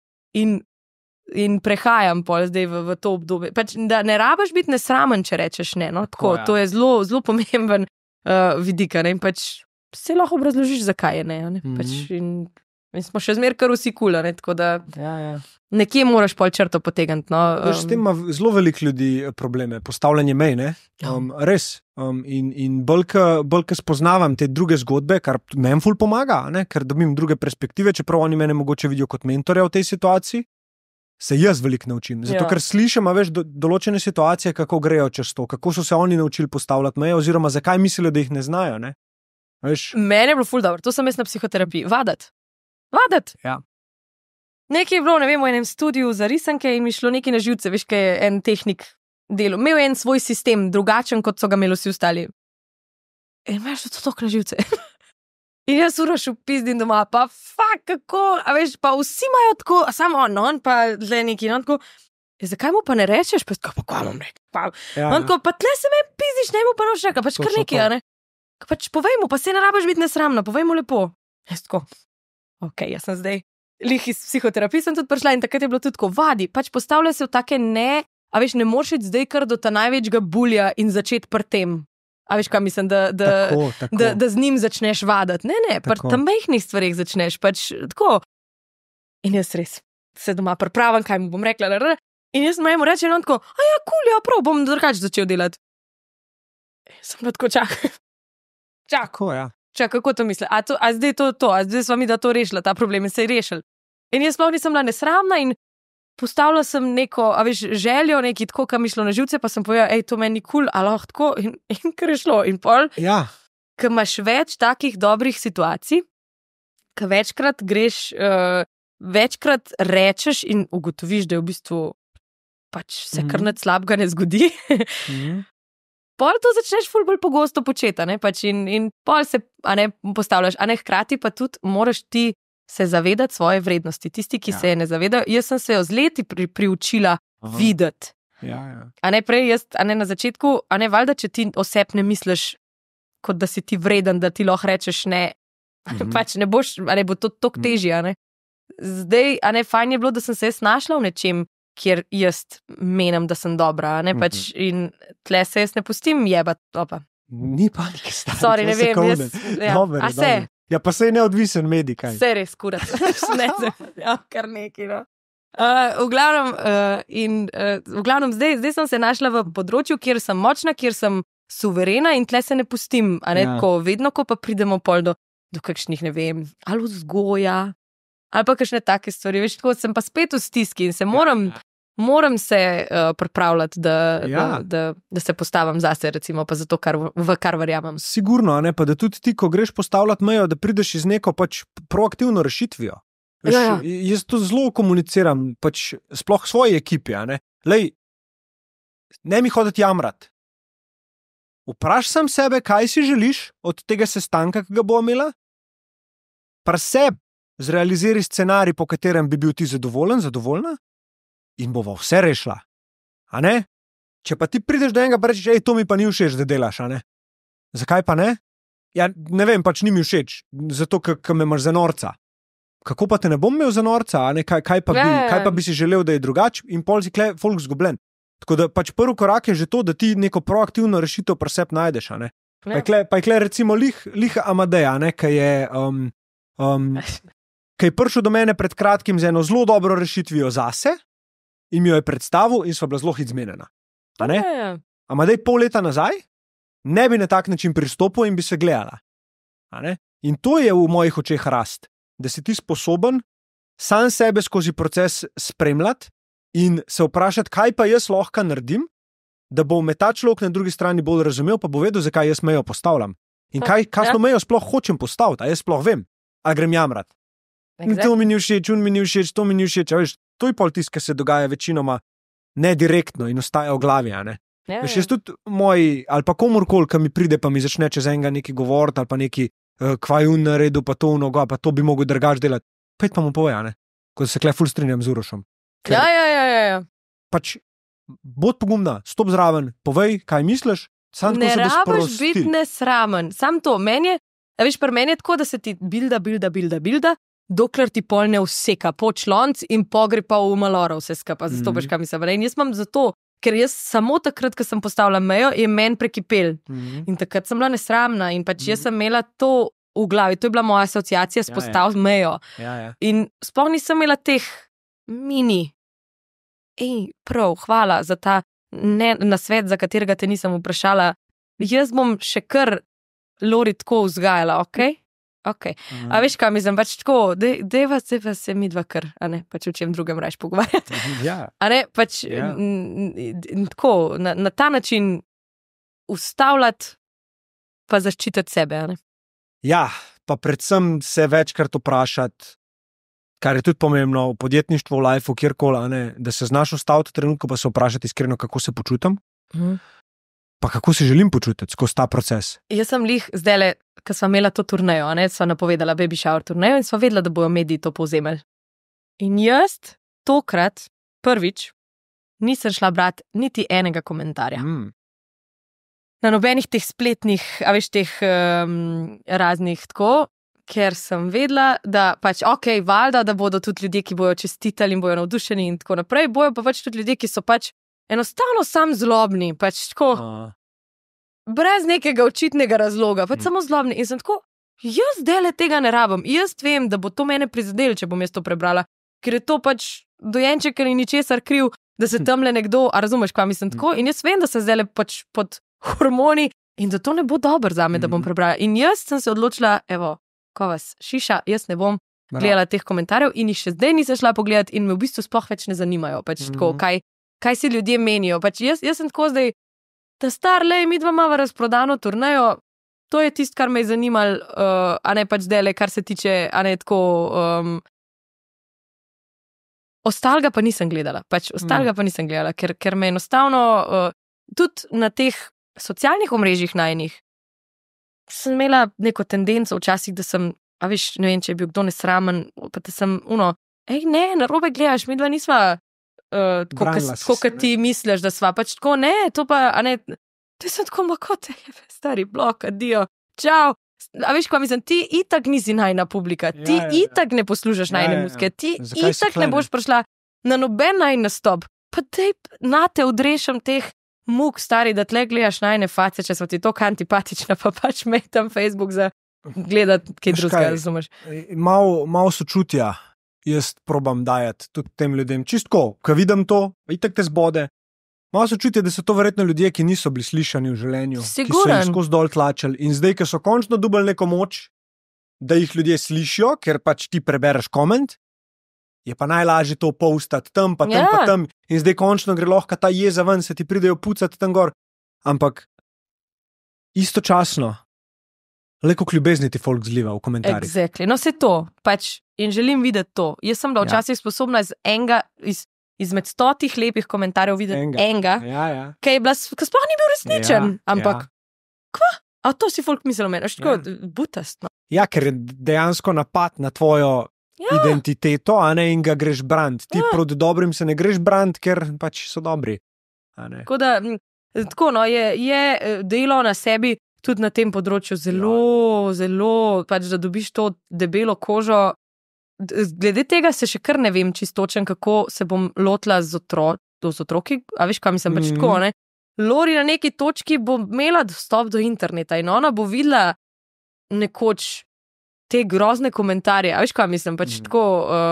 In prehajam pol zdaj v to obdobje. Pač, da ne rabiš biti nesramen, če rečeš ne. No? Tako, to je zelo, zelo pomemben vidik. In pač se lahko obrazložiš, zakaj je ne. Pač, in smo še zmer kar vsi kula, tako da nekje moraš pol črto potegniti. No? S tem ima zelo veliko ljudi probleme, postavljanje mej, ne? Res. In bolj, ko spoznavam te druge zgodbe, kar meni ful pomaga, ne? Ker dobim druge perspektive, čeprav oni mene mogoče vidijo kot mentorja v tej situaciji, se jaz veliko naučim. Zato, ker slišim, določene situacije, kako grejo čez to, kako so se oni naučili postavljati meje, oziroma zakaj mislijo, da jih ne znajo, ne? Meni je bilo ful dobro, to sem jaz na psihoterapiji. Vadati. Ja. Nekaj je bilo, ne vem, v enem studiu za risanke in mi šlo nekaj na živce, veš, kaj je en tehnik delal. Imel je en svoj sistem, drugačen, kot so ga imeli vsi ostali. In imaš to toliko na živce. In jaz uraš v pizdim doma, pa kako, a veš, pa vsi imajo tako, samo on pa zdaj neki, tako, zakaj mu pa ne rečeš, pa kaj mu rekel, pa tle se me pizdiš, ne mu pa noš reka, pač kar nekaj, ne? Pač povej mu, pa se ne rabaš biti nesramna, povej mu lepo. Jaz tako, jaz sem zdaj, lih iz psihoterapije sem tudi prišla in takrat je bilo tudi tako, vadi, pač postavlja se v take ne, a veš, ne moreš iti zdaj kar do ta največjega bulja in začeti pri tem. A veš, kaj mislim, da z njim začneš vadati. Ne, pri tam majhnih stvarih začneš, pač tako. In jaz res se doma pripravim, kaj mu bom rekla. In jaz mu rečem, on tako, prav, bom drugače začel delati. Sem pa tako čakal, kako to misli? A zdaj zdaj sva mi da to rešila, ta problem in se je rešil. In jaz sploh nisem bila nesramna in postavila sem neko, a veš, željo, neki tako, kam mi šlo na živce, pa sem povedala, to meni kul, a lahko tako, in kar je šlo. In pol, ko imaš več takih dobrih situacij, ko večkrat greš, večkrat rečeš in ugotoviš, da je v bistvu pač se kar nič slabega ne zgodi, pol to začneš ful bolj pogosto početi, pač in pol se, postavljaš, hkrati pa tudi moraš ti se zavedati svoje vrednosti. Tisti, ki se je ne zavedajo, jaz sem se jo z leti priučila videti. A ne prej, na začetku, valjda, če ti oseb ne misliš, kot da si ti vreden, da ti lahko rečeš ne, pač ne boš, bo to toliko težje, Zdaj, fajn je bilo, da sem se jaz našla v nečem, kjer jaz menim, da sem dobra, pač in tle se jaz ne pustim jebati, Ni panike, stari. Sorry, ne vem, a se? Ja, pa se je neodvisen medij, kaj? Se res, kurat. Kar neki, no. V glavnem, zdaj sem se našla v področju, kjer sem močna, kjer sem suverena in tle se ne pustim, ko vedno, ko pa pridemo pol do kakšnih, ne vem, ali vzgoja, ali pa kakšne take stvari, veš, tako sem pa spet v stiski in se moram moram se pripravljati, da se postavim zase, recimo, pa zato, v kar verjamem. Sigurno, ne, pa da tudi ti, ko greš postavljati mejo, da prideš iz neko pač proaktivno rešitvijo. Veš, jaz to zelo komuniciram, pač sploh svoji ekipi, a ne. Lej, ne mi hoditi jamrat. Vprašaj sebe, kaj si želiš od tega sestanka, ki ga bo imela. Preseb zrealiziraj scenarij, po katerem bi bil ti zadovoljen, zadovoljna in bova vse rešila. A ne? Če pa ti prideš do enega pa rečeš, to mi pa ni všeč, da delaš, a ne? Zakaj pa ne? Ja, ne vem, pač ni mi všeč, zato, ker me imaš za norca. Kako pa te ne bom imel za norca, a ne? Kaj pa bi si želel, da je drugače in pol si kle folk zgubljen. Tako da pač prvi korak je že to, da ti neko proaktivno rešitev pri sebi najdeš, a ne? Pa je kle recimo lih Amadej, a ne, ki je prišel do mene pred kratkim z eno zelo dobro rešitvijo zase in mi jo je predstavil in sva bila zelo zmenjena. Amadej pol leta nazaj ne bi na tak način pristopil in bi se gledala. In to je v mojih očeh rast, da si ti sposoben sam sebe skozi proces spremljati in se vprašati, kaj pa jaz lahko naredim, da bo me ta človek na drugi strani bolj razumel, pa bo vedel, zakaj jaz mejo postavljam. In kakšno mejo sploh hočem postaviti, a jaz sploh vem, a grem jamrat. Exactly. To mi ni všeč, mi ni všeč, to mi ni všeč. Veš, to je pol tisto, ki se dogaja večinoma nedirektno in ostaja v glavi. Veš, jaz tudi moj, ali pa komorkoli, ki mi pride, pa mi začne čez enega nekaj govoriti, ali pa neki kvajun naredil, pa to nogo, pa to bi mogel drugač delati. Pet pa mu pove, ko se kle ful strinjam z Urošem. Ja. Pač, bod pogumna, stop zraven, povej, kaj misliš. Ne rabiš biti nesramen. Sam to, meni je tako, da se ti bilda, dokler ti pol ne vseka po člonc in pogre pa v maloro vse skupaj. Zastopiš, kaj mislim. In jaz imam zato, ker jaz samo takrat, ko sem postavila mejo, je meni prekipel. In takrat sem bila nesramna in pač jaz sem imela to v glavi. To je bila moja asociacija s postaviti mejo. In sploh nisem imela teh mini. Prav, hvala za ta nasvet, za katerega te nisem vprašala. Jaz bom še kar Lori tako vzgajala, okej? A veš kaj, mislim, pač tako, deva se mi dva kar, a ne, pač o čem drugem rajš pogovarjati. A ne, pač tako, na ta način ustavljati pa zaščititi sebe, a ne. Ja, pa predvsem se večkrat vprašati, kar je tudi pomembno v podjetništvu, v lifeu, kjerkoli, a ne, da se znaš ustaviti trenutko, pa se vprašati iskreno, kako se počutim. Pa kako se želim počutiti skozi ta proces? Jaz sem zdajle, ko sva imela to turnejo, sva napovedala baby shower turnejo in sva vedela, da bojo mediji to povzemali. In jaz tokrat, prvič, nisem šla brati niti enega komentarja. Na nobenih teh spletnih, teh raznih tako, ker sem vedela, da pač valjda, da bodo tudi ljudje, ki bojo čestitali in bojo navdušeni in tako naprej, bojo pa pač tudi ljudje, ki so pač enostavno sam zlobni, pač tako, brez nekega očitnega razloga, pač samo zlobni. In sem tako, jaz dele tega ne rabim, jaz vem, da bo to mene prizadelo, če bom jaz to prebrala, ker je to pač dojenček, ker ni ničesar kriv, da se tamle nekdo, a razumeš, kaj mislim tako, in jaz vem, da se zdajle pač pod hormoni in da to ne bo dobro zame, da bom prebrala. In jaz sem se odločila, ko vas šiša, jaz ne bom gledala teh komentarjev in jih še zdaj nisem šla pogledati in me v bistvu sploh več ne zanimajo, pač tako, kaj si ljudje menijo. Pač jaz sem tako zdaj, da star, mi dva imava razprodano turnejo, to je tisto, kar me je zanimalo, a ne pač zdajle, kar se tiče, a ne tako, ostalega pa nisem gledala, ker me enostavno, tudi na teh socialnih omrežjih najnih, sem imela neko tendenco včasih, da sem, ne vem, če je bil kdo nesramen, pa da sem, narobe gledaš, mi dva nisva, tako, kot ti misliš, da sva pač tako, to pa, a ne, to je tako makote, stari blok, adijo, čau, a veš, kaj mislim, ti itak nisi najna publika, ti itak ne poslušaš najne muzike, ti itak ne boš prišla na noben najn nastop, pa dej nate odrešam teh muk, stari, da tle gledaš najne face, če so ti to antipatična, pa pač me tam Facebook za gledati kaj drugega, razumeš. Mal sočutja. Jaz probam dajati tudi tem ljudem. Čistko, ko vidim to, itak te zbode. Malo se čuti, da so to verjetno ljudje, ki niso bili slišani v življenju. Siguren. Ki so jih skozi dol tlačili. In zdaj, ko so končno dobili neko moč, da jih ljudje slišijo, ker pač ti prebereš koment, je pa najlažje to postati tam, pa tam, pa tam. In zdaj končno gre lahko ta jeza ven, se ti pridejo pucati tam gor. Ampak istočasno, le koliko ljubezni ti folk zliva v komentarjih. Exactly. No, se to, pač, in želim videti to. Jaz sem bila včasih sposobna izmed 100 lepih komentarjev videti enega, ki sploh ni bil resničen. Ampak, kva? A to si folk mislil o meni, tako butast. No. Ja, ker je dejansko napad na tvojo identiteto, a ne, in ga greš brand. Ti proti dobrim se ne greš brand, ker pač so dobri. Tako da, no, je delo na sebi tudi na tem področju zelo, pač, da dobiš to debelo kožo. Glede tega se še kar ne vem čistočen, kako se bom lotila z otroki, a veš, kaj mislim, pač tako, ne? Lori na neki točki bo imela dostop do interneta in ona bo videla nekoč te grozne komentarje. A veš, kaj mislim? Pač tako,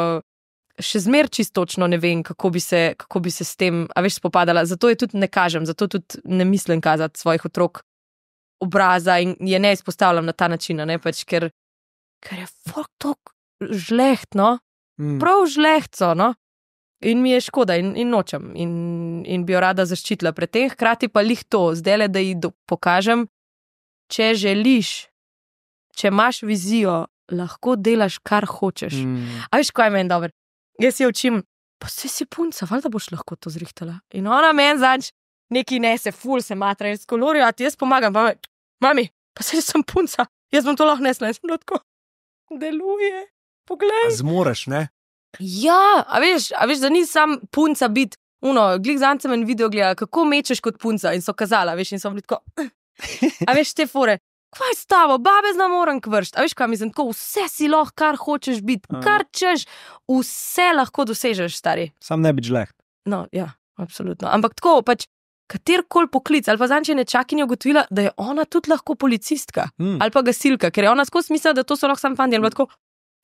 še zmer čistočno ne vem, kako bi se s tem, a veš, spopadala. Zato je tudi ne kažem, zato tudi ne mislim kazati svojih otrok obraza in je ne izpostavljam na ta način, ne? Pač, ker je folk tok žlehtno, prav žlehtco, no? In mi je škoda in nočem in bi jo rada zaščitila pred tem, hkrati pa lih to, zdajle, da ji pokažem, če želiš, če imaš vizijo, lahko delaš, kar hočeš. A veš, kaj je meni dobro? Jaz si učim, pa si punca, valjda boš lahko to zrihtala. In ona meni zanč neki nese, ful se matra, in skolorijo, a ti jaz pomagam, pa mami, pa sem punca, jaz bom to lahko nesla, in sem tako, deluje, poglej. Zmoreš, ne? Ja, a veš, da ni sam punca biti, glih zancem en video gleda, kako mečeš kot punca in so kazala, veš, in so bili tako, a veš, te fore, kaj je s tabo, babe znam moram kvršt, a veš, kaj mislim, tako, vse si lahko, kar hočeš biti, kar češ, vse lahko dosežeš, stari. Sam ne bi žleht. No, ja, absolutno, ampak tako, pač, katerkoli poklic, ali pa zanče nečakinja ugotovila, da je ona tudi lahko policistka, ali pa gasilka, ker je ona skozi mislila, da to so lahko sam fandi, ali pa tako,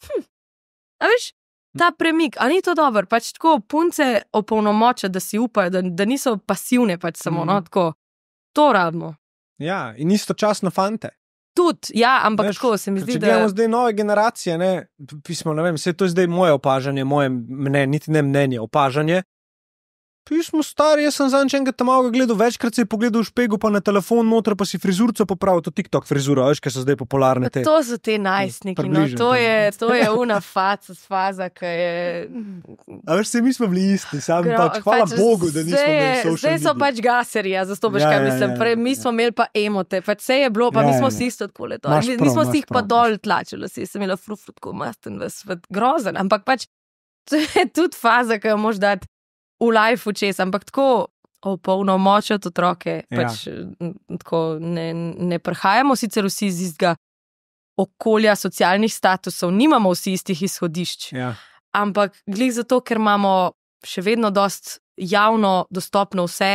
a veš, ta premik, a ni to dobro, pač tako punce opolnomoča, da si upajo, da niso pasivne pač samo, no, tako, to rabimo. Ja, in istočasno fante. Tudi, ja, ampak veš, tako se mi zdi, če gledamo zdaj nove generacije, ne, pismo, ne vem, vse to je zdaj moje opažanje, niti ne mnenje, opažanje. Pismo stari, jaz sem zanj enega tam malo gledal, večkrat se je pogledal v špegu, pa na telefon noter, pa si frizurco popravil, to TikTok frizura, veš, kaj so zdaj popularne te. To so te najstniki, no, to je una faza, ki je... A veš, mi smo bili isti, pač, hvala Bogu, da nismo imeli social media. Zdaj so pač gaserji, zato veš, kaj mislim, prej mi smo imeli pa emote, pač vse je bilo, pa mi smo si isto tako leto, mi smo si jih pa dol tlačili, sem imela frufrutko masten, grozen, ampak pač, to je tudi faza, ki jo moš dati v life čez, ampak tako opolnomočati otroke, pač tako ne prihajamo sicer vsi iz istega okolja, socialnih statusov, nimamo vsi istih izhodišč, ampak glih zato, ker imamo še vedno dost javno dostopno vse,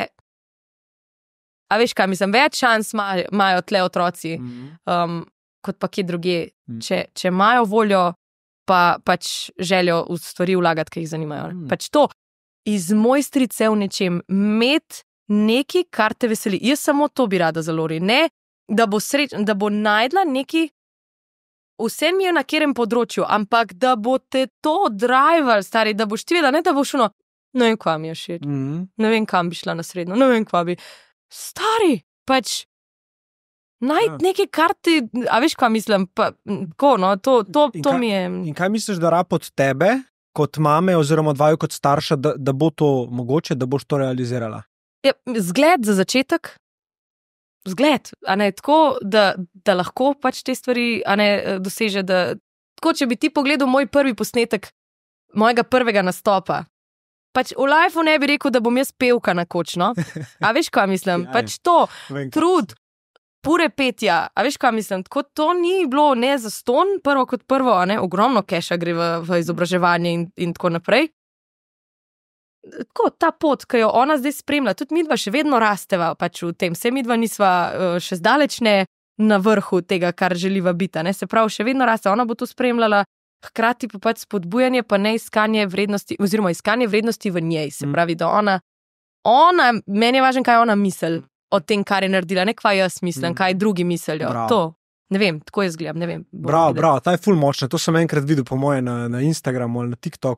a veš kaj, mislim, več šans imajo tle otroci, kot pa kje druge, če imajo voljo, pa pač željo v stvari vlagati, ki jih zanimajo. Pač to, iz mojstrice v nečem, imeti nekaj, kar te veseli. Jaz samo to bi rada za Lori. Ne, da bo najdla neki, vse mi je na katerem področju, ampak da bo te to drival, stari, da boš ti vedela, ne da boš ne vem, kva mi je všeč. Ne vem, kam bi šla na srednjo, ne vem, kva bi. Stari, pač, najti nekaj, kar ti, a veš, kva mislim, pa, ko, no, to mi je. In kaj misliš, da rab od tebe, kot mame oziroma dvaju kot starša, da bo to mogoče, da boš to realizirala? Ja, zgled za začetek. Zgled, a ne, tako, da lahko pač te stvari, a ne, doseže, da, tako, če bi ti pogledal moj prvi posnetek mojega prvega nastopa, pač v lifeu ne bi rekel, da bom jaz pevka nekoč, no? A veš, kaj mislim? Pač to, trud, pure petja, a veš, kaj mislim, tako to ni bilo ne za ston, prvo kot prvo, a ne, ogromno keša gre v izobraževanje in tako naprej. Tako, ta pot, ki jo ona zdaj spremlja, tudi midva še vedno rasteva pač v tem, vse midva nisva še zdaleč ne na vrhu tega, kar želiva biti, ne, se pravi, še vedno raste, ona bo to spremljala, hkrati pa pač spodbujanje, pa ne iskanje vrednosti, oziroma iskanje vrednosti v njej, se pravi, da ona, meni je važno, kaj ona misli o tem, kar je naredila, ne kva jaz mislim, kaj drugi mislijo. To, ne vem, tako jaz gledam, ne vem. Bravo, ta je ful močna, to sem enkrat videl po moje na Instagramu ali na TikToku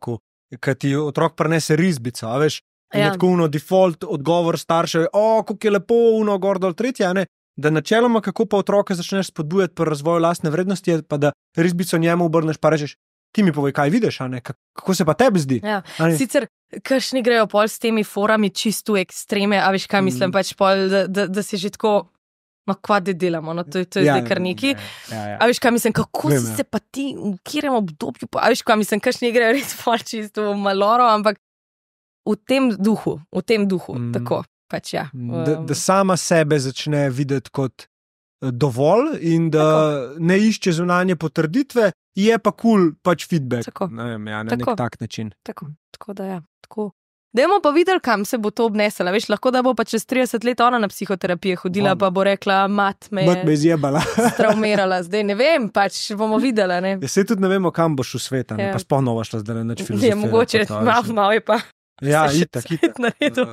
Kad ti otrok prinese risbico, a veš, in Ja. je tako default odgovor staršev, kako je lepo, gor dol tretje, a ne? Da načeloma, kako pa otroka začneš spodbujati pri razvoju lastne vrednosti, je pa da risbico njemu obrneš pa rečeš, ti mi povej, kaj vidiš, a ne? Kako se pa tebi zdi? Ja. A ne? Sicer, kakšni grejo pol s temi forami čisto ekstreme, a veš, kaj mislim, pač pol, da si že tako, no, kvade delamo, no, to je zdaj kar neki. Ja. A veš, kaj mislim, kako Vem, si ja. se pa ti, v katerem obdobju, a veš, kaj mislim, kakšni grejo res pol čisto v maloro, ampak v tem duhu, tako, pač ja. Da sama sebe začne videti kot dovolj in da ne išče zunanje potrditve, je pa kul pač feedback. Tako. Ne vem, ja, na Tako. nek tak način. Tako da ja, tako. Dajmo pa videli, kam se bo to obnesla. Veš, lahko da bo pa čez 30 let ona na psihoterapije hodila, pa bo rekla, mat me Mat me je izjebala. traumirala. Zdaj ne vem, pač bomo videli. Ne? Jaz se tudi ne vemo, kam boš v svet, Ja. pa spomnova šla zdaj neč filozofirati. Je mogoče, malo je pa. Ja, se še itak. svet naredil.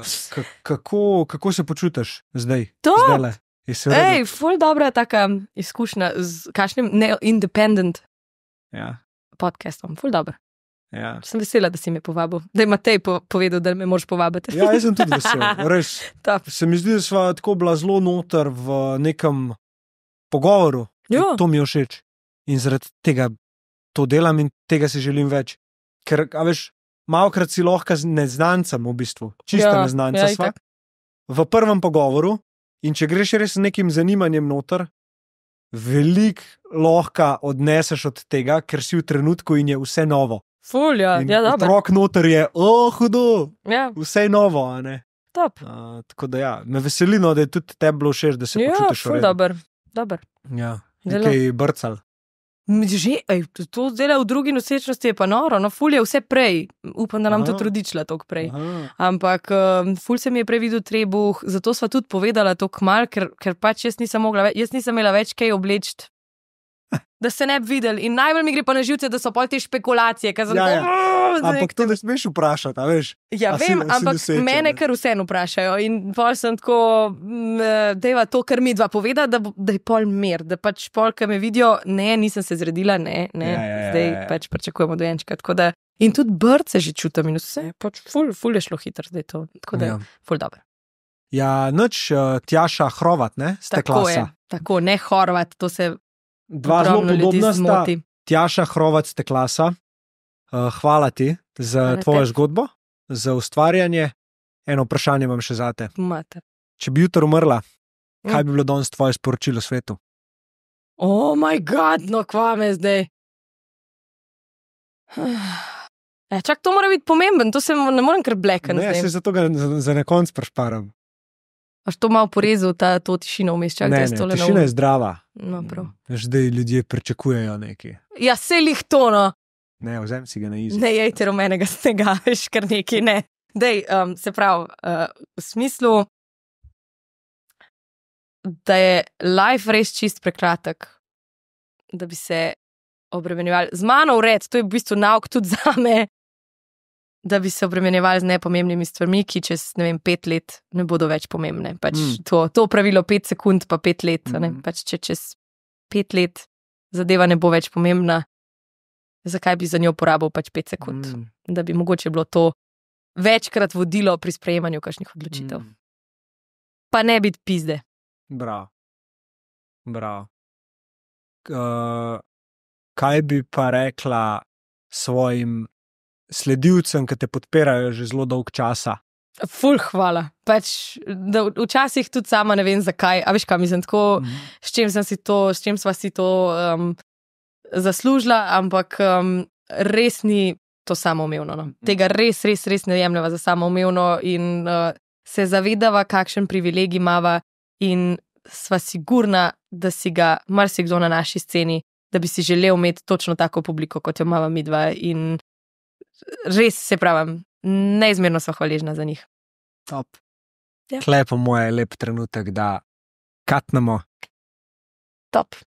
Kako se počutiš zdaj? To? Zdajle? Je se v redu? Ej, ful dobra taka izkušnja z kakšnim independent Ja, podcastom. Ful dobro. ja. Sem vesela, da si me povabil. Da je Matej povedal, da me moraš povabiti. Ja, jaz sem tudi vesel. Res. Top. Se mi zdi, da sva tako bila zelo noter v nekem pogovoru. Ja. To mi je všeč. In zaradi tega to delam in tega si želim več. Ker, a veš, malokrat si lahko z neznancem v bistvu. Čista Ja, neznanca ja, sva. itak. V prvem pogovoru in če greš res z nekim zanimanjem noter, veliko lahko odneseš od tega, ker si v trenutku in je vse novo. Ful, ja, In ja, dobro. otrok noter je, hudo, Ja, vse je novo, a ne. top. Tako da ja, me veseli, no, da je tudi tebi bilo všeč, da se Ja, počutiš v ful, redu. dober. Ja, Zelo. nekaj brcal. Že, to zdaj v drugi nosečnosti je pa noro, no, ful je vse prej. Upam, da nam Aha. tudi rodičila toliko prej. Aha. Ampak ful se mi je prej videl trebuh, zato sva tudi povedala to kmal, ker pač jaz nisem imela več kaj obleči. Da se ne bi videli. In najbolj mi gre pa na živce, da so pol te špekulacije. Ja, ja. Ampak to ne smeš vprašati, a veš? Ja, A si- vem, a si ampak noseča, mene ne? kar vseeno vprašajo. In pol sem tako, deva to, kar mi dva poveda, da je pol mir, da pač pol, ki me vidijo, ne, nisem se zredila, ne, Ja. zdaj pač pričakujemo dojenčka. Tako da, in tudi brce že čutim in vse, pač ful je šlo hitro zdaj to. Tako da, Ja. ful dobro. Ja, nič, Tjaša Hrovat, ne? Ste Tako klasa. je, tako, ne Horvat, to se Dva zelo ogromno ljudi podobna sta. zmoti. Tjaša Hrovat, ste klasa. Hvala ti za Hvala tvojo tebi. zgodbo, za ustvarjanje. Eno vprašanje imam še zate. Mater. Če bi jutro umrla, Ja. kaj bi bilo danes tvoje sporočilo svetu? Oh, moj bog, no, kva me zdaj. Čak, to mora biti pomemben, to se ne morem kar blekati. Ne, se zato ga za na konc prešparam. Až to malo porezal, to tišino vmes, čak, da Ne, je stole tišina je zdrava. No, prav. Zdaj ljudje pričakujejo nekaj. Ja, se lih to, no. Ne, vzem si ga na izi. Ne jejte rumenega snega, veš kar neki, ne. Dej, se pravi, v smislu, da je life res čist prekratek, da bi se obremenjevali. Z mano vred, to je v bistvu nauk tudi za me, da bi se obremenjevali z nepomembnimi stvarmi, ki čez, ne vem, 5 let ne bodo več pomembne. Pač to pravilo 5 sekund pa 5 let, ne? Pač če čez 5 let zadeva ne bo več pomembna, zakaj bi za njo porabil pač 5 sekund? Da bi mogoče bilo to večkrat vodilo pri sprejemanju kakšnih odločitev. Pa ne biti pizde. Bravo. Kaj bi pa rekla svojim sledilcem, ki te podpirajo že zelo dolg časa? Ful, hvala. Pač, da včasih tudi sama ne vem zakaj, a veš kaj mislim, tako, s čim sva si to zaslužila, ampak res ni to samoumevno. No. Tega res ne jemljeva za samoumevno in se zavedava, kakšen privilegij imava in sva sigurna, da si ga marsikdo na naši sceni, da bi si želel imeti točno tako publiko, kot jo imava midva in res se pravim, neizmerno sva hvaležna za njih. Top. Ja. Klepo moje lep trenutek, da katnemo. Top.